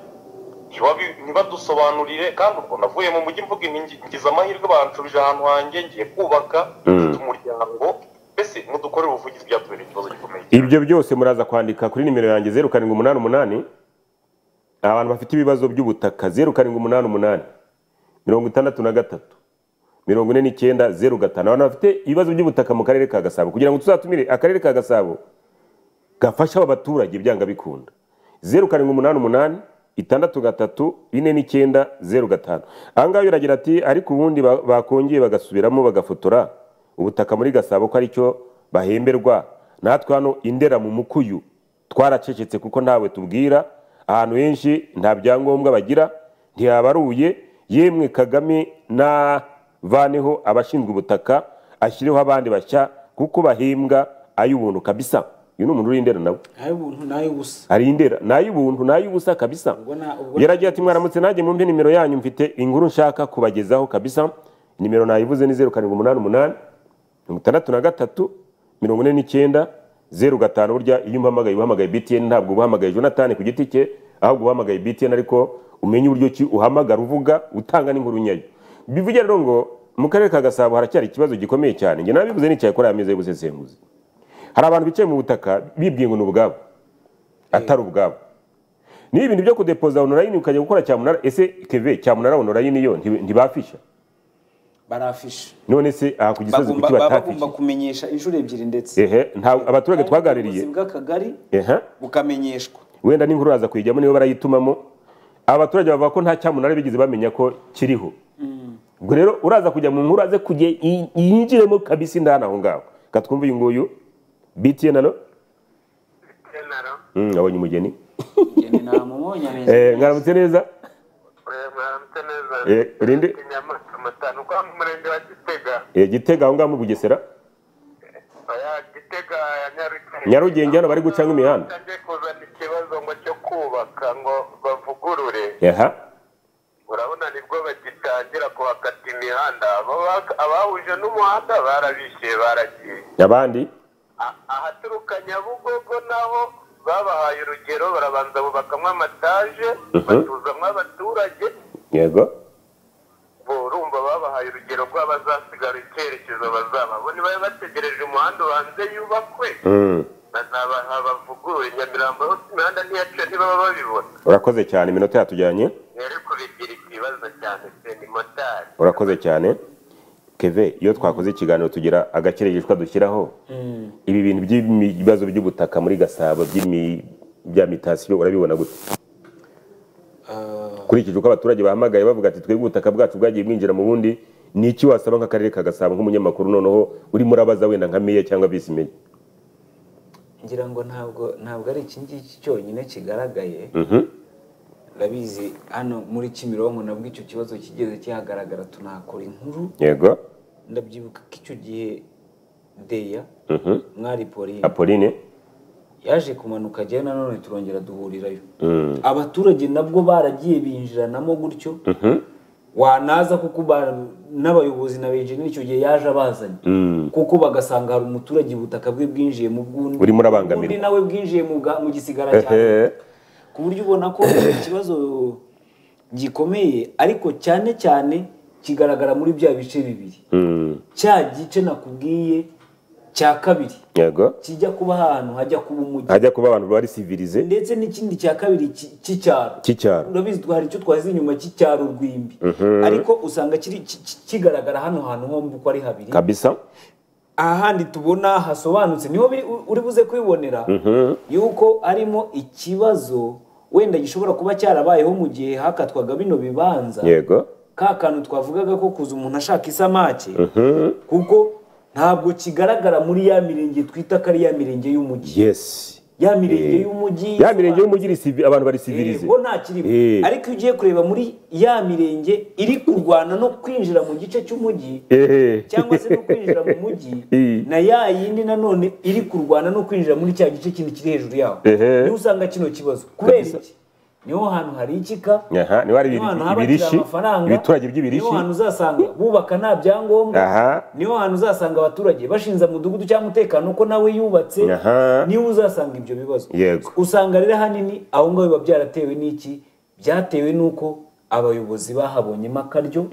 ntibadusobanurire kandi ubwo navuye mu mujyi mvuga ngize amahirwe banshubije ahantu hanjye ngiye kubaka umuryango mbese mudukorere ubuvugizi byatubereye ikibazo gikomeye. ibyo byose muraza kwandika kuri nimero yanjye zeru karindwi umunani umunani abantu bafite ibibazo by'ubutaka zeru karindwi umunani umunani mirongo itandatu na gatatu mirongo ine n'icyenda zeru gatanu. abantu bafite ibibazo by'ubutaka mu karere ka Gasabo kugira ngo tuzatumire akarere ka Gasabo gafasha abaturage byanga bikunda zeru karindwi umunani umunani itandatu gatatu ine n'icyenda zeru gatanu. aha ngaha uragira ati ariko ubundi bakongeye bagasubiramo bagafotora ubutaka muri Gasabo ko aricyo bahemberwa natwe hano Indera mu Mukuyu twaracecetse kuko ntawe tubwira ahantu henshi nta byangombwa bagira ntiyabaruye yemwe Kagame na vaneho abashinzwe ubutaka ashyireho abandi bashya kuko bahembwa ay'ubuntu kabisa. uyu ni umuntu uri Indera nawe ay'ubuntu n'ay'ubusa ari Indera n'ay'ubuntu n'ay'ubusa kabisa. yaragiye ati mwaramutse nanjye mumpe nimero yanyu mfite inkuru nshaka kubagezaho kabisa. nimero nayivuze ni zeru karindwi umunani umunani mirongo itandatu na gatatu mirongo ine n'icyenda zeru gatanu. burya iyo umpamagaye uhamagaye B T N ntabwo uhamagaye Jonathan ku giti cye ahubwo uhamagaye B T N ariko umenye uburyo ki uhamagara uvuga utanga n'inkuru nyayo. bivugira rero ngo mu karere ka Gasabo haracyari ikibazo gikomeye cyane. njye nabivuze n'icyayi kuri aya meza y'ubusesenguzi. hari abantu bicaye mu butaka bibwiye ngo ni ubwabo atari ubwabo. ni ibintu byo kudepoza online ukajya gukora cyamunara. ese keve cyamunara online yo ntibafisha barafisha none se aha ku gisozi kuki batafisha bagomba kumenyesha inshuro ebyiri ndetse ehe nta abaturage twaganiriye bw'akagari ehe bukamenyeshwa wenda n'inkuru raza kuyijyamo niyo barayitumamo abaturage bavuga ko nta cyamunara bigeze bamenya ko kiriho. Ubwo rero uraza kujya mu nkuru aze kujya yinjiremo kabisa indani aho ngaho. Katwumva uyu nguyu B T N alo. Mm, abonye umugeni. Umugeni namubonye ameze. Eh, ngaramutse neza. mwaramutse neza. Eh, urinde. Inyamaswa matanu kwa mu murenge wa Gitega. Eh, Gitega aho ngaho mu Bugesera. Aya Gitega ya Nyarugenge. Nyarugenge hano bari gucanga imihanda. Nje kuzana ikibazo ngo cyo kubaka ngo bavugurure. Aha. Urabona nibwo bagitangira kuhakata imihanda. Abahuje n'umuhanda barabishyuye baragiye. Abandi? Ahaturuka Nyabugogo naho babahaye urugero barabanza bubakamwe amataje batuzamwe abaturage. Yego. Urumva babahaye urugero rw'abazasigara icyerekezo bazaba bo niba bategereje umuhanda ubanze yubakwe bazabaha bavugurure. Nyamirambo hose imihanda ntiyaciye ntibaba babibona. Urakoze cyane iminota yatujyanye. Rero kubigira ikibazo cyane se ni motari. Urakoze cyane. Keve iyo twakoze ikiganiro tugira agakirigishwa dushyiraho ibi bintu by'ibibazo by'ubutaka muri Gasabo by'imya mitasiyo urabibona gute? Kurikije uko abaturage bahamagaye bavuga ati twebwe ubutaka bwacu bwagiye bwinjira mu bundi, ni iki wasaba nk'akarere ka Gasabo nk'umunyamakuru noneho uri murabaza wenda nka meya cyangwa vice meya? Ngira ngo ntabwo ntabwo ari iki ngiki cyonyine kigaragaye. Ndabizi hano muri Kimironko nabwo icyo kibazo kigeze kihagaragara tunakora inkuru. Yego. Ndabyibuka ko icyo gihe Deya mwari Pauline Apolline yaje kumanuka ajya nanone turongera duhurirayo. Abaturage nabwo baragiye binjiranamo gutyo. Wanaza kuko n'abayobozi na engineer icyo gihe yaje abazanye kuko bagasanga hari umuturage ubutaka bwe bwinjiye mu bwundi uri murabangamira undi nawe bwinjiye mu mu gisigara cyane ku buryo ubona ko ikibazo gikomeye ariko cyane cyane kigaragara muri bya bice bibiri. Cya gice nakubwiye cya kabiri yego kijya kuba ahantu hajya kuba umujyi hajya kuba abantu bari civilize ndetse n'ikindi cya kabiri cy'icyaro cy'icyaro urabizi twari cyo twazi inyuma cy'icyaro rwimbi ariko usanga kiri kigaragara hano hantu hombi uko ari habiri kabisa. Ahandi tubona hasobanutse niho uri buze kwibonera yuko arimo ikibazo wenda gishobora kuba cyarabayeho mu gihe hakatwaga bino bibanza. Yego. Ka kantu twavugaga ko kuza umuntu ashaka isamake kuko ntabwo kigaragara muri ya mirenge twita ko ari ya mirenge y'umujyi. Yes. Ya mirenge y'umujyi ya mirenge y'umujyi abantu bari civilize bo nta kirimo ariko ugiye kureba muri ya mirenge iri kurwana no kwinjira mu gice cy'umujyi cyangwa se no kwinjira mu mujyi na ya yindi nanone iri kurwana no kwinjira muri cya gice kindi kiri hejuru yaho niho usanga kino kibazo kubera iki niho hantu hari ikika aha niho hari ibirishi ibiturage by'ibirishi niho hantu uzasanga bubaka nta byangombwa niho hantu uzasanga abaturage bashinza mudugudu cyangwa umutekano ko nawe yubatse niho uzasanga ibyo bibazo. Usanga rero hanini aho ngaho biba byaratewe n'iki byatewe n'uko abayobozi bahabonyemo akaryo.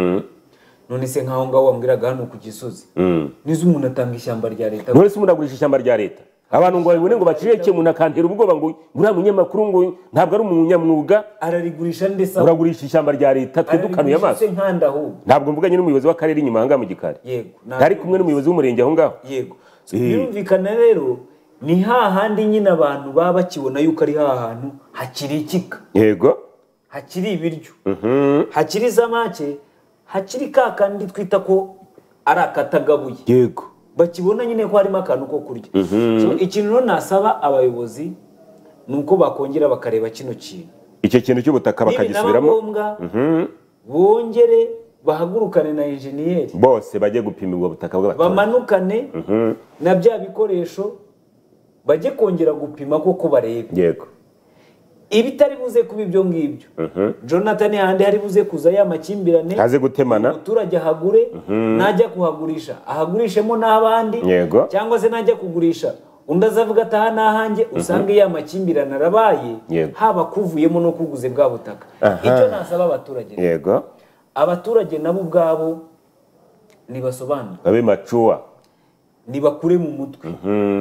None se nkaho ngaho wambwiraga hano ku Gisozi nizo umuntu atanga ishyamba rya leta none se umuntu agurisha ishyamba rya leta abantu ngo babibone ngo bacireke umuntu akantera ubwoba ngo uriya munyamakuru ngo ntabwo ari umunyamwuga ararigurisha ndetse uragurisha ishyamba rya leta twidukanuye amaso ntabwo mvuganye n'umuyobozi w'akarere inyuma ahangaha mu gikari ntari kumwe n'umuyobozi w'umurenge aho ngaho. Yego birumvikana rero ni hahandi nyine abantu baba bakibona yuko ari hahantu hakiri ikika. Yego. Hakiri ibiryo hakiri isamake hakiri ka kandi twita ko ari akatagabuye. Yego. Bakibona nyine ko harimo akantu ko kurya. Ikintu no nasaba abayobozi nuko bakongera bakareba kino kintu icyo kintu cy'ubutaka bakagisubiramo bongere bahagurukane na engineer bose bajye gupimirwa ubutaka bw'abaturage bamanukane na bya bikoresho bajye kongera gupima koko barebe. Yego. Ibitari buze kuba ibyo ngibyo Jonathan handi hari buze kuza ya makimbirane haze gutemana umuturage ahagure najya kuhagurisha ahagurishemo n'abandi cyangwa se najya kugurisha undi azavuga ataha n'ahanjye usange ya makimbirane arabaye haba kuvuyemo no kuguze bwa butaka. Icyo nasaba abaturage yego abaturage nabo ubwabo nibasobanura babe macuwa nibakure mu mutwe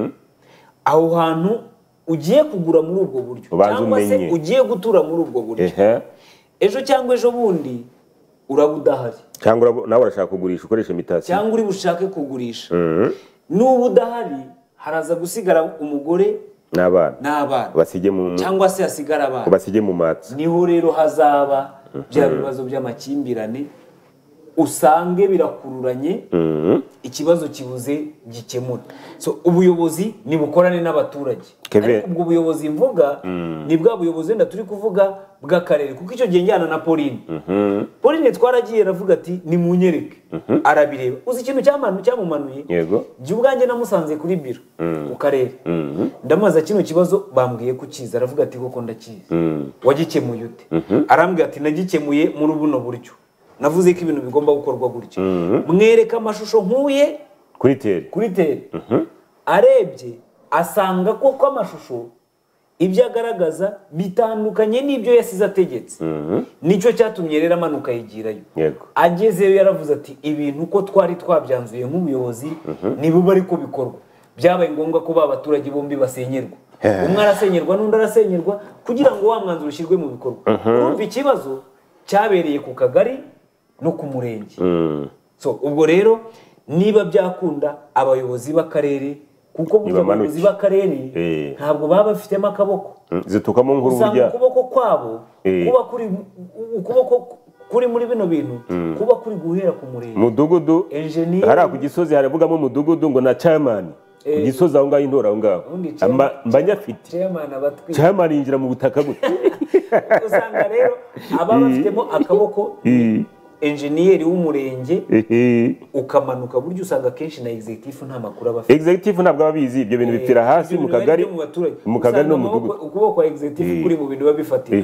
aho hantu ugiye kugura muri ubwo buryo cyangwa se ugiye gutura muri ubwo buryo ejo cyangwa ejo bundi uraba udahari cyangwa nawe urashaka kugurisha ukoresha imitasi cyangwa uri bushake kugurisha n'ubu udahari haraza gusigara umugore n'abana n'abana basige mu cyangwa se hasigara abana basige mu matsi niho rero hazaba bya bibazo by'amakimbirane usange birakururanye ikibazo kibuze gikemura so ubuyobozi nibukorane n'abaturage ariko ubwo buyobozi mvuga ni bwa buyobozi wenda turi kuvuga bw'akarere kuko icyo gihe njyana na Pauline Pauline twaragiye aravuga ati ni munyereke arabireba uzi ikintu cyamanu cyamumanuye yego jye ubwanjye namusanze kuri biro ku karere ndamaza kino kibazo bambwiye kukiza aravuga ati koko ndakizi wagikemuye ute arambwira ati nagikemuye muri buno buryo navuze ko ibintu bigomba gukorwa gutyo mwereka amashusho nkuye kuri tere kuri tere arebye asanga koko amashusho ibyo agaragaza bitandukanye n'ibyo yasize ategetse nicyo cyatumye rero amanuka yigirayo agezeyo yaravuze ati ibintu uko twari twabyanzuye nk'ubuyobozi nibo bari ko bikorwa byabaye ngombwa ko ba baturage bombi basenyerwa umwe arasenyerwa n'undi arasenyerwa kugira ngo wa mwanzuro ushyirwe mu bikorwa urumva ikibazo cyabereye ku kagari no ku murenge so ubwo rero niba byakunda abayobozi b'akarere kuko burya abayobozi b'akarere ntabwo baba bafitemo akaboko zitukamo nkuru burya usanga ukuboko kwabo kuba kuri ukuboko kuri muri bino bintu kuba kuri guhera ku murenge mudugudu hari ku Gisozi haravugamo umudugudu ngo na chairman ku Gisozi aho ngaho indora aho ngaho mbanya afite chairman yinjira mu butaka gute usanga rero aba bafitemo akaboko engineer w'umurenge ukamanuka buryo usanga kenshi na executive nta makuru aba afite executive ntabwo ababizi ibyo bintu bipfira hasi mu kagari mu kagari no mu mudugudu ukuboko kwa executive kuri mu bintu babifatira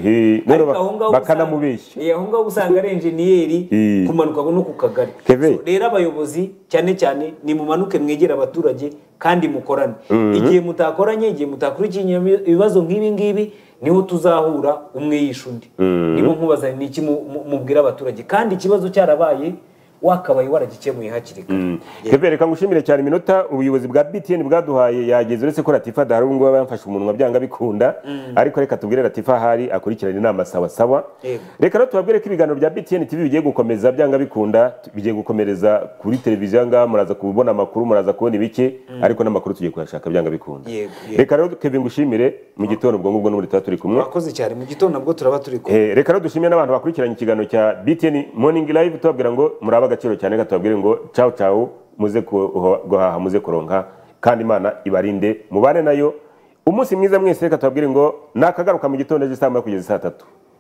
bakanamubeshya eh aho ngaho usanga ari engineer kumanuka no ku kagari rero abayobozi cyane cyane ni mumanuke mwegera abaturage kandi mukorane igihe mutakoranye igihe mutakurikiye ibibazo nk'ibi ngibi niho tuzahura umwe yisha undi nibo nkubaza ni iki mubwira abaturage kandi ikibazo cyarabaye wakabaye waragikemuye hakiri kare Kevin reka ngushimire cyane iminota ubuyobozi bwa B T N bwaduhaye yageze uretse ko Latifa dahari ubu ngubu bamfashe umunwa byanga bikunda ariko reka tubwire Latifa hari akurikirana inama sawa sawa reka rero tubabwire ko ibiganiro bya B T N T V bigiye gukomeza byanga bikunda bigiye gukomereza kuri televiziyo ngaha muraza kubona amakuru muraza kubona ibike ariko n'amakuru tugiye kuyashaka byanga bikunda reka rero Kevin ngushimire mu gitondo ubwo ngubwo n'ubundi turi kumwe akoze cyane mu gitondo nabwo turaba turi kumwe reka rero dushimire n'abantu bakurikiranye ikiganiro cya B T N Morning Live tubabwira ngo muraba agaciro cyane gatubabwire ngo ciao ciao muze guhaha muze kuronka kandi Imana ibarinde mubane nayo umunsi mwiza mwese reka tubabwire ngo nakagaruka mu gitondo cy'isamba kugeza saa tatu.